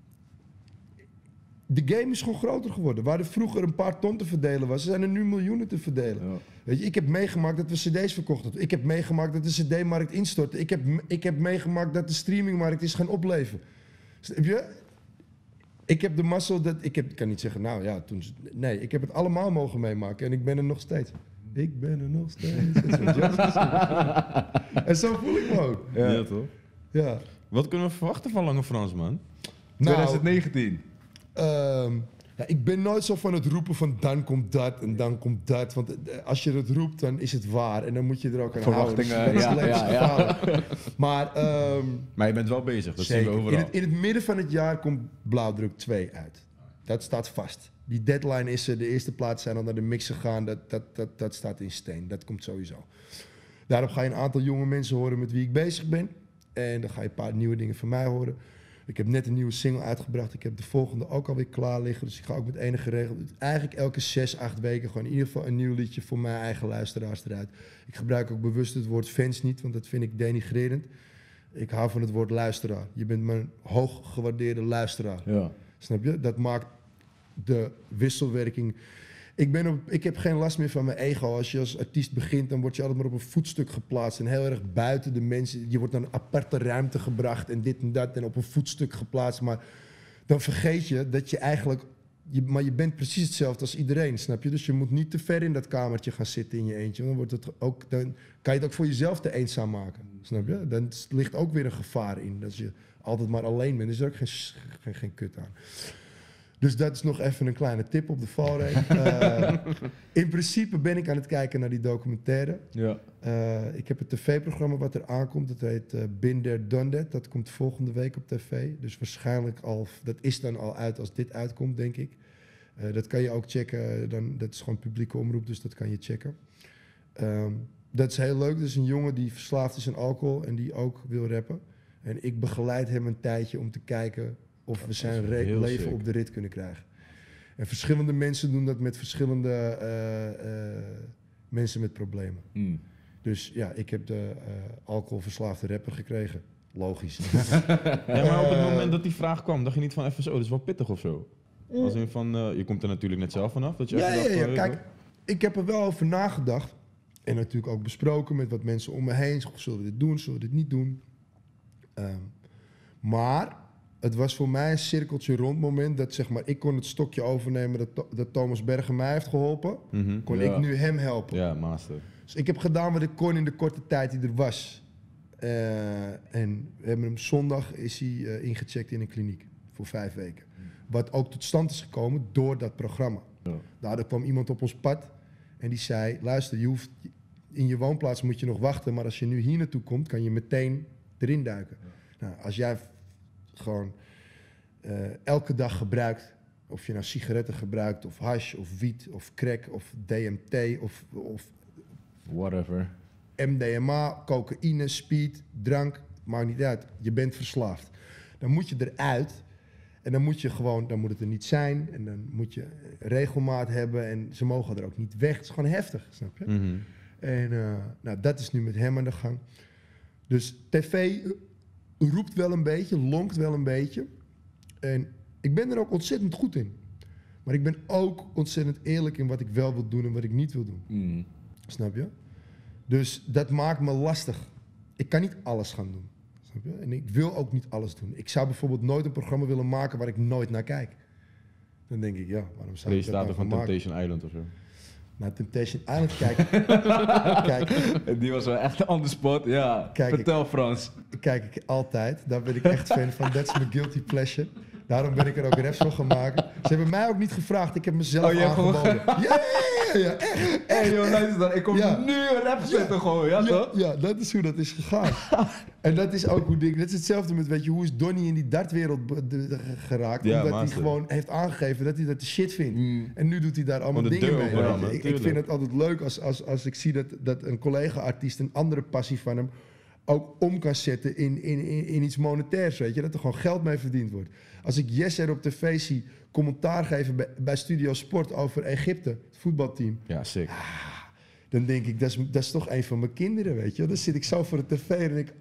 de game is gewoon groter geworden. Waar er vroeger een paar ton te verdelen was, zijn er nu miljoenen te verdelen. Ja. Weet je, ik heb meegemaakt dat we cd's verkochten. Ik heb meegemaakt dat de cd-markt instortte. Ik heb meegemaakt dat de streamingmarkt is gaan opleven. Snap je? Ik heb de mazzel dat... Ik kan niet zeggen, nou ja, toen... Nee, ik heb het allemaal mogen meemaken en ik ben er nog steeds. Ik ben er nog steeds. Dat is wat Jazz gezegd. En zo voel ik me ook. Ja, toch? Ja. Wat kunnen we verwachten van Lange Frans, man? Nou, 2019. Ja, ik ben nooit zo van het roepen van dan komt dat en dan komt dat. Want als je het roept, dan is het waar. En dan moet je er ook aan houden. Verwachtingen, Maar je bent wel bezig, dat zeker. zien we overal. In het midden van het jaar komt Blauwdruk 2 uit. Dat staat vast. Die deadline is er. De eerste plaats zijn al naar de mix gegaan. Dat staat in steen. Dat komt sowieso. Daarop ga je een aantal jonge mensen horen met wie ik bezig ben. En dan ga je een paar nieuwe dingen van mij horen. Ik heb net een nieuwe single uitgebracht. Ik heb de volgende ook alweer klaar liggen. Dus ik ga ook met enige regel. Eigenlijk elke 6-8 weken gewoon in ieder geval een nieuw liedje voor mijn eigen luisteraars eruit. Ik gebruik ook bewust het woord fans niet, want dat vind ik denigrerend. Ik hou van het woord luisteraar. Je bent mijn hoog gewaardeerde luisteraar. Ja. Snap je? Dat maakt de wisselwerking. Ik heb geen last meer van mijn ego. Als je als artiest begint, dan word je altijd maar op een voetstuk geplaatst. En heel erg buiten de mensen. Je wordt naar een aparte ruimte gebracht en dit en dat. En op een voetstuk geplaatst. Maar dan vergeet je dat je eigenlijk... Maar je bent precies hetzelfde als iedereen, snap je? Dus je moet niet te ver in dat kamertje gaan zitten in je eentje. Dan kan je het ook voor jezelf te eenzaam maken, snap je? Dan ligt ook weer een gevaar in. Dat je altijd maar alleen bent. Er is er ook geen kut aan. Dus dat is nog even een kleine tip op de valreep. In principe ben ik aan het kijken naar die documentaire. Ja. Ik heb een tv-programma wat er aankomt. Dat heet Been There, Done That. Dat komt volgende week op tv. Dus waarschijnlijk dat is dan al uit als dit uitkomt, denk ik. Dat kan je ook checken. Dat is gewoon publieke omroep, dus dat kan je checken. Dat is heel leuk. Dat is een jongen die verslaafd is aan alcohol en die ook wil rappen. En ik begeleid hem een tijdje om te kijken of we zijn leven sick op de rit kunnen krijgen. En verschillende mensen doen dat met verschillende mensen met problemen. Mm. Dus ja, ik heb de alcoholverslaafde rapper gekregen. Logisch. Ja, maar op het moment dat die vraag kwam, dacht je niet van even zo, dat is wel pittig of zo? Als in van, je komt er natuurlijk net zelf vanaf. Dat je ja. Kijk, ik heb er wel over nagedacht. En natuurlijk ook besproken met wat mensen om me heen. Zullen we dit doen, zullen we dit niet doen? Maar het was voor mij een cirkeltje rond moment dat zeg maar, ik kon het stokje overnemen dat Thomas Bergen mij heeft geholpen. Mm-hmm. Kon ik nu hem helpen. Ja, master. Dus ik heb gedaan wat ik kon in de korte tijd die er was. En we hebben hem zondag is hij ingecheckt in een kliniek voor 5 weken. Wat ook tot stand is gekomen door dat programma. Ja. Daardoor kwam iemand op ons pad en die zei, luister, in je woonplaats moet je nog wachten, maar als je nu hier naartoe komt, kan je meteen erin duiken. Ja. Nou, als jij gewoon elke dag gebruikt, of je nou sigaretten gebruikt, of hash, of wiet, of crack, of DMT, of whatever. MDMA, cocaïne, speed, drank, maakt niet uit. Je bent verslaafd. Dan moet je eruit en dan moet het er niet zijn en dan moet je regelmaat hebben en ze mogen er ook niet weg. Het is gewoon heftig, snap je? Mm-hmm. En nou, dat is nu met hem aan de gang. Dus tv roept wel een beetje, lonkt wel een beetje. En ik ben er ook ontzettend goed in. Maar ik ben ook ontzettend eerlijk in wat ik wel wil doen en wat ik niet wil doen. Mm. Snap je? Dus dat maakt me lastig. Ik kan niet alles gaan doen. Snap je? En ik wil ook niet alles doen. Ik zou bijvoorbeeld nooit een programma willen maken waar ik nooit naar kijk. Dan denk ik, ja, waarom zou ik dat nou van Temptation Island of zo? Naar Temptation Island kijken. Kijk. Die was wel echt on the spot. Ja, vertel Frans. Kijk ik altijd. Daar ben ik echt fan van. That's my guilty pleasure. Daarom ben ik er ook raps van gaan maken. Ze hebben mij ook niet gevraagd. Ik heb mezelf aangeboden. Ja, echt. Hey joh, luister dan. Ik kom nu een rap zetten gewoon, toch? Ja, dat is hoe dat is gegaan. En dat is ook hoe dat is hetzelfde met, weet je, hoe is Donnie in die dartwereld geraakt? Ja, omdat hij gewoon heeft aangegeven dat hij dat de shit vindt. Mm. En nu doet hij daar allemaal dingen mee. Ik vind het altijd leuk als ik zie dat een collega-artiest een andere passie van hem ook om kan zetten in iets monetairs, weet je. Dat er gewoon geld mee verdiend wordt. Als ik Jesser op tv zie commentaar geven bij Studio Sport over Egypte, het voetbalteam. Ja, sick. Dan denk ik, dat is toch een van mijn kinderen, weet je. Dan zit ik zo voor de tv en denk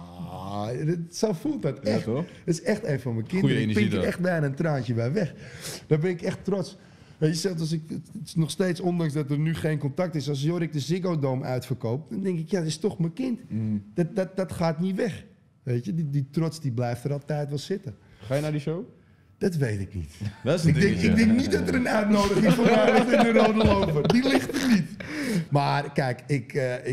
ik, zo voelt dat echt. Ja, dat is echt een van mijn kinderen. Ik pink er echt bijna een traantje bij weg. Daar ben ik echt trots. Weet je, zelfs als het is nog steeds, ondanks dat er nu geen contact is, als Jorik de Ziggo Dome uitverkoopt, dan denk ik, ja, dat is toch mijn kind. Mm. Dat gaat niet weg. Weet je, die trots die blijft er altijd wel zitten. Ga je naar die show? Dat weet ik niet. Dat is ik denk niet dat er een uitnodiging voor mij ligt in de Rode Loper. Die ligt er niet. Maar kijk,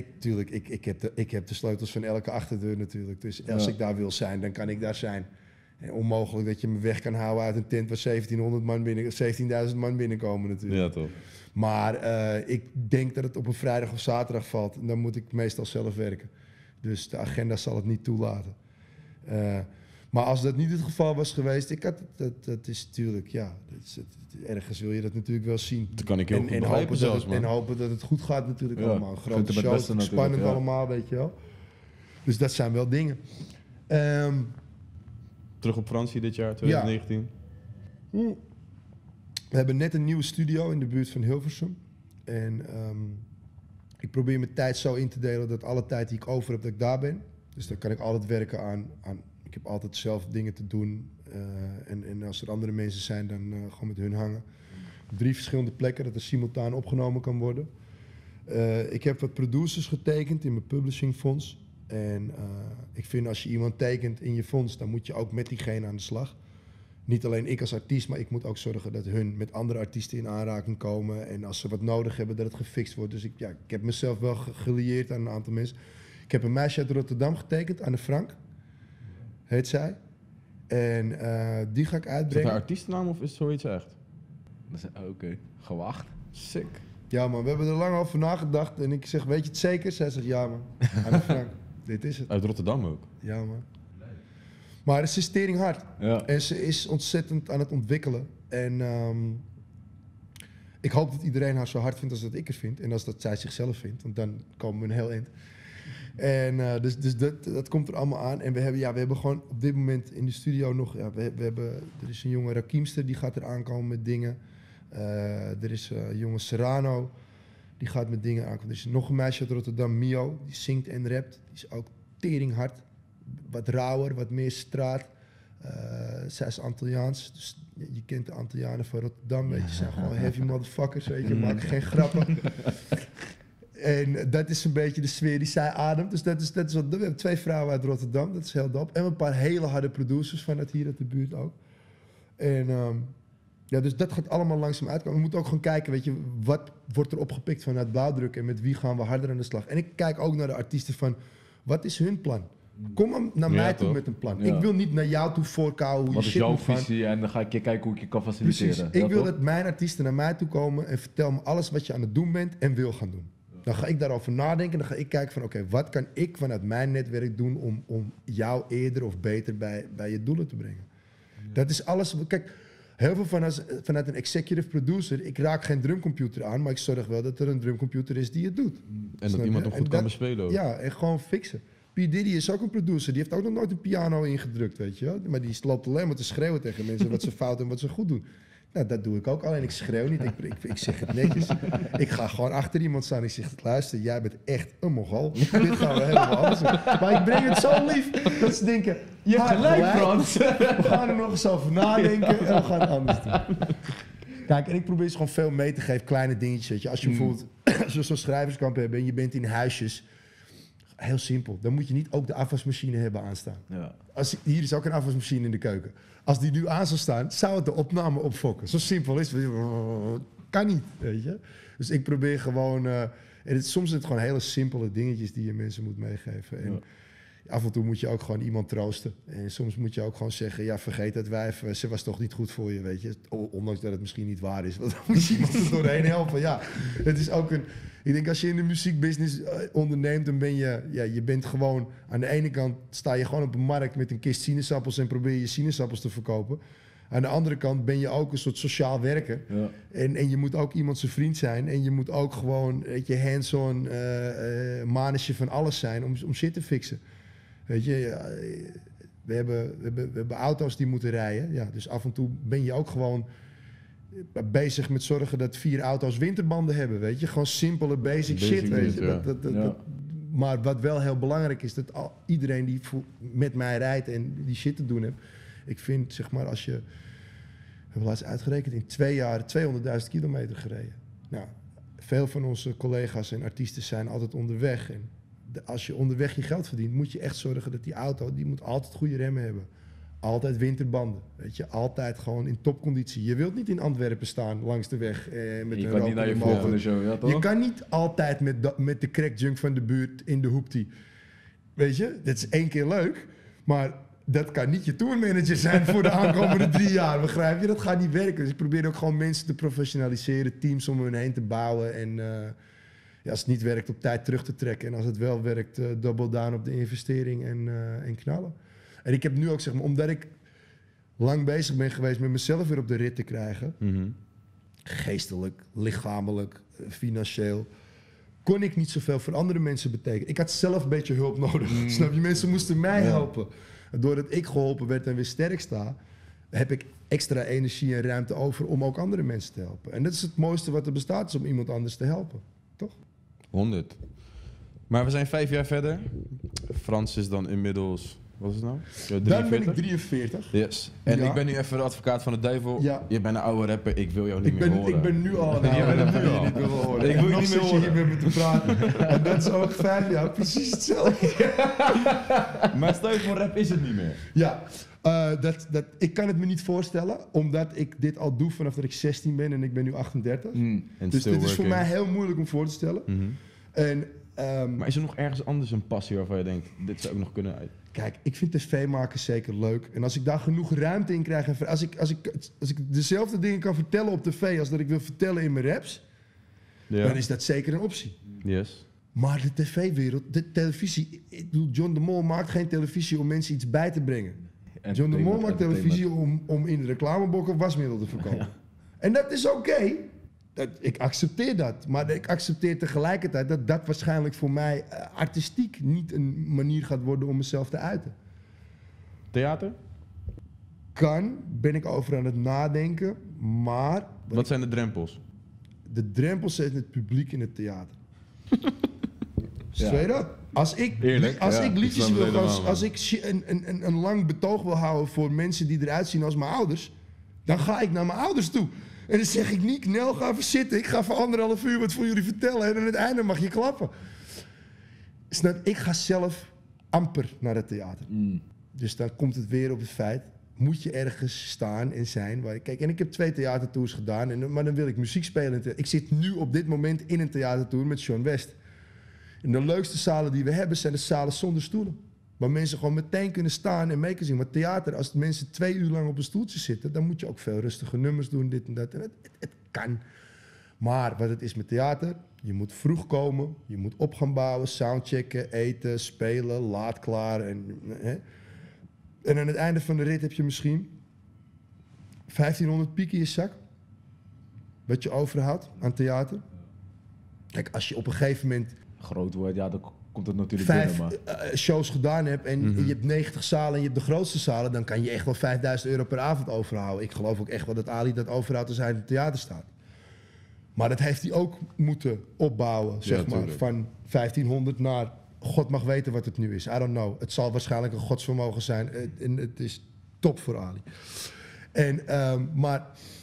ik heb de sleutels van elke achterdeur natuurlijk. Dus als ik daar wil zijn, dan kan ik daar zijn. En onmogelijk dat je me weg kan houden uit een tent waar 17.000 man binnenkomen natuurlijk. Ja, toch. Maar ik denk dat het op een vrijdag of zaterdag valt. En dan moet ik meestal zelf werken. Dus de agenda zal het niet toelaten. Maar als dat niet het geval was geweest, dat is natuurlijk, ja, ergens wil je dat natuurlijk wel zien. Dat kan ik heel goed begrijpen zelfs, man. En hopen dat het goed gaat natuurlijk allemaal. Vind Grote het shows, beste spannend ja. allemaal, weet je wel. Dus dat zijn wel dingen. Terug op Fransie dit jaar, 2019. We hebben net een nieuwe studio in de buurt van Hilversum. En ik probeer mijn tijd zo in te delen dat alle tijd die ik over heb, dat ik daar ben. Dus dan kan ik altijd werken aan ik heb altijd zelf dingen te doen. En als er andere mensen zijn, dan gewoon met hun hangen. Op 3 verschillende plekken, dat er simultaan opgenomen kan worden. Ik heb wat producers getekend in mijn publishingfonds. En ik vind als je iemand tekent in je fonds, dan moet je ook met diegene aan de slag. Niet alleen ik als artiest, maar ik moet ook zorgen dat hun met andere artiesten in aanraking komen. En als ze wat nodig hebben, dat het gefixt wordt. Dus ik heb mezelf wel gelieerd aan een aantal mensen. Ik heb een meisje uit Rotterdam getekend, Anne Frank. Heet zij. En die ga ik Is uitbrengen. dat haar artiestennaam of is het zoiets echt? Oké, gewacht. Sick. Ja man, we hebben er lang over nagedacht. En ik zeg, weet je het zeker? Zij zegt, ja man. Anne Frank, dit is het. Uit Rotterdam ook. Ja man. Maar ze is tering hard. Ja. En ze is ontzettend aan het ontwikkelen. En ik hoop dat iedereen haar zo hard vindt als dat ik het vind. En als dat zij zichzelf vindt. Want dan komen we een heel eind. En dus dat komt er allemaal aan. En we hebben gewoon op dit moment in de studio nog... Ja, er is een jonge Rakiemster, die gaat er aankomen met dingen. Er is een jonge Serrano, die gaat met dingen aankomen. Er is nog een meisje uit Rotterdam, Mio, die zingt en rapt. Die is ook tering hard. Wat rauwer, wat meer straat. Zij is Antilliaans, dus je kent de Antillianen van Rotterdam, weet je. Ze zijn gewoon heavy motherfuckers, weet je. Maken geen grappen. En dat is een beetje de sfeer die zij ademt. Dus dat is wat. We hebben 2 vrouwen uit Rotterdam, dat is heel dope. En een paar hele harde producers vanuit hier uit de buurt ook. En dus dat gaat allemaal langzaam uitkomen. We moeten ook gewoon kijken, weet je, wat wordt er opgepikt vanuit Blauwdruk en met wie gaan we harder aan de slag. En ik kijk ook naar de artiesten van, wat is hun plan? Kom maar naar mij toe met een plan. Ja. Ik wil niet naar jou toe voorkouwen hoe Wat je is shit jouw moet gaan. visie en dan ga ik je kijken hoe ik je kan faciliteren. Precies. Ja, Ik wil toch? dat mijn artiesten naar mij toe komen en vertel me alles wat je aan het doen bent en wil gaan doen. Dan ga ik daarover nadenken. Dan ga ik kijken van oké, wat kan ik vanuit mijn netwerk doen om jou eerder of beter bij je doelen te brengen. Ja. Dat is alles. Kijk, heel veel vanuit een executive producer, ik raak geen drumcomputer aan, maar ik zorg wel dat er een drumcomputer is die het doet. En dat iemand hem goed kan bespelen ook. Ja, en gewoon fixen. P. Diddy is ook een producer, die heeft ook nog nooit een piano ingedrukt, weet je wel. Maar die loopt alleen maar te schreeuwen tegen mensen wat ze fout en wat ze goed doen. Nou, dat doe ik ook, alleen ik schreeuw niet, ik zeg het netjes. Ik ga gewoon achter iemand staan en ik zeg, luister, jij bent echt een Mongool. Dit gaan we helemaal anders doen. Maar ik breng het zo lief dat ze denken, je hebt gelijk Frans. We gaan er nog eens over nadenken en we gaan het anders doen. Kijk, en ik probeer ze gewoon veel mee te geven, kleine dingetjes. Weet je. Als je bijvoorbeeld zo'n schrijverskamp hebt en je bent in huisjes, heel simpel, dan moet je niet ook de afwasmachine hebben aanstaan. Ja. Hier is ook een afwasmachine in de keuken. Als die nu aan zou staan, zou het de opname opfokken. Zo simpel is het. Kan niet, weet je. Dus ik probeer gewoon... soms zijn het gewoon hele simpele dingetjes die je mensen moet meegeven. En af en toe moet je ook gewoon iemand troosten. En soms moet je ook gewoon zeggen, ja, vergeet dat wijf, ze was toch niet goed voor je, weet je. Ondanks dat het misschien niet waar is. Want dan moet je iemand er doorheen helpen. Ja, het is ook een... Ik denk, als je in de muziekbusiness onderneemt, dan ben je bent gewoon... Aan de ene kant sta je gewoon op een markt met een kist sinaasappels en probeer je sinaasappels te verkopen. Aan de andere kant ben je ook een soort sociaal werker. Ja. En je moet ook iemand zijn vriend zijn. En je moet ook gewoon, weet je, hands-on manetje van alles zijn om shit te fixen. Weet je, we hebben auto's die moeten rijden. Ja, dus af en toe ben je ook gewoon bezig met zorgen dat 4 auto's winterbanden hebben, weet je. Gewoon simpele basic shit, weet je. Ja. Maar wat wel heel belangrijk is, dat iedereen die met mij rijdt en die shit te doen heeft. Ik vind, zeg maar, als je... We hebben laatst uitgerekend, in 2 jaar 200.000 kilometer gereden. Nou, veel van onze collega's en artiesten zijn altijd onderweg. En als je onderweg je geld verdient, moet je echt zorgen dat die auto, die moet altijd goede remmen hebben. Altijd winterbanden, weet je, altijd gewoon in topconditie. Je wilt niet in Antwerpen staan langs de weg met je een kan niet naar je volgende show, ja toch? Je kan niet altijd met de crackjunk van de buurt in de hoeptie. Weet je, dat is 1 keer leuk, maar dat kan niet je tourmanager zijn voor de aankomende 3 jaar, begrijp je? Dat gaat niet werken. Dus ik probeer ook gewoon mensen te professionaliseren, teams om hun heen te bouwen. En als het niet werkt, op tijd terug te trekken. En als het wel werkt, double down op de investering en knallen. En ik heb nu ook, zeg maar, omdat ik lang bezig ben geweest met mezelf weer op de rit te krijgen. Geestelijk, lichamelijk, financieel. Kon ik niet zoveel voor andere mensen betekenen. Ik had zelf een beetje hulp nodig. Snap je? Mensen moesten mij helpen. Doordat ik geholpen werd en weer sterk sta, heb ik extra energie en ruimte over om ook andere mensen te helpen. En dat is het mooiste wat er bestaat, is om iemand anders te helpen. Toch? 100. Maar we zijn 5 jaar verder. Frans is dan inmiddels... Wat is het nou? Ja, 43? Dan ben ik 43. Yes. En ik ben nu even de advocaat van de duivel. Ja. Je bent een oude rapper, ik wil jou niet meer horen. Ik ben nu al een oude rapper die je niet wil horen. Ik wil je niet meer horen. hier met me te praten. En dat is ook 5 jaar precies hetzelfde. Maar stel je voor rap is het niet meer. Ja, ik kan het me niet voorstellen, omdat ik dit al doe vanaf dat ik 16 ben en ik ben nu 38. Dus dit is voor mij heel moeilijk om voor te stellen. Maar is er nog ergens anders een passie waarvan je denkt, dit zou ik nog kunnen uit? Kijk, ik vind tv maken zeker leuk. En als ik daar genoeg ruimte in krijg... En als ik dezelfde dingen kan vertellen op tv als dat ik wil vertellen in mijn raps... dan is dat zeker een optie. Yes. Maar de tv-wereld, de televisie... Ik bedoel, John de Mol maakt geen televisie om mensen iets bij te brengen. John de Mol maakt televisie om in de reclamebokken wasmiddel te verkopen. Ja. En dat is oké. Ik accepteer dat. Maar ik accepteer tegelijkertijd dat dat waarschijnlijk voor mij artistiek niet een manier gaat worden om mezelf te uiten. Theater? Ben ik over aan het nadenken, maar... Wat zijn de drempels? De drempels zijn het publiek in het theater. Straight up. Als ik liedjes wil, als ik een lang betoog wil houden voor mensen die eruit zien als mijn ouders, dan ga ik naar mijn ouders toe. En dan zeg ik niet, Nel, ga even zitten. Ik ga voor 1,5 uur wat voor jullie vertellen. En aan het einde mag je klappen. Ik ga zelf amper naar het theater. Dus dan komt het weer op het feit, moet je ergens staan en zijn. Kijk, en ik heb 2 theatertours gedaan, maar dan wil ik muziek spelen. Ik zit nu op dit moment in een theatertour met Sean West. En de leukste zalen die we hebben zijn de zalen zonder stoelen. Waar mensen gewoon meteen kunnen staan en mee kunnen zingen. Maar theater, als mensen 2 uur lang op een stoeltje zitten, dan moet je ook veel rustige nummers doen, dit en dat. En het kan. Maar wat het is met theater, je moet vroeg komen, je moet op gaan bouwen, soundchecken, eten, spelen, laat klaar. En aan het einde van de rit heb je misschien 1500 piek in je zak. Wat je overhoudt aan theater. Kijk, als je op een gegeven moment groot wordt, ja, dan komt het natuurlijk 5 binnen, maar shows gedaan hebt en je hebt 90 zalen en je hebt de grootste zalen, dan kan je echt wel €5.000 per avond overhouden. Ik geloof ook echt wel dat Ali dat overhoudt als hij in het theater staat. Maar dat heeft hij ook moeten opbouwen, zeg maar, van 1500 naar God mag weten wat het nu is. I don't know. Het zal waarschijnlijk een godsvermogen zijn en het is top voor Ali. Maar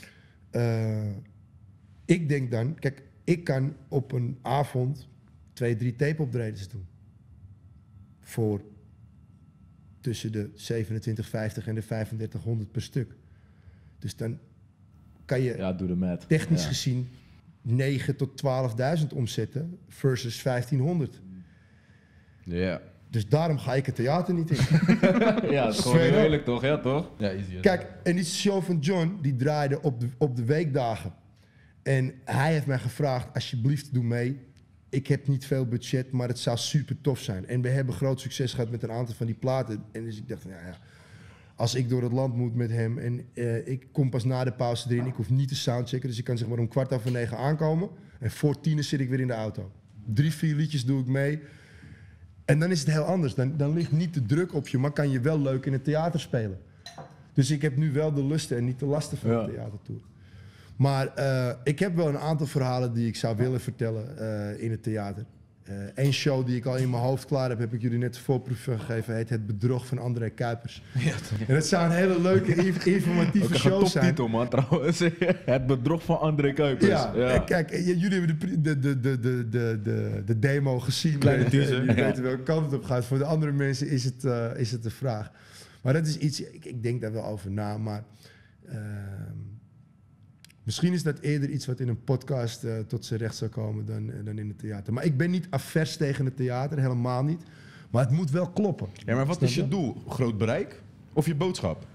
ik denk dan, kijk, ik kan op een avond 2-3 tape-optredens doen. Voor tussen de 27,50 en de 3500 per stuk. Dus dan kan je doe de math. Technisch gezien 9 tot 12.000 omzetten versus 1500. Ja. Dus daarom ga ik het theater niet in. Ja, het is gewoon eerlijk toch? Ja, toch? Ja, easy. Kijk, en die show van John, die draaide op de weekdagen. En hij heeft mij gevraagd, alsjeblieft doe mee. Ik heb niet veel budget, maar het zou super tof zijn. En we hebben groot succes gehad met een aantal van die platen. En dus ik dacht, als ik door het land moet met hem en ik kom pas na de pauze erin, ik hoef niet te soundchecken, dus ik kan zeg maar om 9:15 aankomen. En voor 10 zit ik weer in de auto. 3-4 liedjes doe ik mee. En dan is het heel anders. Dan ligt niet de druk op je, maar kan je wel leuk in het theater spelen. Dus ik heb nu wel de lusten en niet de lasten van de theatertour. Maar ik heb wel een aantal verhalen die ik zou willen vertellen in het theater. Eén show die ik al in mijn hoofd klaar heb ik jullie net de voorproef gegeven, heet Het Bedrog van André Kuipers. Ja, en het zou een hele leuke, informatieve show zijn. Titel, man, trouwens. Het Bedrog van André Kuipers. Ja. Kijk, jullie hebben de demo gezien. Kleine teaser. Jullie weten welke kant het op gaat. Voor de andere mensen is het de vraag. Maar dat is iets, ik denk daar wel over na, maar misschien is dat eerder iets wat in een podcast tot zijn recht zou komen dan in het theater. Maar ik ben niet avers tegen het theater, helemaal niet. Maar het moet wel kloppen. Ja, maar wat is je doel? Groot bereik? Of je boodschap?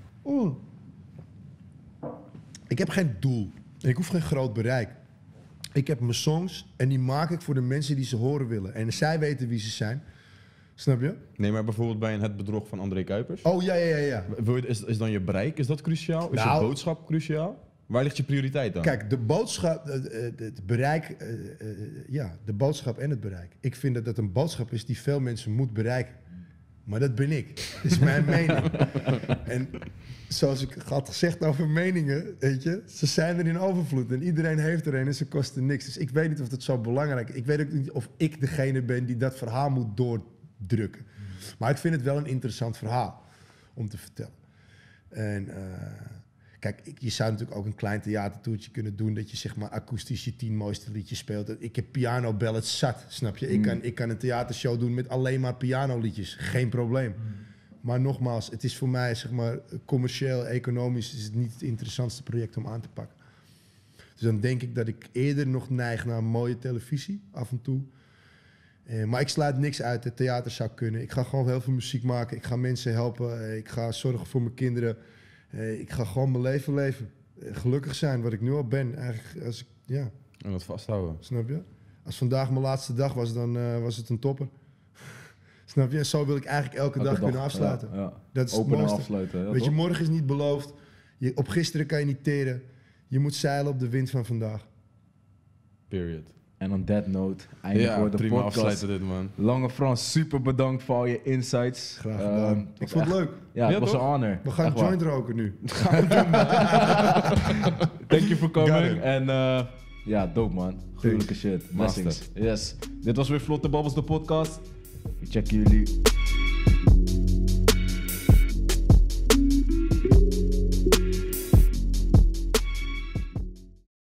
Ik heb geen doel. Ik hoef geen groot bereik. Ik heb mijn songs en die maak ik voor de mensen die ze horen willen. En zij weten wie ze zijn. Snap je? Nee, maar bijvoorbeeld bij Het Bedrog van André Kuipers. Oh, ja. Is dan je bereik, is dat cruciaal? Is je boodschap cruciaal? Waar ligt je prioriteit dan? Kijk, de boodschap, het bereik, de boodschap en het bereik. Ik vind dat een boodschap is die veel mensen moet bereiken. Maar dat ben ik. Dat is mijn mening. En zoals ik had gezegd over meningen, weet je, ze zijn er in overvloed en iedereen heeft er een en ze kosten niks. Dus ik weet niet of dat zo belangrijk is. Ik weet ook niet of ik degene ben die dat verhaal moet doordrukken. Maar ik vind het wel een interessant verhaal om te vertellen. En kijk, je zou natuurlijk ook een klein theatertoertje kunnen doen dat je zeg maar akoestisch je 10 mooiste liedjes speelt. Ik heb piano ballads zat, snap je? Ik kan een theatershow doen met alleen maar pianoliedjes, geen probleem. Maar nogmaals, het is voor mij zeg maar commercieel, economisch is het niet het interessantste project om aan te pakken. Dus dan denk ik dat ik eerder nog neig naar mooie televisie af en toe. Maar ik sluit niks uit. Het theater zou kunnen. Ik ga gewoon heel veel muziek maken. Ik ga mensen helpen. Ik ga zorgen voor mijn kinderen. Ik ga gewoon mijn leven leven. Gelukkig zijn, wat ik nu al ben. Eigenlijk, als ik, ja. En dat vasthouden. Snap je? Als vandaag mijn laatste dag was, dan was het een topper. Snap je? En zo wil ik eigenlijk elke dag kunnen afsluiten. Ja. Dat is Openen het mooiste. afsluiten. Ja, weet je, toch? morgen is niet beloofd. Op gisteren kan je niet teren. Je moet zeilen op de wind van vandaag. Period. En on that note, eindigen Ja, we de prima podcast. afsluiten dit, man. Lange Frans, super bedankt voor al je insights. Graag gedaan. Ik vond het leuk. Ja, het Ja, was een toch? honor. We gaan Echt waar. joint roken nu. Thank you for Got coming. it. En ja, dope man. Gruwelijke shit. Blessings. Yes. Dit was weer Vlotte Babbels, de podcast. We checken jullie.